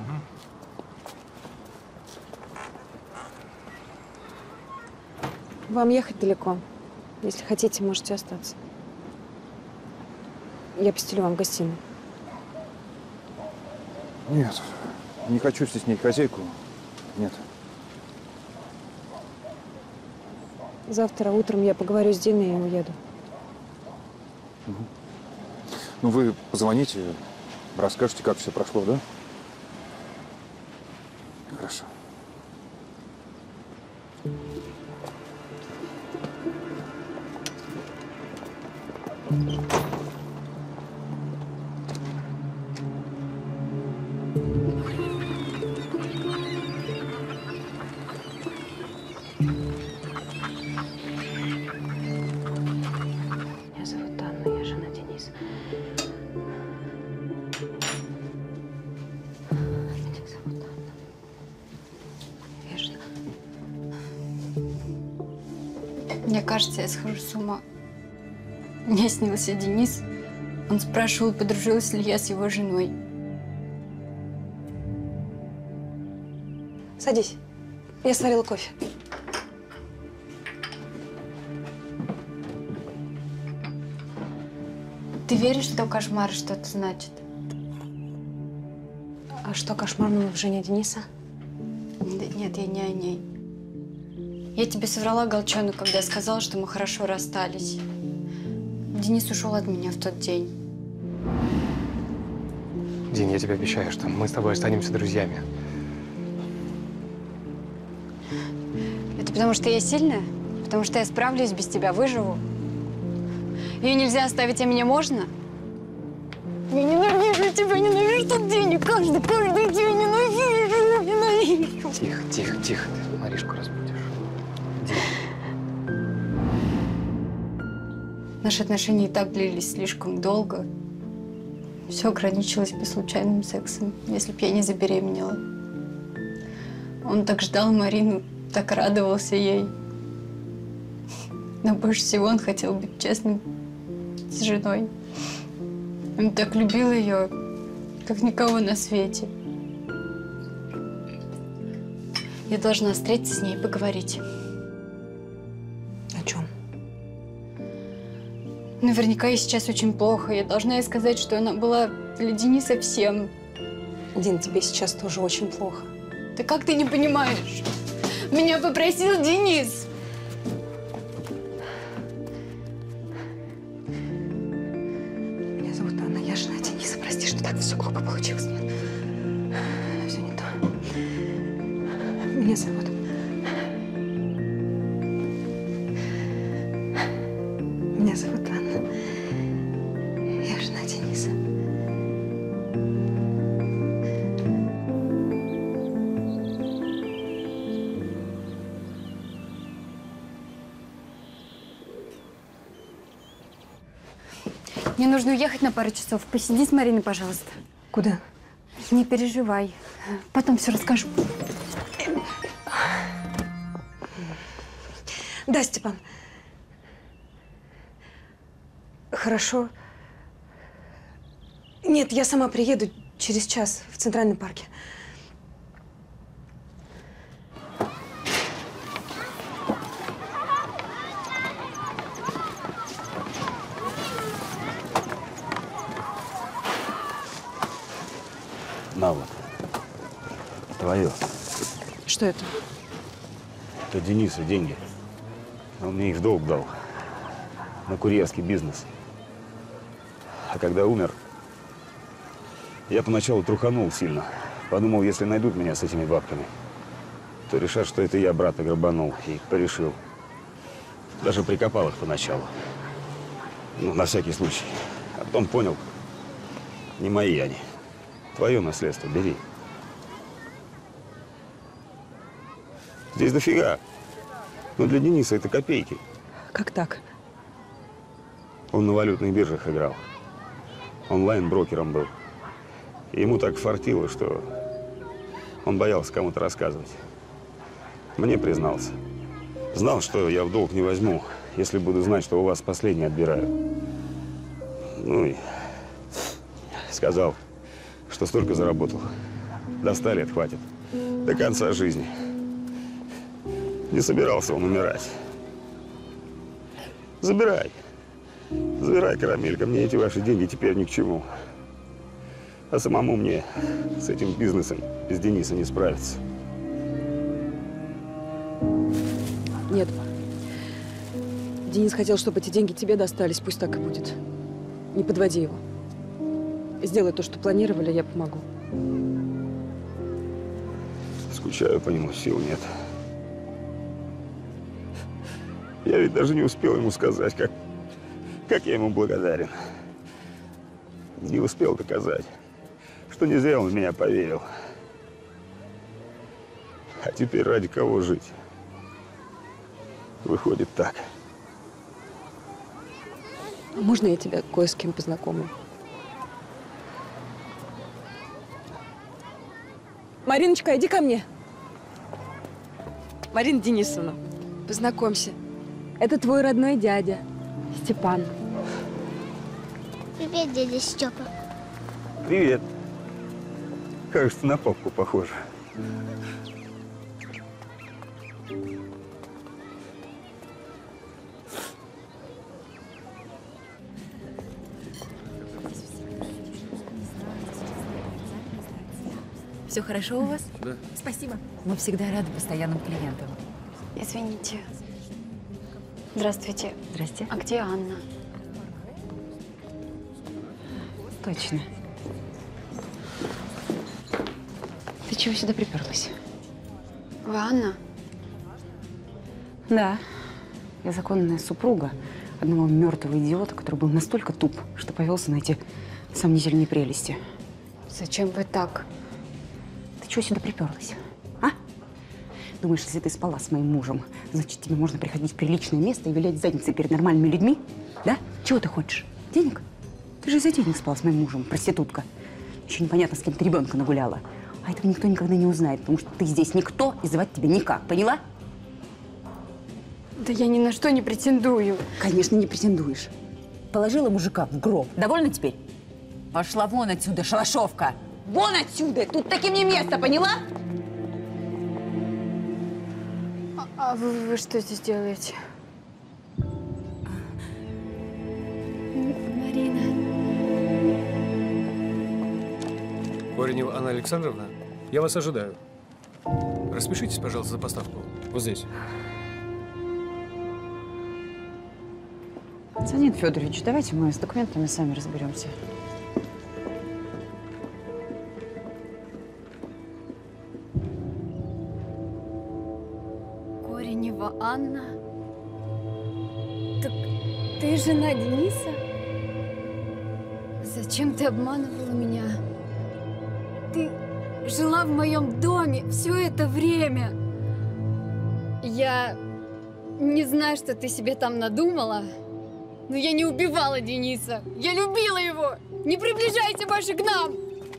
[SPEAKER 3] Вам ехать далеко. Если хотите, можете остаться. Я постелю вам в гостиную.
[SPEAKER 14] Нет, не хочу стеснять хозяйку. Нет.
[SPEAKER 3] Завтра утром я поговорю с Диной и уеду.
[SPEAKER 14] Угу. Ну, вы позвоните, расскажете, как все прошло, да? Хорошо.
[SPEAKER 10] Меня зовут Анна, я жена Дениса. Меня зовут Анна. Я жена.
[SPEAKER 15] Мне кажется, я схожу с ума. Мне снился Денис. Он спрашивал, подружилась ли я с его женой.
[SPEAKER 3] Садись. Я сварила кофе.
[SPEAKER 15] Ты веришь, что кошмар что-то значит?
[SPEAKER 3] А что кошмарного в жене Дениса?
[SPEAKER 15] Да нет, я не о ней. Я тебе соврала, Голчонок, когда сказала, что мы хорошо расстались. Денис ушел от меня в тот день.
[SPEAKER 1] Дин, я тебе обещаю, что мы с тобой останемся друзьями.
[SPEAKER 15] Это потому что я сильная? Потому что я справлюсь без тебя, выживу? Ее нельзя оставить, а меня можно? Я ненавижу тебя, ненавижу тот день, и каждый, каждый день ненавижу, ненавижу.
[SPEAKER 1] Тихо, тихо, тихо, ты Маришку разбудишь.
[SPEAKER 15] Наши отношения и так длились слишком долго. Все ограничилось бы случайным сексом, если б я не забеременела. Он так ждал Марину, так радовался ей. Но больше всего он хотел быть честным с женой. Он так любил ее, как никого на свете. Я должна встретиться с ней и поговорить.
[SPEAKER 3] О чем?
[SPEAKER 15] Наверняка ей сейчас очень плохо. Я должна ей сказать, что она была для Дениса всем.
[SPEAKER 3] Дин, тебе сейчас тоже очень плохо.
[SPEAKER 15] Да как ты не понимаешь? Меня попросил Денис.
[SPEAKER 3] Меня зовут Анна, я жена Дениса. Прости, что так все глупо получилось. Нет, все не то. Меня зовут... Меня зовут Анна. Я жена Дениса.
[SPEAKER 15] Мне нужно уехать на пару часов. Посиди с Мариной, пожалуйста.
[SPEAKER 3] Куда?
[SPEAKER 15] Не переживай. Потом все расскажу.
[SPEAKER 3] Да, Степан. Хорошо. Нет, я сама приеду через час в Центральном парке.
[SPEAKER 6] На вот. Твое.
[SPEAKER 3] Что это?
[SPEAKER 6] Это Дениса деньги. Он мне их в долг дал. На курьерский бизнес. А когда умер, я поначалу труханул сильно. Подумал, если найдут меня с этими бабками, то решат, что это я брата грабанул. И порешил. Даже прикопал их поначалу. Ну, на всякий случай. А потом понял, не мои они. твое наследство, бери. Здесь дофига. Но для Дениса это копейки.
[SPEAKER 18] Как так?
[SPEAKER 6] Он на валютных биржах играл. Онлайн-брокером был. И ему так фартило, что он боялся кому-то рассказывать. Мне признался. Знал, что я в долг не возьму, если буду знать, что у вас последний отбираю. Ну и сказал, что столько заработал. До ста лет хватит. До конца жизни. Не собирался он умирать. Забирай. Забирай, Карамелька, мне эти ваши деньги теперь ни к чему. А самому мне с этим бизнесом без Дениса не справиться.
[SPEAKER 18] Нет. Денис хотел, чтобы эти деньги тебе достались. Пусть так и будет. Не подводи его. Сделай то, что планировали, я помогу.
[SPEAKER 6] Скучаю по нему, сил нет. Я ведь даже не успел ему сказать, как, как я ему благодарен. Не успел доказать, что не зря он в меня поверил. А теперь ради кого жить? Выходит так.
[SPEAKER 18] Можно я тебя кое с кем познакомлю? Мариночка, иди ко мне. Марина Денисовна, познакомься. Это твой родной дядя, Степан.
[SPEAKER 17] Привет, дядя Степа.
[SPEAKER 6] Привет. Кажется, на папку похоже.
[SPEAKER 4] Все хорошо у вас?
[SPEAKER 8] Да.
[SPEAKER 4] Спасибо. Мы всегда рады постоянным клиентам.
[SPEAKER 15] Извините. Здравствуйте.
[SPEAKER 4] Здрасте.
[SPEAKER 15] А где Анна?
[SPEAKER 4] Точно. Ты чего сюда приперлась?
[SPEAKER 15] Вы Анна?
[SPEAKER 4] Да. Я законная супруга одного мертвого идиота, который был настолько туп, что повелся на эти сомнительные прелести.
[SPEAKER 15] Зачем вы так?
[SPEAKER 4] Ты чего сюда приперлась? А? Думаешь, если ты спала с моим мужем, значит, тебе можно приходить в приличное место и вилять задницей перед нормальными людьми? Да? Чего ты хочешь? Денег? Ты же из-за денег спала с моим мужем, проститутка. Еще непонятно, с кем ты ребенка нагуляла. А этого никто никогда не узнает, потому что ты здесь никто и звать тебя никак. Поняла?
[SPEAKER 15] Да я ни на что не претендую.
[SPEAKER 4] Конечно, не претендуешь. Положила мужика в гроб. Довольна теперь? Пошла вон отсюда, шалашовка! Вон отсюда! Тут таким не место, поняла?
[SPEAKER 15] А, а вы, вы что здесь делаете? Марина.
[SPEAKER 1] Коренева Анна Александровна, я вас ожидаю. Распишитесь, пожалуйста, за поставку. Вот здесь.
[SPEAKER 4] Константин Федорович, давайте мы с документами сами разберемся.
[SPEAKER 15] Коренева Анна? Так ты жена Дениса? Зачем ты обманывала меня? Ты жила в моем доме все это время. Я не знаю, что ты себе там надумала, но я не убивала Дениса. Я любила его. Не приближайся больше к нам.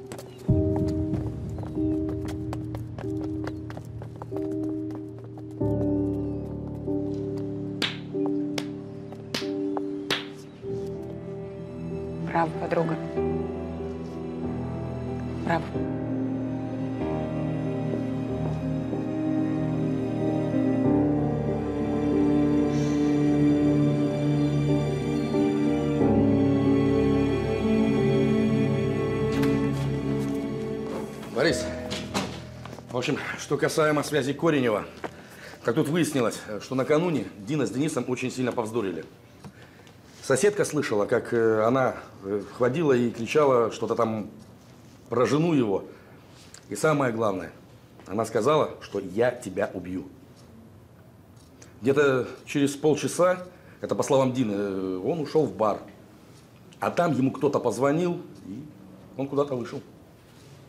[SPEAKER 4] Браво, подруга. Браво.
[SPEAKER 13] Борис, в общем, что касаемо связи Коренева, как тут выяснилось, что накануне Дина с Денисом очень сильно повздорили. Соседка слышала, как она ходила и кричала что-то там про жену его. И самое главное, она сказала, что я тебя убью. Где-то через полчаса, это по словам Дины, он ушел в бар. А там ему кто-то позвонил, и он куда-то вышел.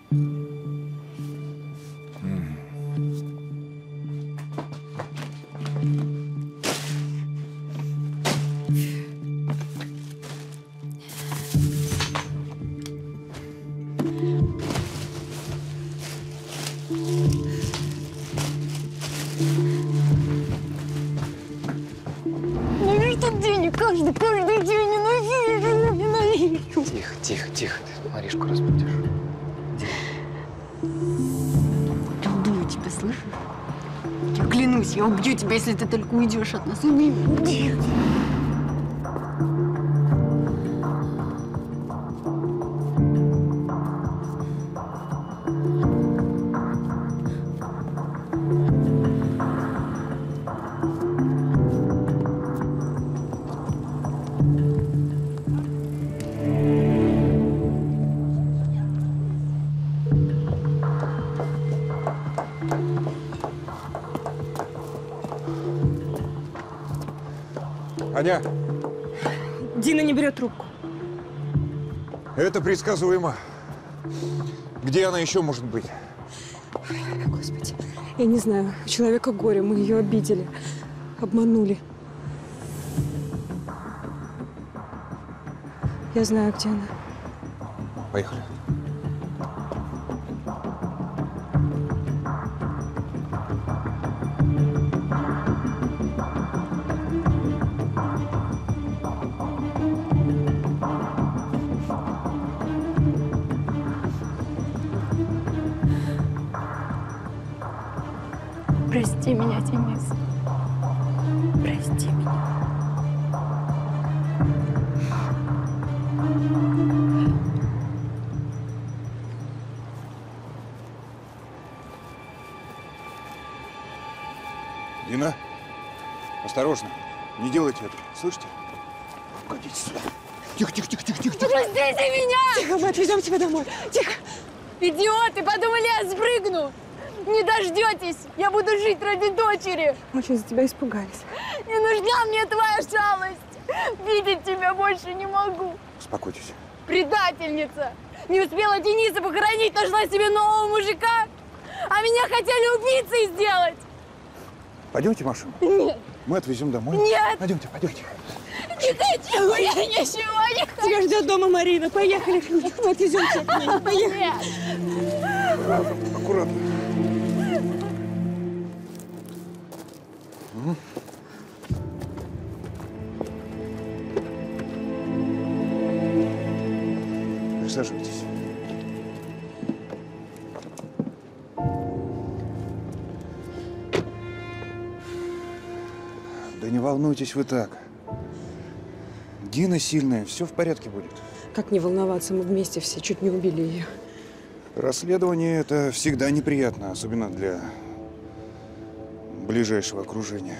[SPEAKER 15] Каждый, каждый день ненавижу, ненавижу.
[SPEAKER 1] Тихо, тихо, тихо. Ты Маришку разбудишь.
[SPEAKER 15] Я убью тебя, слышишь? Я клянусь, я убью тебя, если ты только уйдешь от нас. Убью.
[SPEAKER 14] Аня,
[SPEAKER 18] Дина не берет трубку.
[SPEAKER 14] это предсказуемо. Где она еще может быть?
[SPEAKER 18] Господи, я не знаю. У человека горе, мы ее обидели, обманули. Я знаю, где она.
[SPEAKER 14] Поехали.
[SPEAKER 15] Прости меня, Денис. Прости меня.
[SPEAKER 14] Дина, осторожно. Не делайте это. Слышите? Уходите сюда. Тихо, тихо, тихо, тихо, тихо.
[SPEAKER 15] Простите меня!
[SPEAKER 18] Тихо, мы отвезем тебя домой. Тихо.
[SPEAKER 15] Идиоты, подумали, я спрыгну. Не дождетесь. Я буду жить ради дочери.
[SPEAKER 18] Очень за тебя испугались.
[SPEAKER 15] Не нужна мне твоя жалость. Видеть тебя больше не могу.
[SPEAKER 14] Успокойтесь.
[SPEAKER 15] Предательница. Не успела Дениса похоронить, нашла себе нового мужика. А меня хотели убийцей сделать.
[SPEAKER 14] Пойдемте в машину.
[SPEAKER 15] Нет.
[SPEAKER 14] Мы отвезем домой.
[SPEAKER 15] Нет.
[SPEAKER 14] Пойдемте, пойдемте.
[SPEAKER 15] Не хочу, я ничего не хочу.
[SPEAKER 18] Тебя ждет дома Марина. Поехали. Мы отвезем тебя к ней. Поехали.
[SPEAKER 14] Аккуратно, аккуратно. М? Присаживайтесь. Да не волнуйтесь вы так. Дина сильная, все в порядке будет.
[SPEAKER 18] Как не волноваться, мы вместе все чуть не убили ее.
[SPEAKER 14] Расследование – это всегда неприятно, особенно для ближайшего окружения.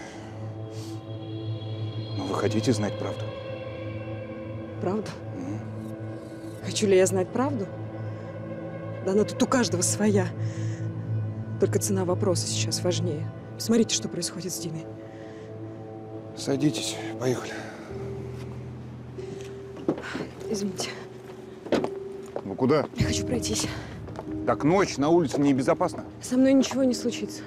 [SPEAKER 14] Но вы хотите знать правду?
[SPEAKER 18] Правда? Хочу ли я знать правду? Да она тут у каждого своя. Только цена вопроса сейчас важнее. Смотрите, что происходит с Диной.
[SPEAKER 14] Садитесь, поехали.
[SPEAKER 18] Извините.
[SPEAKER 14] Ну куда?
[SPEAKER 18] Я хочу пройтись.
[SPEAKER 14] Так ночь, на улице небезопасно.
[SPEAKER 18] Со мной ничего не случится.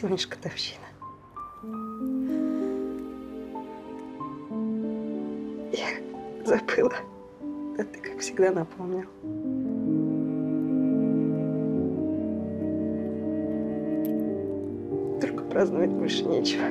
[SPEAKER 7] Сегодняшка годовщина. Я забыла. А ты, как всегда, напомнил. Только праздновать больше нечего.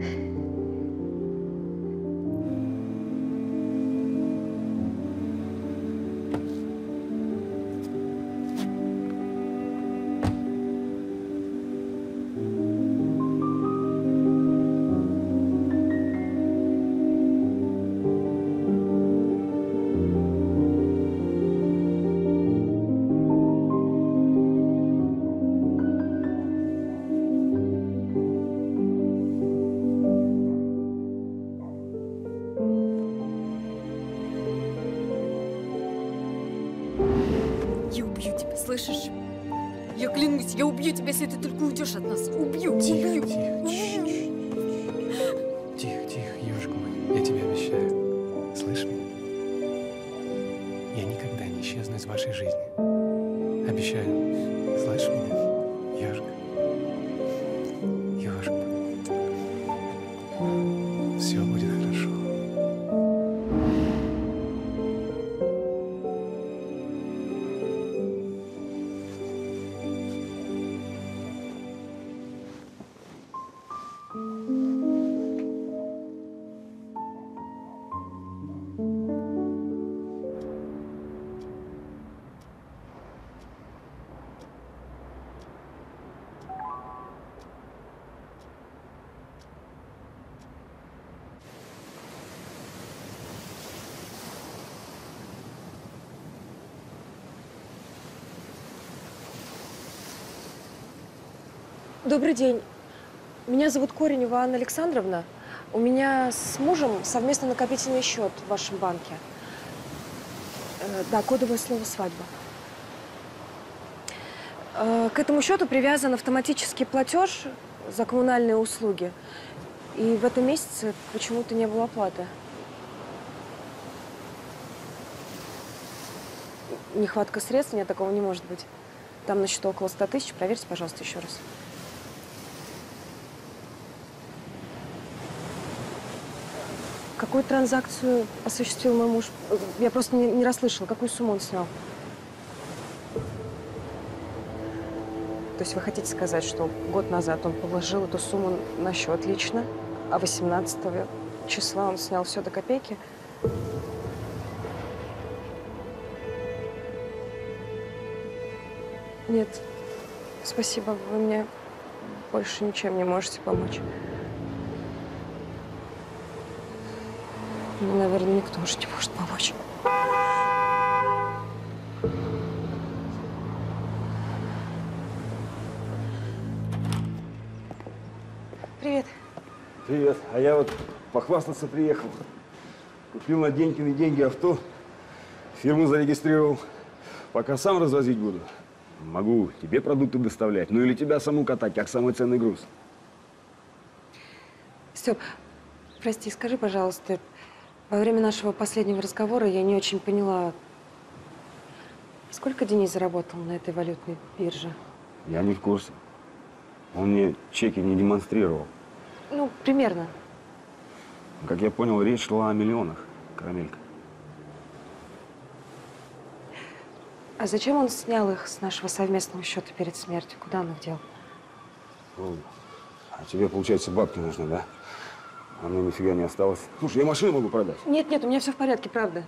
[SPEAKER 15] Я убью тебя, слышишь? Я клянусь, я убью тебя, если ты только уйдешь от нас. Убью,
[SPEAKER 1] Тихо,
[SPEAKER 15] убью.
[SPEAKER 1] тихо, Тихо, тихо, ежик мой, я тебе обещаю. Слышь меня? Я никогда не исчезну из вашей жизни. Обещаю. Слышь меня, ежик? Ежик. Все будет хорошо.
[SPEAKER 18] Добрый день. Меня зовут Коренева Анна Александровна. У меня с мужем совместно накопительный счет в вашем банке. Э, да, кодовое слово «свадьба». Э, к этому счету привязан автоматический платеж за коммунальные услуги. И в этом месяце почему-то не было оплаты. Нехватка средств? Нет, такого не может быть. Там на счету около ста тысяч. Проверьте, пожалуйста, еще раз. Какую транзакцию осуществил мой муж? Я просто не, не расслышала, какую сумму он снял. То есть вы хотите сказать, что год назад он положил эту сумму на счет лично, а восемнадцатого числа он снял все до копейки? Нет, спасибо, вы мне больше ничем не можете помочь. Мне, наверное, никто уже не может помочь. Привет.
[SPEAKER 6] Привет. А я вот похвастаться приехал. Купил на денькины деньги авто, фирму зарегистрировал. Пока сам развозить буду. Могу тебе продукты доставлять, ну или тебя саму катать, как самый ценный груз.
[SPEAKER 18] Степ, прости, скажи, пожалуйста, во время нашего последнего разговора я не очень поняла, сколько Денис заработал на этой валютной бирже?
[SPEAKER 6] Я не в курсе. Он мне чеки не демонстрировал.
[SPEAKER 18] Ну, примерно.
[SPEAKER 6] Как я понял, речь шла о миллионах, Карамелька.
[SPEAKER 18] А зачем он снял их с нашего совместного счета перед смертью? Куда он их дел?
[SPEAKER 6] Ой, а тебе, получается, бабки нужны, да? А мне нифига не осталось. Слушай, я машину могу продать.
[SPEAKER 18] Нет, нет, у меня все в порядке, правда.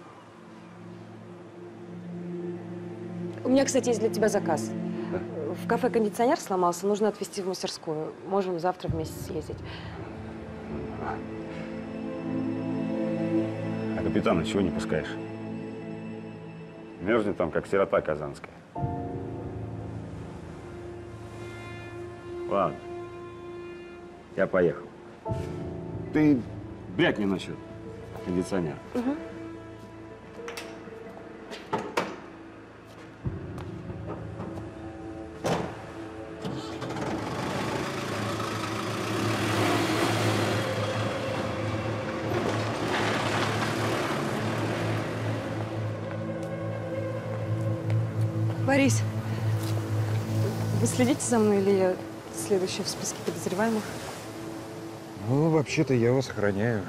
[SPEAKER 18] У меня, кстати, есть для тебя заказ.
[SPEAKER 6] Да?
[SPEAKER 18] В кафе кондиционер сломался, нужно отвезти в мастерскую. Можем завтра вместе съездить.
[SPEAKER 6] А капитана чего не пускаешь? Мерзнет там, как сирота казанская. Ладно, я поехал. Ты брякни насчет кондиционера.
[SPEAKER 18] Угу. Борис, вы следите за мной или я ты следующий в списке подозреваемых?
[SPEAKER 14] Ну, вообще-то я вас охраняю.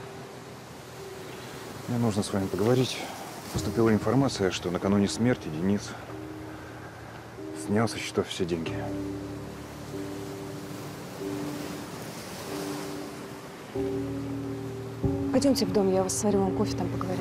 [SPEAKER 14] Мне нужно с вами поговорить. Поступила информация, что накануне смерти Денис снял со счетов все деньги.
[SPEAKER 18] Пойдемте в дом, я вас сварю вам кофе, там поговорим.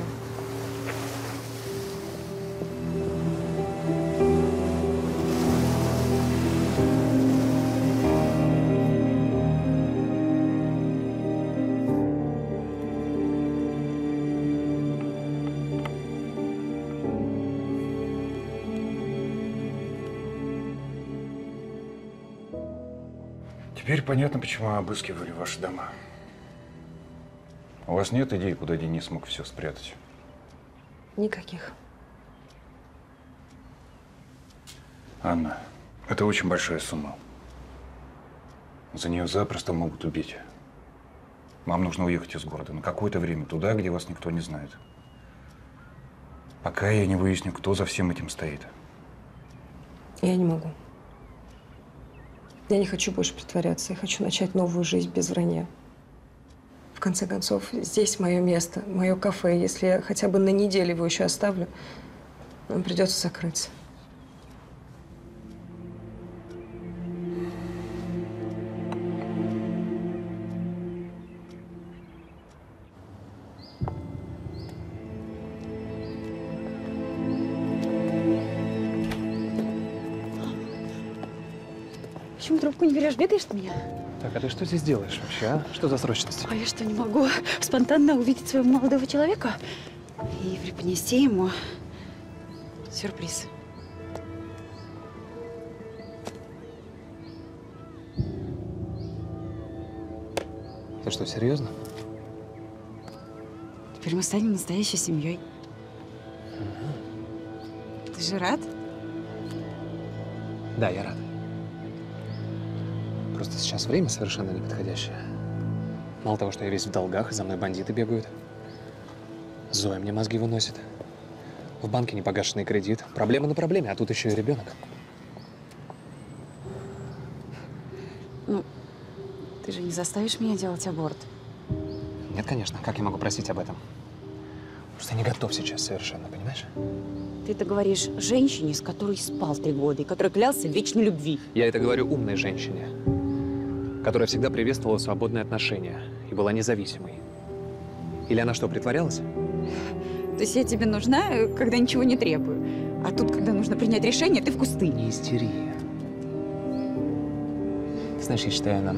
[SPEAKER 14] Теперь понятно, почему обыскивали ваши дома. У вас нет идеи, куда Денис мог все спрятать?
[SPEAKER 18] Никаких.
[SPEAKER 14] Анна, это очень большая сумма. За нее запросто могут убить. Вам нужно уехать из города на какое-то время туда, где вас никто не знает. Пока я не выясню, кто за всем этим стоит.
[SPEAKER 18] Я не могу. Я не хочу больше притворяться. Я хочу начать новую жизнь без вранья. В конце концов, здесь мое место, мое кафе. Если я хотя бы на неделю его еще оставлю, нам придется закрыться.
[SPEAKER 15] Почему трубку не берешь? Бегаешь от меня?
[SPEAKER 1] Так, а ты что здесь делаешь вообще, а? Что за срочность?
[SPEAKER 15] А я что, не могу спонтанно увидеть своего молодого человека и преподнести ему сюрприз?
[SPEAKER 1] Ты что, серьезно?
[SPEAKER 4] Теперь мы станем настоящей семьей. Ты же рад?
[SPEAKER 1] Да, я рад. Просто сейчас время совершенно неподходящее. Мало того, что я весь в долгах, и за мной бандиты бегают. Зоя мне мозги выносит. В банке непогашенный кредит. Проблема на проблеме, а тут еще и ребенок.
[SPEAKER 4] Ну, ты же не заставишь меня делать аборт?
[SPEAKER 1] Нет, конечно. Как я могу просить об этом? Просто я не готов сейчас совершенно, понимаешь?
[SPEAKER 4] Ты это говоришь женщине, с которой спал три года и которой клялся в вечной любви.
[SPEAKER 1] Я это говорю умной женщине, которая всегда приветствовала свободные отношения и была независимой. Или она что, притворялась?
[SPEAKER 4] То есть я тебе нужна, когда ничего не требую. А тут, когда нужно принять решение, ты в кусты.
[SPEAKER 1] Не истери. Ты знаешь, я считаю, нам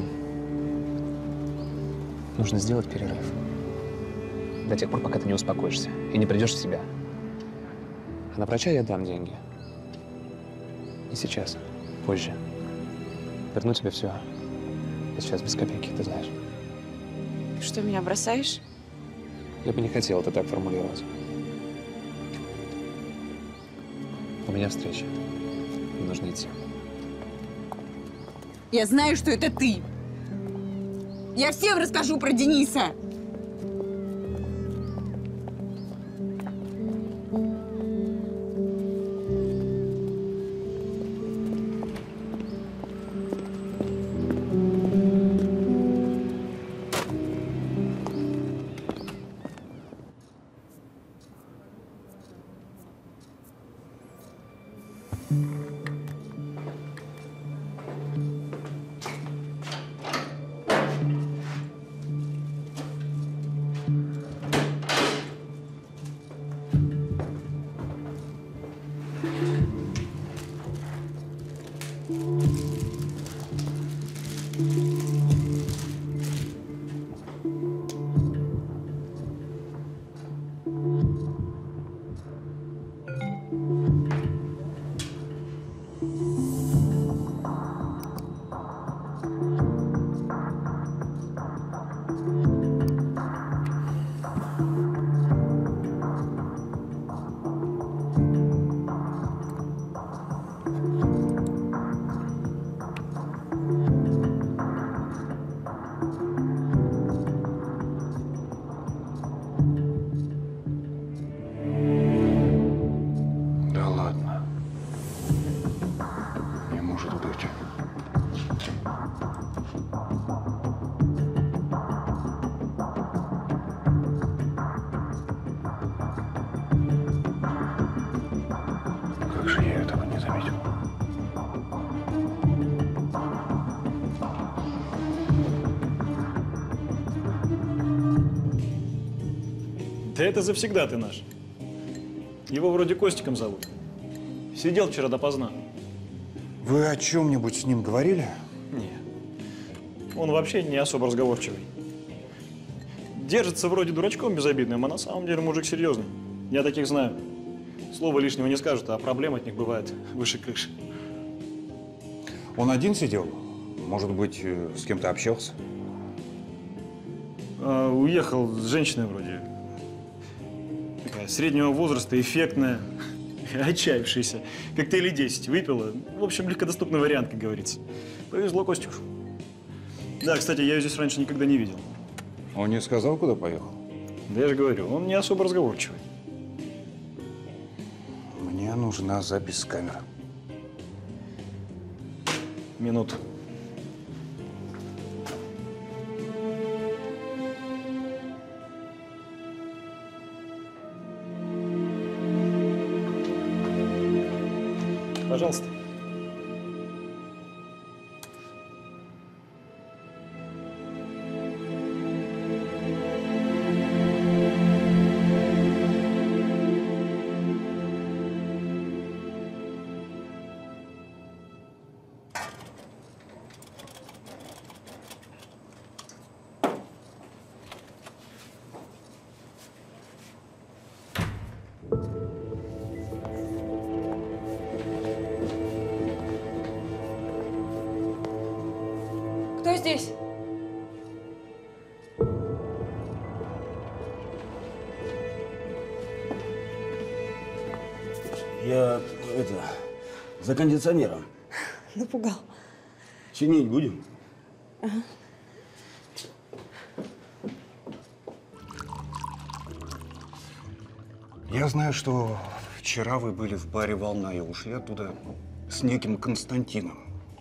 [SPEAKER 1] нужно сделать перерыв. До тех пор, пока ты не успокоишься и не придешь в себя. А на врача я дам деньги. Не сейчас, позже. Верну тебе все. Я сейчас без копейки, ты знаешь.
[SPEAKER 4] Ты что, меня бросаешь?
[SPEAKER 1] Я бы не хотел это так формулировать. У меня встреча. Мне нужно идти.
[SPEAKER 4] Я знаю, что это ты. Я всем расскажу про Дениса.
[SPEAKER 14] Как же я этого не заметил?
[SPEAKER 8] Да это завсегда ты наш. Его вроде Костиком зовут. Сидел вчера допоздна.
[SPEAKER 14] Вы о чем-нибудь с ним говорили?
[SPEAKER 8] Не. Он вообще не особо разговорчивый. Держится вроде дурачком безобидным, а на самом деле мужик серьезный. Я таких знаю. Слова лишнего не скажут, а проблем от них бывает выше крыши.
[SPEAKER 14] Он один сидел? Может быть, с кем-то общался?
[SPEAKER 8] А, уехал с женщиной вроде. Такая среднего возраста, эффектная, отчаявшаяся. Коктейли десять выпила. В общем, легкодоступный вариант, как говорится. Повезло Костюшу. Да, кстати, я ее здесь раньше никогда не видел.
[SPEAKER 14] Он не сказал, куда поехал?
[SPEAKER 8] Да я же говорю, он не особо разговорчивый.
[SPEAKER 14] Мне нужна запись с камеры.
[SPEAKER 8] Минуту. Пожалуйста.
[SPEAKER 19] Кто здесь?
[SPEAKER 6] Я, это, за кондиционером.
[SPEAKER 19] Напугал.
[SPEAKER 6] Чинить будем?
[SPEAKER 19] Ага.
[SPEAKER 14] Я знаю, что вчера вы были в баре «Волна» и ушли оттуда с неким Константином.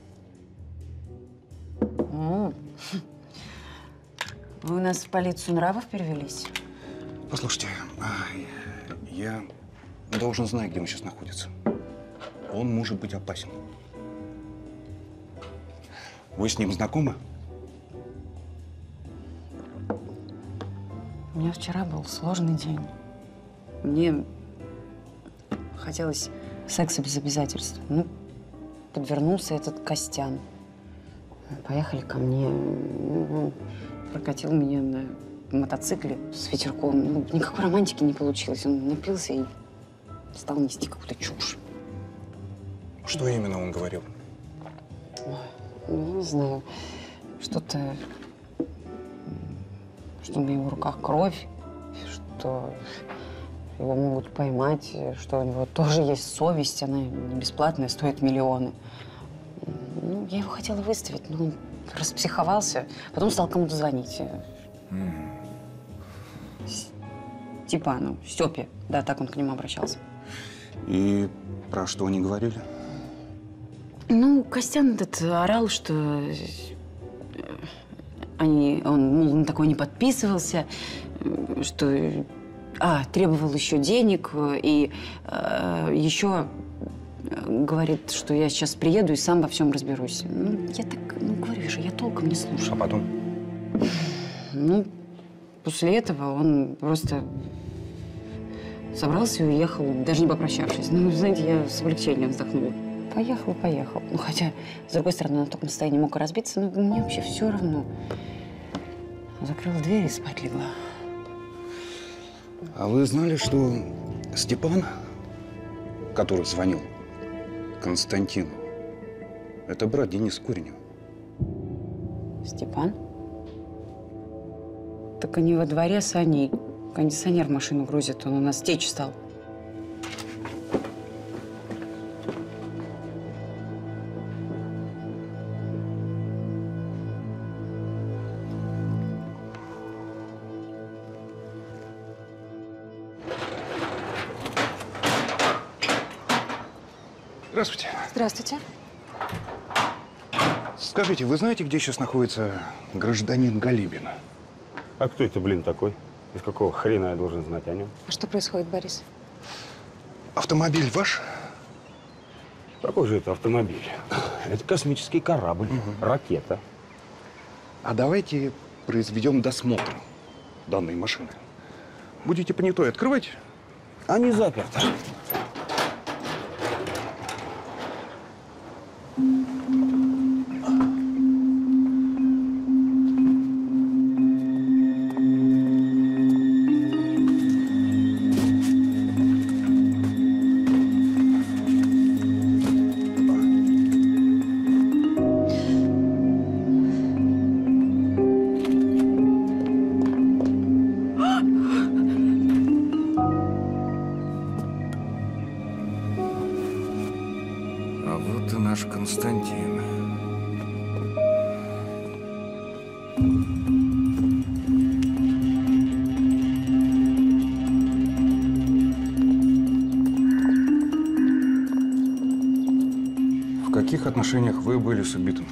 [SPEAKER 4] М. Вы у нас в полицию нравов перевелись?
[SPEAKER 14] Послушайте, а, я должен знать, где он сейчас находится. Он может быть опасен. Вы с ним знакомы?
[SPEAKER 4] У меня вчера был сложный день. Мне хотелось секса без обязательств. Ну, подвернулся этот Костян. Поехали ко мне. Он прокатил меня на мотоцикле с ветерком. Ну, никакой романтики не получилось. Он напился и стал нести какую-то чушь.
[SPEAKER 14] Что именно он говорил?
[SPEAKER 4] Ой, ну, я не знаю. Что-то, что на его руках кровь, что его могут поймать, что у него тоже есть совесть, она не бесплатная, стоит миллионы. Ну, я его хотела выставить, но он распсиховался, потом стал кому-то звонить.
[SPEAKER 14] Mm.
[SPEAKER 4] Степану, Степе, да, так он к нему обращался.
[SPEAKER 14] И про что они говорили?
[SPEAKER 4] Ну, Костян этот орал, что они, он, мол, на такое не подписывался, что а, требовал еще денег и а, еще говорит, что я сейчас приеду и сам во всем разберусь. Ну, я так, ну, говорю же, я толком не слушаю.
[SPEAKER 14] А потом?
[SPEAKER 4] Ну, после этого он просто собрался и уехал, даже не попрощавшись. Ну, знаете, я с облегчением вздохнула. Поехал, поехал. Ну, хотя, с другой стороны, на таком состоянии мог и разбиться, но мне вообще все равно. Закрыла дверь и спать легла.
[SPEAKER 14] А вы знали, что Степан, который звонил Константину, это брат Дениса Коренева?
[SPEAKER 4] Степан? Так они во дворе с Аней кондиционер в машину грузят. Он у нас течь стал.
[SPEAKER 14] Здравствуйте.
[SPEAKER 19] Здравствуйте.
[SPEAKER 14] Скажите, вы знаете, где сейчас находится гражданин Галибин?
[SPEAKER 6] А кто это, блин, такой? Из какого хрена я должен знать о нем?
[SPEAKER 19] А что происходит, Борис?
[SPEAKER 14] Автомобиль ваш?
[SPEAKER 6] Какой же это автомобиль? Это космический корабль, ракета.
[SPEAKER 14] А давайте произведем досмотр данной машины. Будете понятой открывать?
[SPEAKER 6] А не заперто.
[SPEAKER 14] А вот и наш Константин. В каких отношениях вы были с убитым?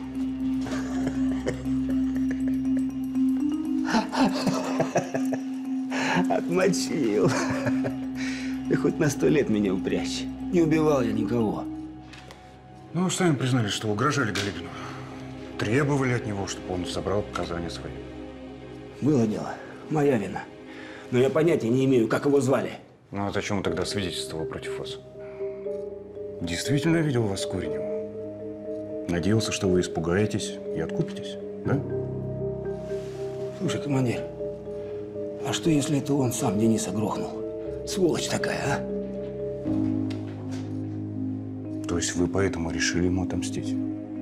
[SPEAKER 6] Отмочил. Ты хоть на сто лет меня упрячь. Не убивал я никого.
[SPEAKER 14] Ну, вы сами признались, что угрожали Галибину. Требовали от него, чтобы он забрал показания свои.
[SPEAKER 6] Было дело. Моя вина. Но я понятия не имею, как его звали.
[SPEAKER 14] Ну, а зачем он тогда свидетельствовал против вас? Действительно видел вас с Кореневым. Надеялся, что вы испугаетесь и откупитесь, да?
[SPEAKER 6] Слушай, командир, а что, если это он сам Дениса грохнул? Сволочь такая, а?
[SPEAKER 14] То есть вы поэтому решили ему отомстить?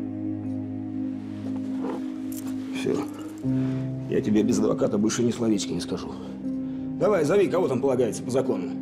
[SPEAKER 6] Все. Я тебе без адвоката больше ни словечки не скажу. Давай, зови, кого там полагается по закону.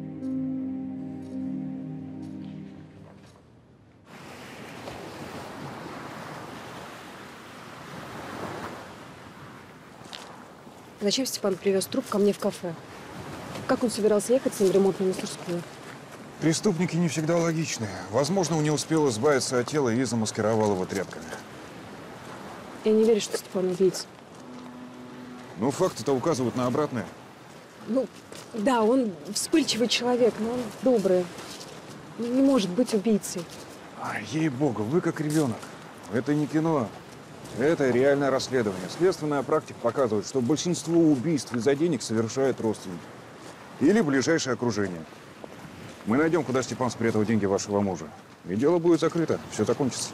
[SPEAKER 2] Зачем Степан привез труп ко мне в кафе? Как он собирался ехать с ним в ремонтную мастерскую?
[SPEAKER 14] Преступники не всегда логичны. Возможно, он не успел избавиться от тела и замаскировал его тряпками.
[SPEAKER 2] Я не верю, что Степан убийца.
[SPEAKER 14] Ну, факты-то указывают на обратное.
[SPEAKER 2] Ну, да, он вспыльчивый человек, но он добрый. Не может быть убийцей.
[SPEAKER 14] А, ей-богу, вы как ребенок. Это не кино. Это реальное расследование. Следственная практика показывает, что большинство убийств из-за денег совершают родственники. Или ближайшее окружение. Мы найдем, куда Степан спрятал деньги вашего мужа. И дело будет закрыто. Все закончится.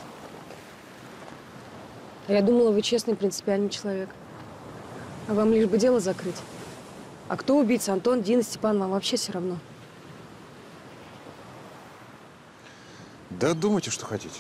[SPEAKER 2] А я думала, вы честный, принципиальный человек. А вам лишь бы дело закрыть. А кто убийца? Антон, Дина, Степан, вам вообще все равно.
[SPEAKER 14] Да думайте, что хотите.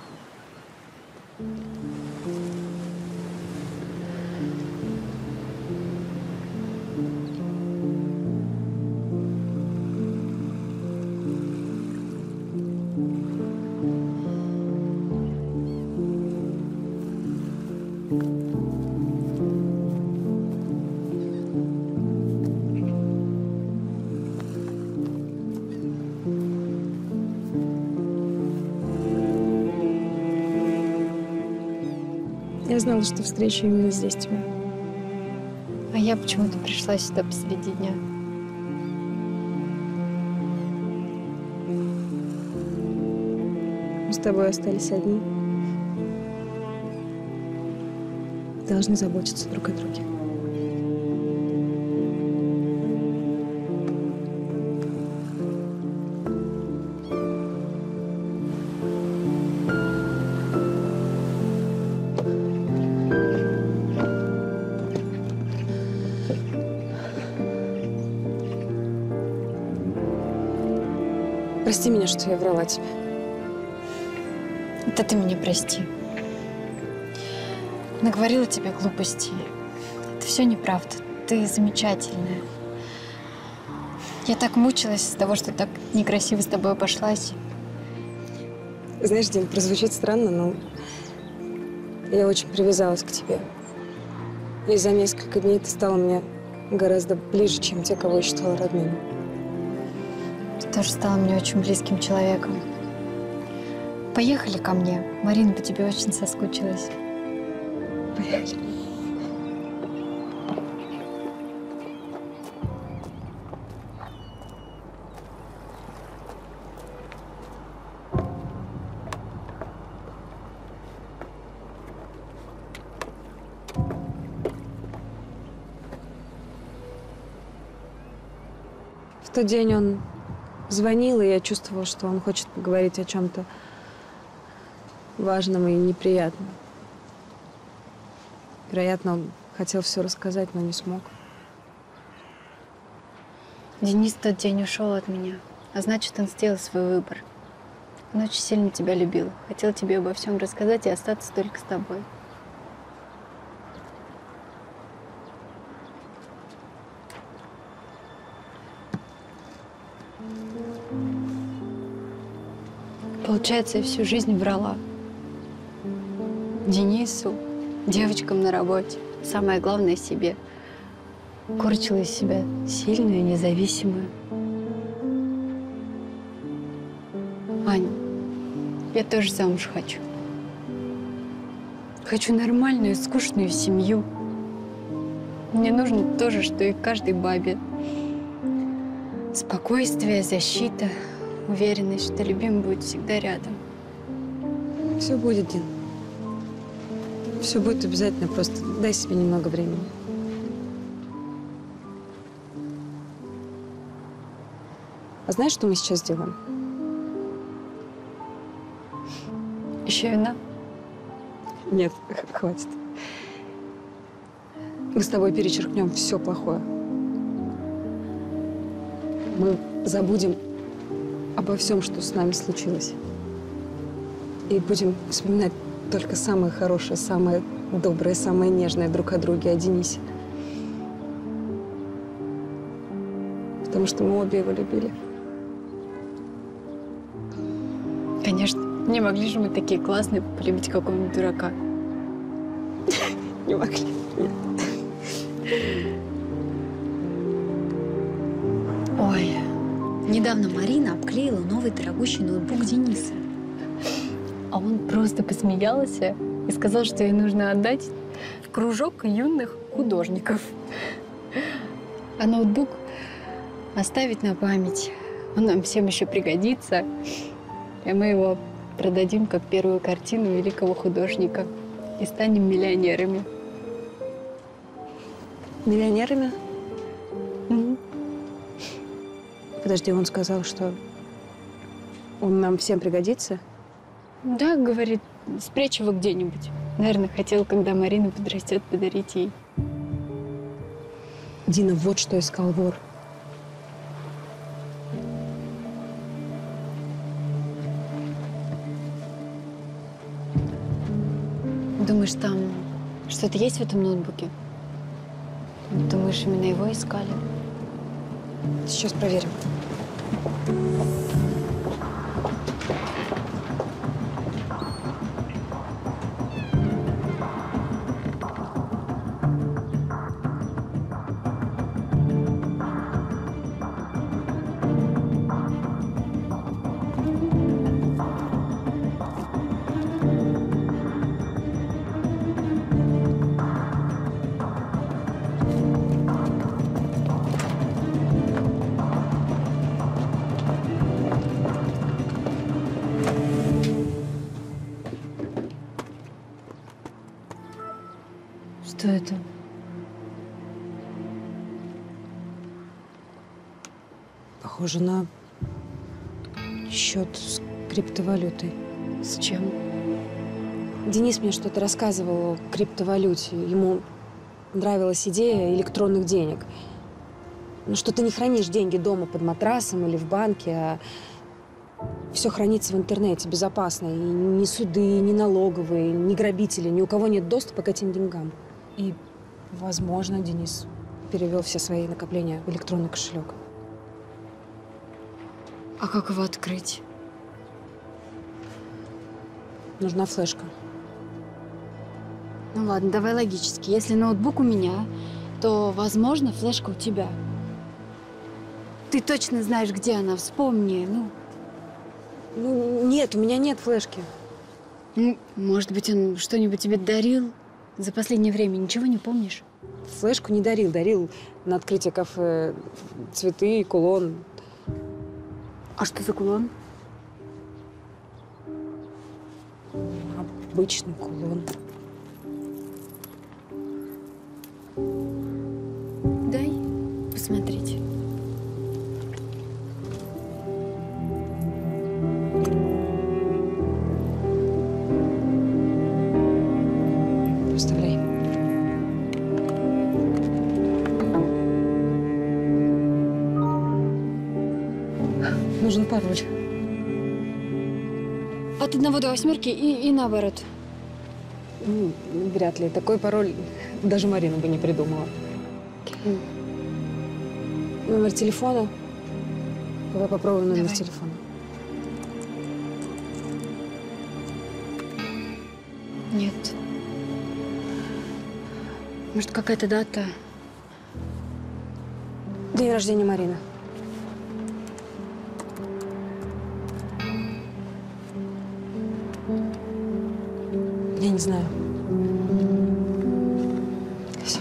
[SPEAKER 2] Я знала, что встречу именно здесь тебя.
[SPEAKER 15] А я почему-то пришла сюда посреди дня.
[SPEAKER 2] Мы с тобой остались одни. Должны заботиться друг о друге. Прости меня, что я врала тебе.
[SPEAKER 15] Это ты меня прости. Наговорила тебе глупостей. Это все неправда. Ты замечательная. Я так мучилась из-за того, что так некрасиво с тобой обошлась.
[SPEAKER 2] Знаешь, Дим, прозвучит странно, но я очень привязалась к тебе. И за несколько дней ты стала мне гораздо ближе, чем те, кого я считала родными.
[SPEAKER 15] Ты тоже стала мне очень близким человеком. Поехали ко мне. Марина по тебе очень соскучилась.
[SPEAKER 2] Поехали. тот день он звонил, и я чувствовала, что он хочет поговорить о чем-то важном и неприятном. Вероятно, он хотел все рассказать, но не смог.
[SPEAKER 15] Денис в тот день ушел от меня, а значит, он сделал свой выбор. Он очень сильно тебя любил, хотел тебе обо всем рассказать и остаться только с тобой. Получается, я всю жизнь врала. Денису, девочкам на работе, самое главное себе. Корчила из себя сильную и независимую. Аня, я тоже замуж хочу. Хочу нормальную, скучную семью. Мне нужно то же, что и каждой бабе. Спокойствие, защита, уверенность, что любимый будет всегда рядом.
[SPEAKER 2] Все будет, Дин. Все будет обязательно, просто дай себе немного времени. А знаешь, что мы сейчас делаем?
[SPEAKER 15] Еще вина?
[SPEAKER 2] Нет, хватит. Мы с тобой перечеркнем все плохое. Мы забудем обо всем, что с нами случилось. И будем вспоминать только самое хорошее, самое доброе, самое нежное друг о друге, о Денисе. Потому что мы обе его любили.
[SPEAKER 15] Конечно. Не могли же мы такие классные полюбить какого-нибудь дурака.
[SPEAKER 2] Не могли.
[SPEAKER 15] Ой, недавно Марина обклеила новый дорогущий ноутбук Дениса. А он просто посмеялся и сказал, что ей нужно отдать в кружок юных художников. А ноутбук оставить на память. Он нам всем еще пригодится. И мы его продадим как первую картину великого художника и станем миллионерами.
[SPEAKER 2] Миллионерами? Mm-hmm. Подожди, он сказал, что он нам всем пригодится?
[SPEAKER 15] Да, говорит, спрячь его где-нибудь. Наверное, хотел, когда Марина подрастет, подарить ей.
[SPEAKER 2] Дина, вот что искал вор.
[SPEAKER 15] Думаешь, там что-то есть в этом ноутбуке? Думаешь, именно его искали?
[SPEAKER 2] Сейчас проверим.
[SPEAKER 15] Что это?
[SPEAKER 2] Похоже на счет с криптовалютой.
[SPEAKER 15] С чем?
[SPEAKER 2] Денис мне что-то рассказывал о криптовалюте. Ему нравилась идея электронных денег. Ну, что ты не хранишь деньги дома под матрасом или в банке, а все хранится в интернете, безопасно. И ни суды, ни налоговые, ни грабители, ни у кого нет доступа к этим деньгам. И, возможно, Денис перевел все свои накопления в электронный кошелек.
[SPEAKER 15] А как его открыть?
[SPEAKER 2] Нужна флешка.
[SPEAKER 15] Ну ладно, давай логически. Если ноутбук у меня, то, возможно, флешка у тебя. Ты точно знаешь, где она, вспомни, ну.
[SPEAKER 2] Ну, нет, у меня нет флешки.
[SPEAKER 15] Ну, может быть, он что-нибудь тебе дарил за последнее время, ничего не помнишь?
[SPEAKER 2] Флешку не дарил, дарил на открытие кафе цветы, кулон.
[SPEAKER 15] А что за кулон?
[SPEAKER 2] Обычный кулон.
[SPEAKER 15] Дай посмотреть. От одного до восьмерки и, и наоборот.
[SPEAKER 18] Ну, вряд ли. Такой пароль даже Марина бы не придумала.
[SPEAKER 2] Номер телефона. Давай попробуем номер
[SPEAKER 15] Давай.
[SPEAKER 2] телефона.
[SPEAKER 15] Нет. Может, какая-то дата?
[SPEAKER 2] День рождения Марины.
[SPEAKER 18] Я не знаю.
[SPEAKER 2] Все.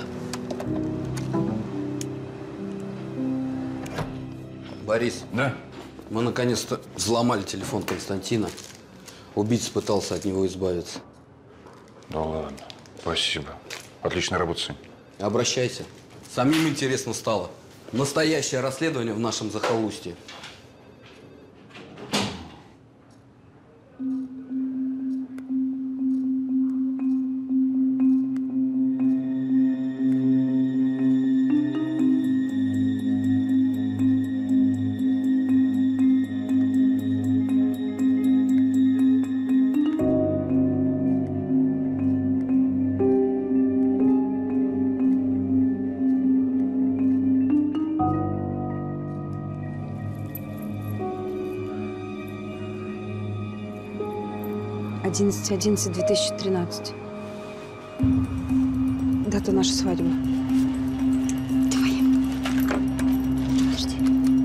[SPEAKER 12] Борис.
[SPEAKER 11] Да?
[SPEAKER 12] Мы наконец-то взломали телефон Константина. Убийца пытался от него избавиться.
[SPEAKER 11] Да ладно. Спасибо. Отличная работа, Сань.
[SPEAKER 12] Обращайся. Самим интересно стало. Настоящее расследование в нашем захолустье.
[SPEAKER 2] одиннадцатое одиннадцатое две тысячи тринадцать. Дата нашей свадьбы.
[SPEAKER 15] Давай. Подожди.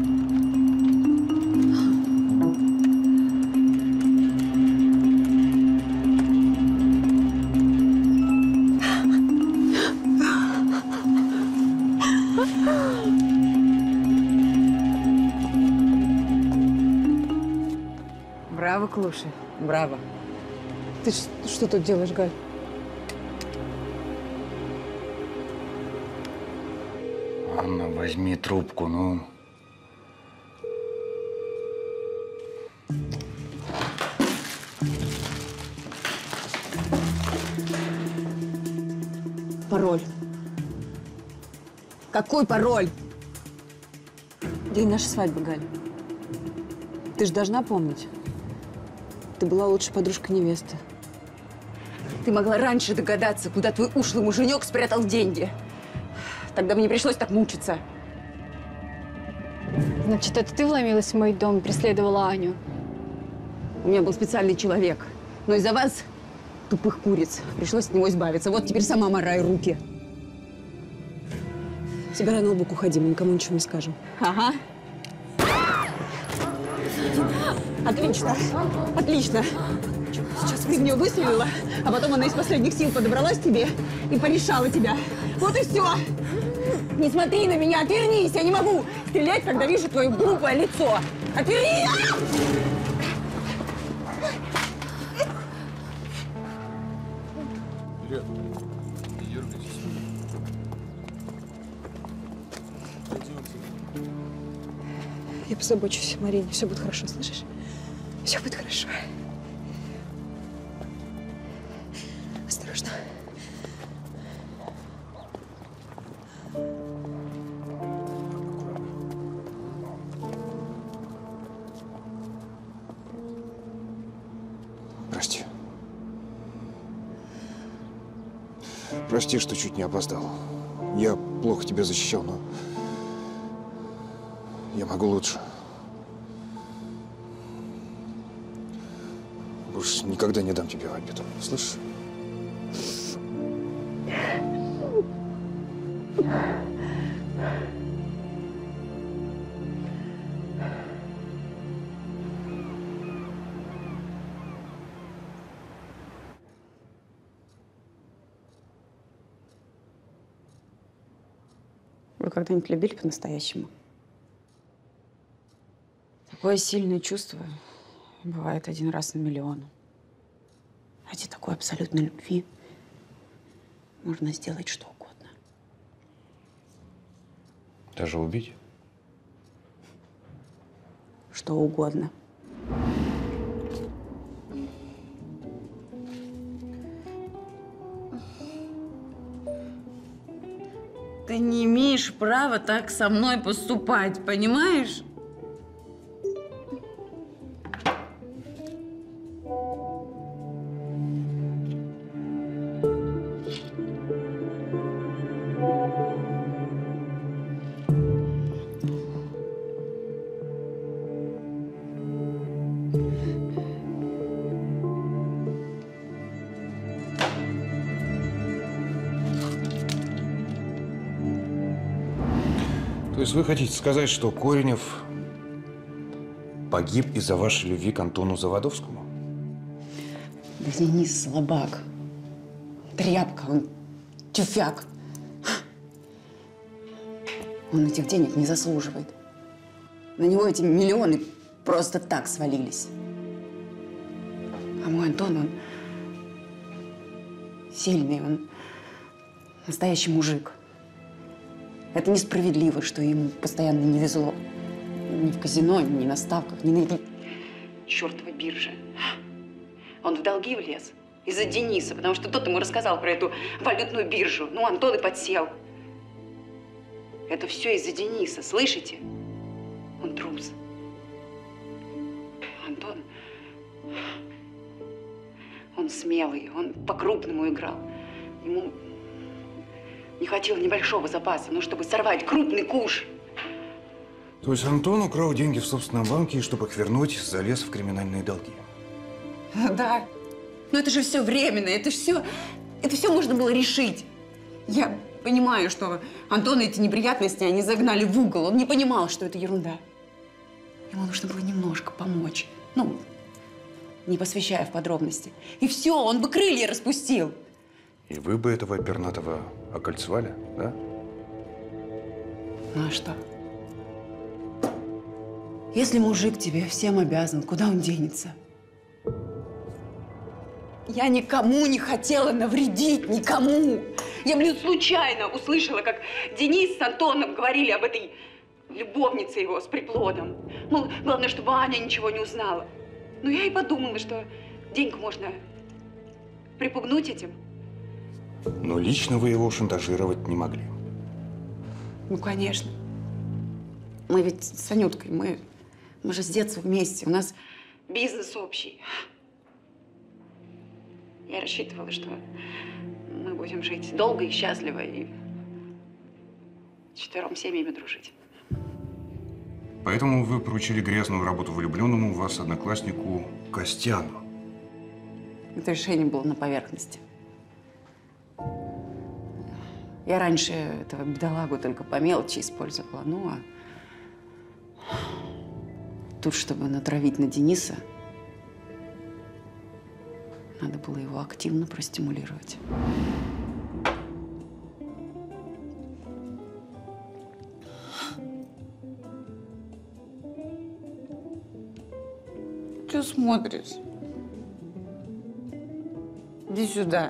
[SPEAKER 4] Браво, Клуши. Браво.
[SPEAKER 18] Ты ш- что тут делаешь, Галь?
[SPEAKER 11] Анна, возьми трубку, ну.
[SPEAKER 4] Пароль. Какой пароль?
[SPEAKER 18] День нашей свадьбы, Галь. Ты же должна помнить. Ты была лучшей подружкой невесты.
[SPEAKER 4] Ты могла раньше догадаться, куда твой ушлый муженек спрятал деньги. Тогда бы не пришлось так мучиться.
[SPEAKER 15] Значит, это ты вломилась в мой дом и преследовала Аню?
[SPEAKER 4] У меня был специальный человек. Но из-за вас, тупых куриц, пришлось от него избавиться. Вот теперь сама морай руки.
[SPEAKER 18] Собирай ноутбук, уходи, мы никому ничего не скажем.
[SPEAKER 4] Ага. Отлично. Отлично. Сейчас ты в нее выстрелила, а потом она из последних сил подобралась к тебе и порешала тебя. Вот и все. Не смотри на меня, отвернись. Я не могу стрелять, когда вижу твое глупое лицо. Отвернись!
[SPEAKER 11] Вперед. Не дергайтесь.
[SPEAKER 18] Я позабочусь, Марине. Все будет хорошо, слышишь? Все будет хорошо. Осторожно.
[SPEAKER 14] Прости. Прости, что чуть не опоздал. Я плохо тебя защищал, но я могу лучше. Больше никогда не дам тебе в обиду. Слышишь?
[SPEAKER 4] Вы когда-нибудь любили по-настоящему? Такое сильное чувство бывает один раз на миллион. Ради такой абсолютной любви можно сделать что угодно.
[SPEAKER 11] Даже убить?
[SPEAKER 4] Что угодно. Ты не имеешь права так со мной поступать, понимаешь?
[SPEAKER 14] То есть вы хотите сказать, что Коренев погиб из-за вашей любви к Антону Заводовскому?
[SPEAKER 4] Да Денис слабак. Тряпка, он тюфяк. Он этих денег не заслуживает. На него эти миллионы просто так свалились. А мой Антон, он сильный, он настоящий мужик. Это несправедливо, что ему постоянно не везло. Ни в казино, ни на ставках, ни на этой чертовой бирже. Он в долги влез из-за Дениса, потому что тот ему рассказал про эту валютную биржу. Ну, Антон и подсел. Это все из-за Дениса, слышите? Он трус. Антон, он смелый, он по-крупному играл. Ему не хватило небольшого запаса, ну, чтобы сорвать крупный куш.
[SPEAKER 14] То есть Антон украл деньги в собственном банке, и чтобы их вернуть, залез в криминальные долги?
[SPEAKER 4] Да. Но это же все временно, это все, это все можно было решить. Я понимаю, что Антона эти неприятности, они загнали в угол. Он не понимал, что это ерунда. Ему нужно было немножко помочь. Ну, не посвящая в подробности. И все, он бы крылья распустил.
[SPEAKER 14] И вы бы этого пернатого окольцевали, да?
[SPEAKER 4] Ну а что? Если мужик тебе всем обязан, куда он денется? Я никому не хотела навредить, никому. Я, блин, случайно услышала, как Денис с Антоном говорили об этой любовнице его с приплодом. Ну, главное, чтобы Аня ничего не узнала. Ну, я и подумала, что деньку можно припугнуть этим.
[SPEAKER 14] Но лично вы его шантажировать не могли.
[SPEAKER 4] Ну, конечно. Мы ведь с Анюткой, мы, мы же с детства вместе, у нас бизнес общий. Я рассчитывала, что мы будем жить долго и счастливо, и четвером семьями дружить.
[SPEAKER 14] Поэтому вы поручили грязную работу влюбленному в вас однокласснику Костяну.
[SPEAKER 4] Это решение было на поверхности. Я раньше этого бедолагу только по мелочи использовала, ну а тут, чтобы натравить на Дениса, надо было его активно простимулировать. Чё смотришь? Иди сюда.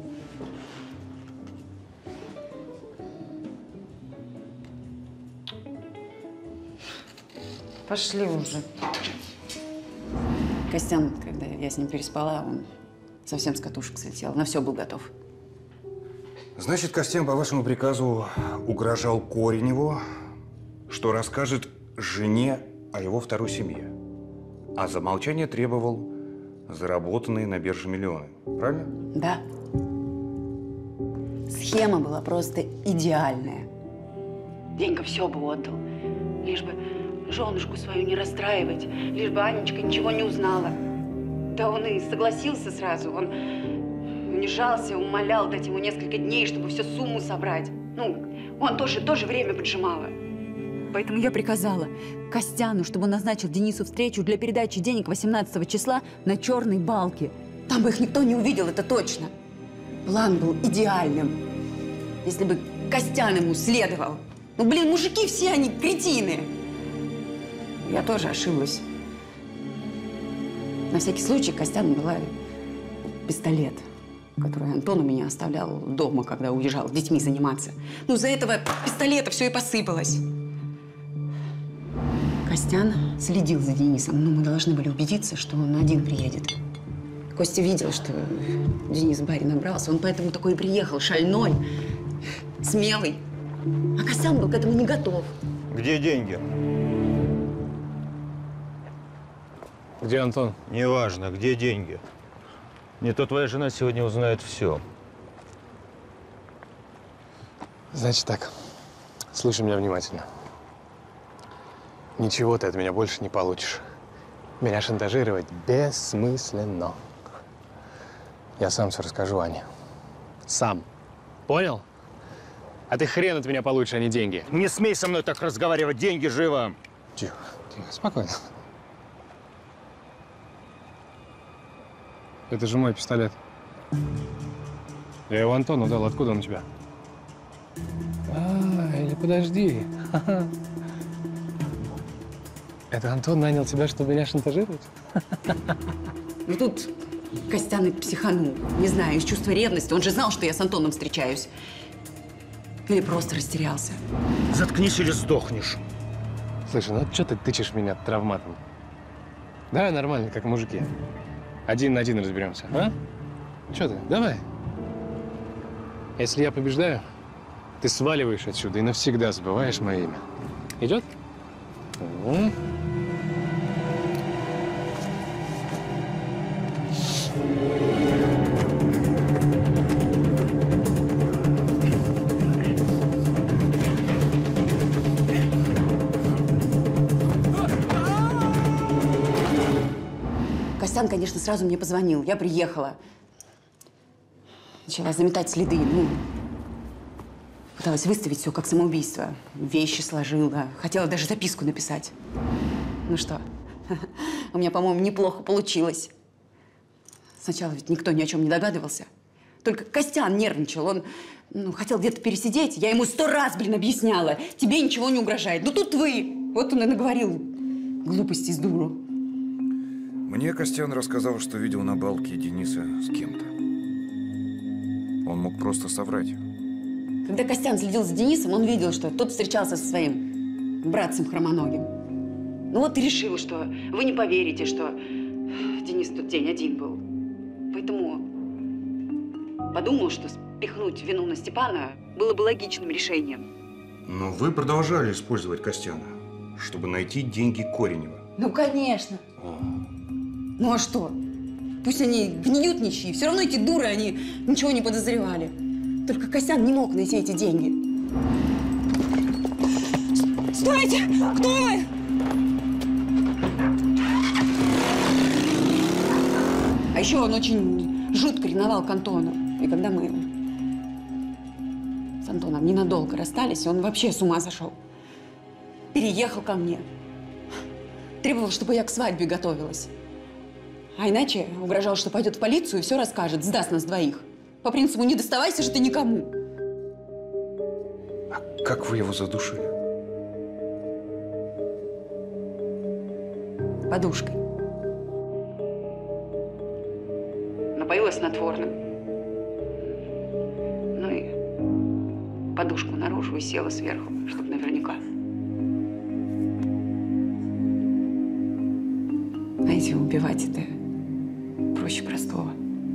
[SPEAKER 4] Пошли уже. Костян, когда я с ним переспала, он совсем с катушек слетел. На все был готов.
[SPEAKER 14] Значит, Костян по вашему приказу угрожал Кореневу, что расскажет жене о его второй семье. А за молчание требовал заработанные на бирже миллионы. Правильно?
[SPEAKER 4] Да. Схема была просто идеальная. Денька все бы отдал, лишь бы женушку свою не расстраивать, лишь бы Анечка ничего не узнала. Да он и согласился сразу. Он унижался, умолял дать ему несколько дней, чтобы всю сумму собрать. Ну, он тоже, тоже время поджимало. Поэтому я приказала Костяну, чтобы он назначил Денису встречу для передачи денег восемнадцатого числа на Черной Балке. Там бы их никто не увидел, это точно. План был идеальным, если бы Костян ему следовал. Ну, блин, мужики все они кретины. Я тоже ошиблась. На всякий случай Костян была пистолет, который Антон у меня оставлял дома, когда уезжал с детьми заниматься. Ну, из-за этого пистолета все и посыпалось. Костян следил за Денисом, но мы должны были убедиться, что он один приедет. Костя видел, что Денис Барри набрался, он поэтому такой и приехал, шальной, смелый. А Костян был к этому не готов.
[SPEAKER 20] Где деньги?
[SPEAKER 1] Где Антон?
[SPEAKER 20] Неважно, где деньги. Не то твоя жена сегодня узнает все.
[SPEAKER 1] Значит так, слушай меня внимательно. Ничего ты от меня больше не получишь. Меня шантажировать бессмысленно. Я сам все расскажу Ане. Сам. Понял? А ты хрен от меня получишь, а не деньги.
[SPEAKER 14] Не смей со мной так разговаривать, деньги живо.
[SPEAKER 1] Тихо, тихо, спокойно. Это же мой пистолет. Я его Антону дал. Откуда он у тебя? А, или подожди. Это Антон нанял тебя, чтобы меня шантажировать?
[SPEAKER 4] Ну тут Костян и психанул. Не знаю, из чувства ревности. Он же знал, что я с Антоном встречаюсь. Или просто растерялся.
[SPEAKER 14] Заткнись или сдохнешь.
[SPEAKER 1] Слушай, ну что ты тычешь меня травматом? Давай нормально, как мужики. Один на один разберемся, а? Что ты? Давай. Если я побеждаю, ты сваливаешь отсюда и навсегда забываешь мое имя. Идет? Угу.
[SPEAKER 4] Костян, конечно, сразу мне позвонил. Я приехала. Начала заметать следы. Ну, пыталась выставить все как самоубийство. Вещи сложила. Хотела даже записку написать. Ну что, у меня, по-моему, неплохо получилось. Сначала ведь никто ни о чем не догадывался. Только Костян нервничал. Он ну, хотел где-то пересидеть. Я ему сто раз, блин, объясняла. Тебе ничего не угрожает. Ну тут вы. Вот он и наговорил глупости с дуру.
[SPEAKER 14] Мне Костян рассказал, что видел на балке Дениса с кем-то. Он мог просто соврать.
[SPEAKER 4] Когда Костян следил за Денисом, он видел, что тот встречался со своим братцем хромоногим. Ну вот и решил, что вы не поверите, что Денис в тот день один был. Поэтому подумал, что спихнуть вину на Степана было бы логичным решением.
[SPEAKER 14] Но вы продолжали использовать Костяна, чтобы найти деньги Коренева.
[SPEAKER 4] Ну, конечно. Ну а что? Пусть они гниют ничьи, все равно эти дуры, они ничего не подозревали. Только Костян не мог найти эти деньги.
[SPEAKER 19] Стойте! Кто вы?
[SPEAKER 4] А еще он очень жутко ревновал к Антону. И когда мы с Антоном ненадолго расстались, он вообще с ума сошел. Переехал ко мне. Требовал, чтобы я к свадьбе готовилась. А иначе угрожал, что пойдет в полицию и все расскажет, сдаст нас двоих. По принципу «не доставайся же ты никому».
[SPEAKER 14] А как вы его задушили?
[SPEAKER 4] Подушкой. Напоила снотворным. Ну и подушку наружу и села сверху, чтобы наверняка. Знаете, убивать это проще простого.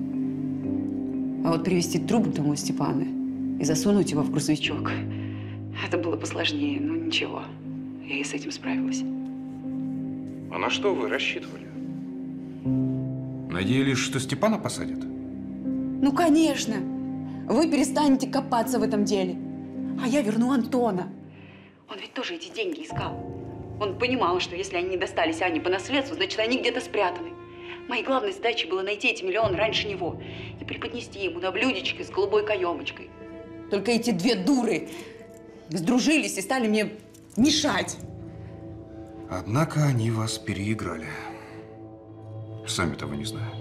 [SPEAKER 4] А вот привезти труп к дому Степана и засунуть его в грузовичок – это было посложнее, но ничего. Я и с этим справилась.
[SPEAKER 14] А на что вы рассчитывали? Надеялись, что Степана посадят?
[SPEAKER 4] Ну, конечно. Вы перестанете копаться в этом деле. А я верну Антона. Он ведь тоже эти деньги искал. Он понимал, что если они не достались Ане по наследству, значит, они где-то спрятаны. Моей главной задачей было найти эти миллионы раньше него и преподнести ему на блюдечке с голубой каемочкой. Только эти две дуры сдружились и стали мне мешать.
[SPEAKER 14] Однако они вас переиграли. Сами того не знаю.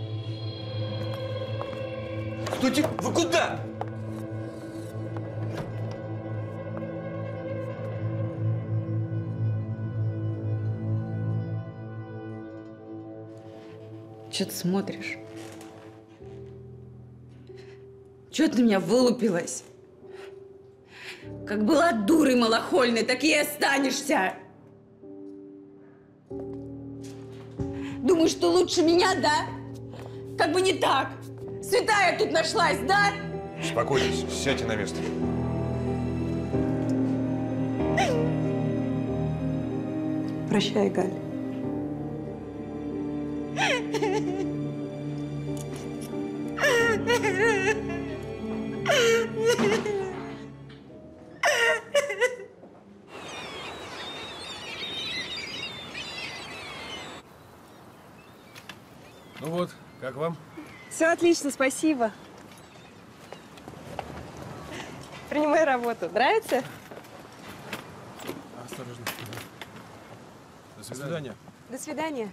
[SPEAKER 13] Стойте! Вы куда?
[SPEAKER 4] Че ты смотришь? Че ты на меня вылупилась? Как была дурой малохольной, так и останешься. Думаешь, что лучше меня, да? Как бы не так. Святая тут нашлась, да?
[SPEAKER 14] Успокойтесь, сядьте на место.
[SPEAKER 18] Прощай, Галь.
[SPEAKER 9] Ну вот, как вам?
[SPEAKER 18] Все отлично, спасибо. Принимай работу. Нравится?
[SPEAKER 9] Осторожно. До свидания.
[SPEAKER 18] До свидания.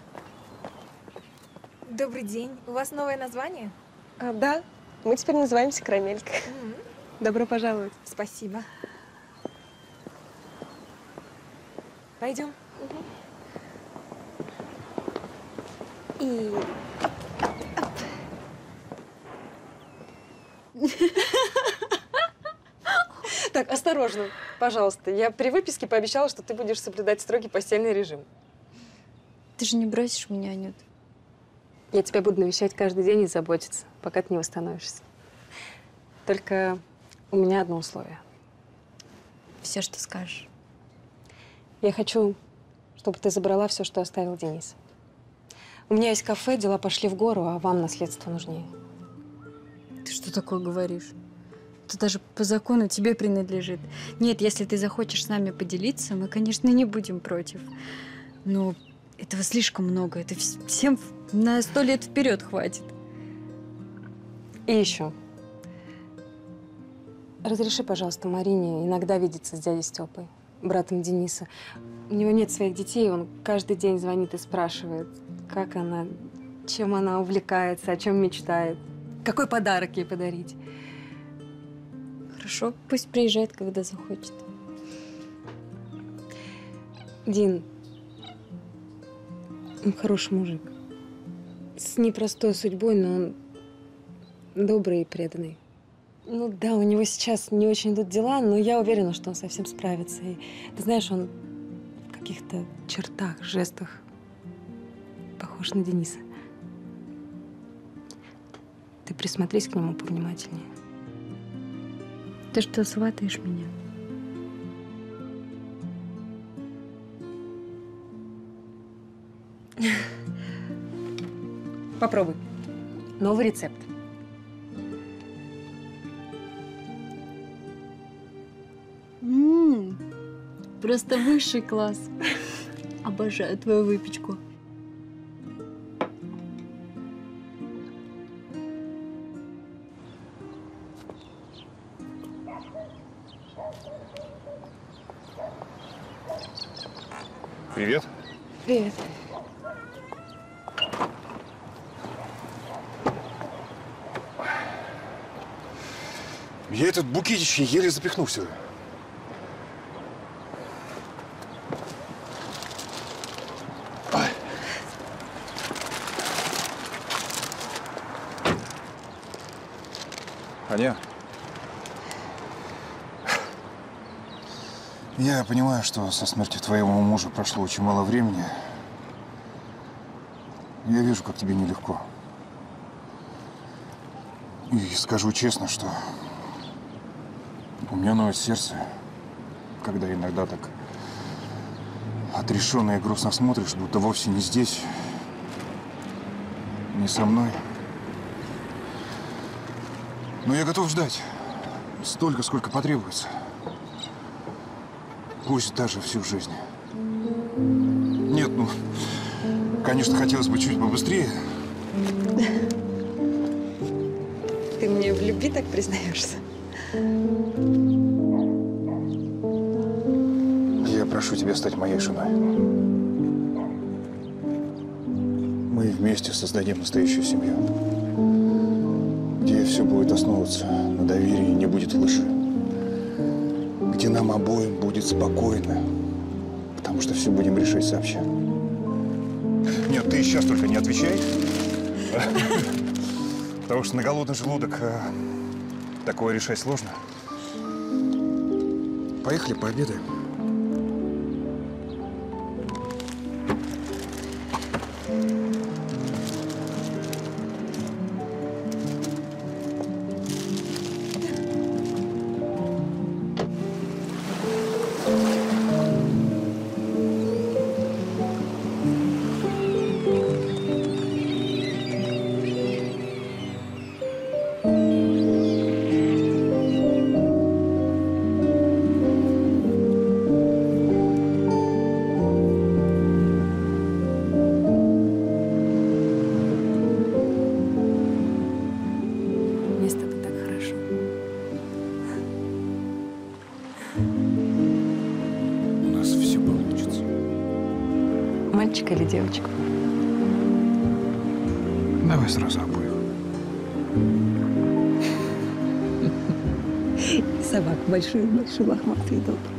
[SPEAKER 22] Добрый день. У вас новое название?
[SPEAKER 18] А, да, мы теперь называемся «Карамелька».
[SPEAKER 22] Mm-hmm.
[SPEAKER 18] Добро пожаловать.
[SPEAKER 22] Спасибо. Пойдем.
[SPEAKER 18] Mm-hmm. И... Так, осторожно, пожалуйста. Я при выписке пообещала, что ты будешь соблюдать строгий постельный режим.
[SPEAKER 2] Ты же не бросишь меня, Анют?
[SPEAKER 10] Я тебя буду навещать каждый день и заботиться, пока ты не восстановишься. Только у меня одно условие.
[SPEAKER 2] Все, что скажешь.
[SPEAKER 10] Я хочу, чтобы ты забрала все, что оставил Денис. У меня есть кафе, дела пошли в гору, а вам наследство нужнее.
[SPEAKER 2] Ты что такое говоришь? Это даже по закону тебе принадлежит. Нет, если ты захочешь с нами поделиться, мы, конечно, не будем против. Но этого слишком много. Это всем на сто лет вперед хватит.
[SPEAKER 10] И еще. Разреши, пожалуйста, Марине иногда видеться с дядей Степой, братом Дениса. У него нет своих детей, он каждый день звонит и спрашивает, как она, чем она увлекается, о чем мечтает, какой подарок ей подарить.
[SPEAKER 2] Хорошо, пусть приезжает, когда захочет.
[SPEAKER 10] Дин, он хороший мужик. С непростой судьбой, но он добрый и преданный. Ну да, у него сейчас не очень идут дела, но я уверена, что он совсем справится. И ты знаешь, он в каких-то чертах, жестах похож на Дениса. Ты присмотрись к нему повнимательнее.
[SPEAKER 2] Ты что, сватаешь меня?
[SPEAKER 10] Попробуй. Новый рецепт.
[SPEAKER 2] М-м-м, просто высший класс. Обожаю твою выпечку.
[SPEAKER 14] Привет.
[SPEAKER 10] Привет.
[SPEAKER 14] Я этот букетище еле запихнул сюда. Ай. Аня. Я понимаю, что со смертью твоего мужа прошло очень мало времени. Я вижу, как тебе нелегко. И скажу честно, что у меня ноет сердце, когда иногда так отрешенно и грустно смотришь, будто вовсе не здесь, не со мной. Но я готов ждать столько, сколько потребуется. Пусть даже всю жизнь. Нет, ну, конечно, хотелось бы чуть побыстрее.
[SPEAKER 18] Ты мне в любви так признаешься?
[SPEAKER 14] Я прошу тебя стать моей женой. Мы вместе создадим настоящую семью, где все будет основываться на доверии и не будет лжи, где нам обоим будет спокойно, потому что все будем решать сообща. Нет, ты сейчас только не отвечай, потому что на голодный желудок такое решать сложно. Поехали пообедаем.
[SPEAKER 2] мальчика или девочку?
[SPEAKER 14] Давай сразу обоих.
[SPEAKER 2] Собак большой, большой, лохматый и добрый.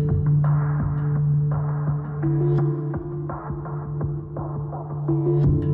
[SPEAKER 17] Thank you.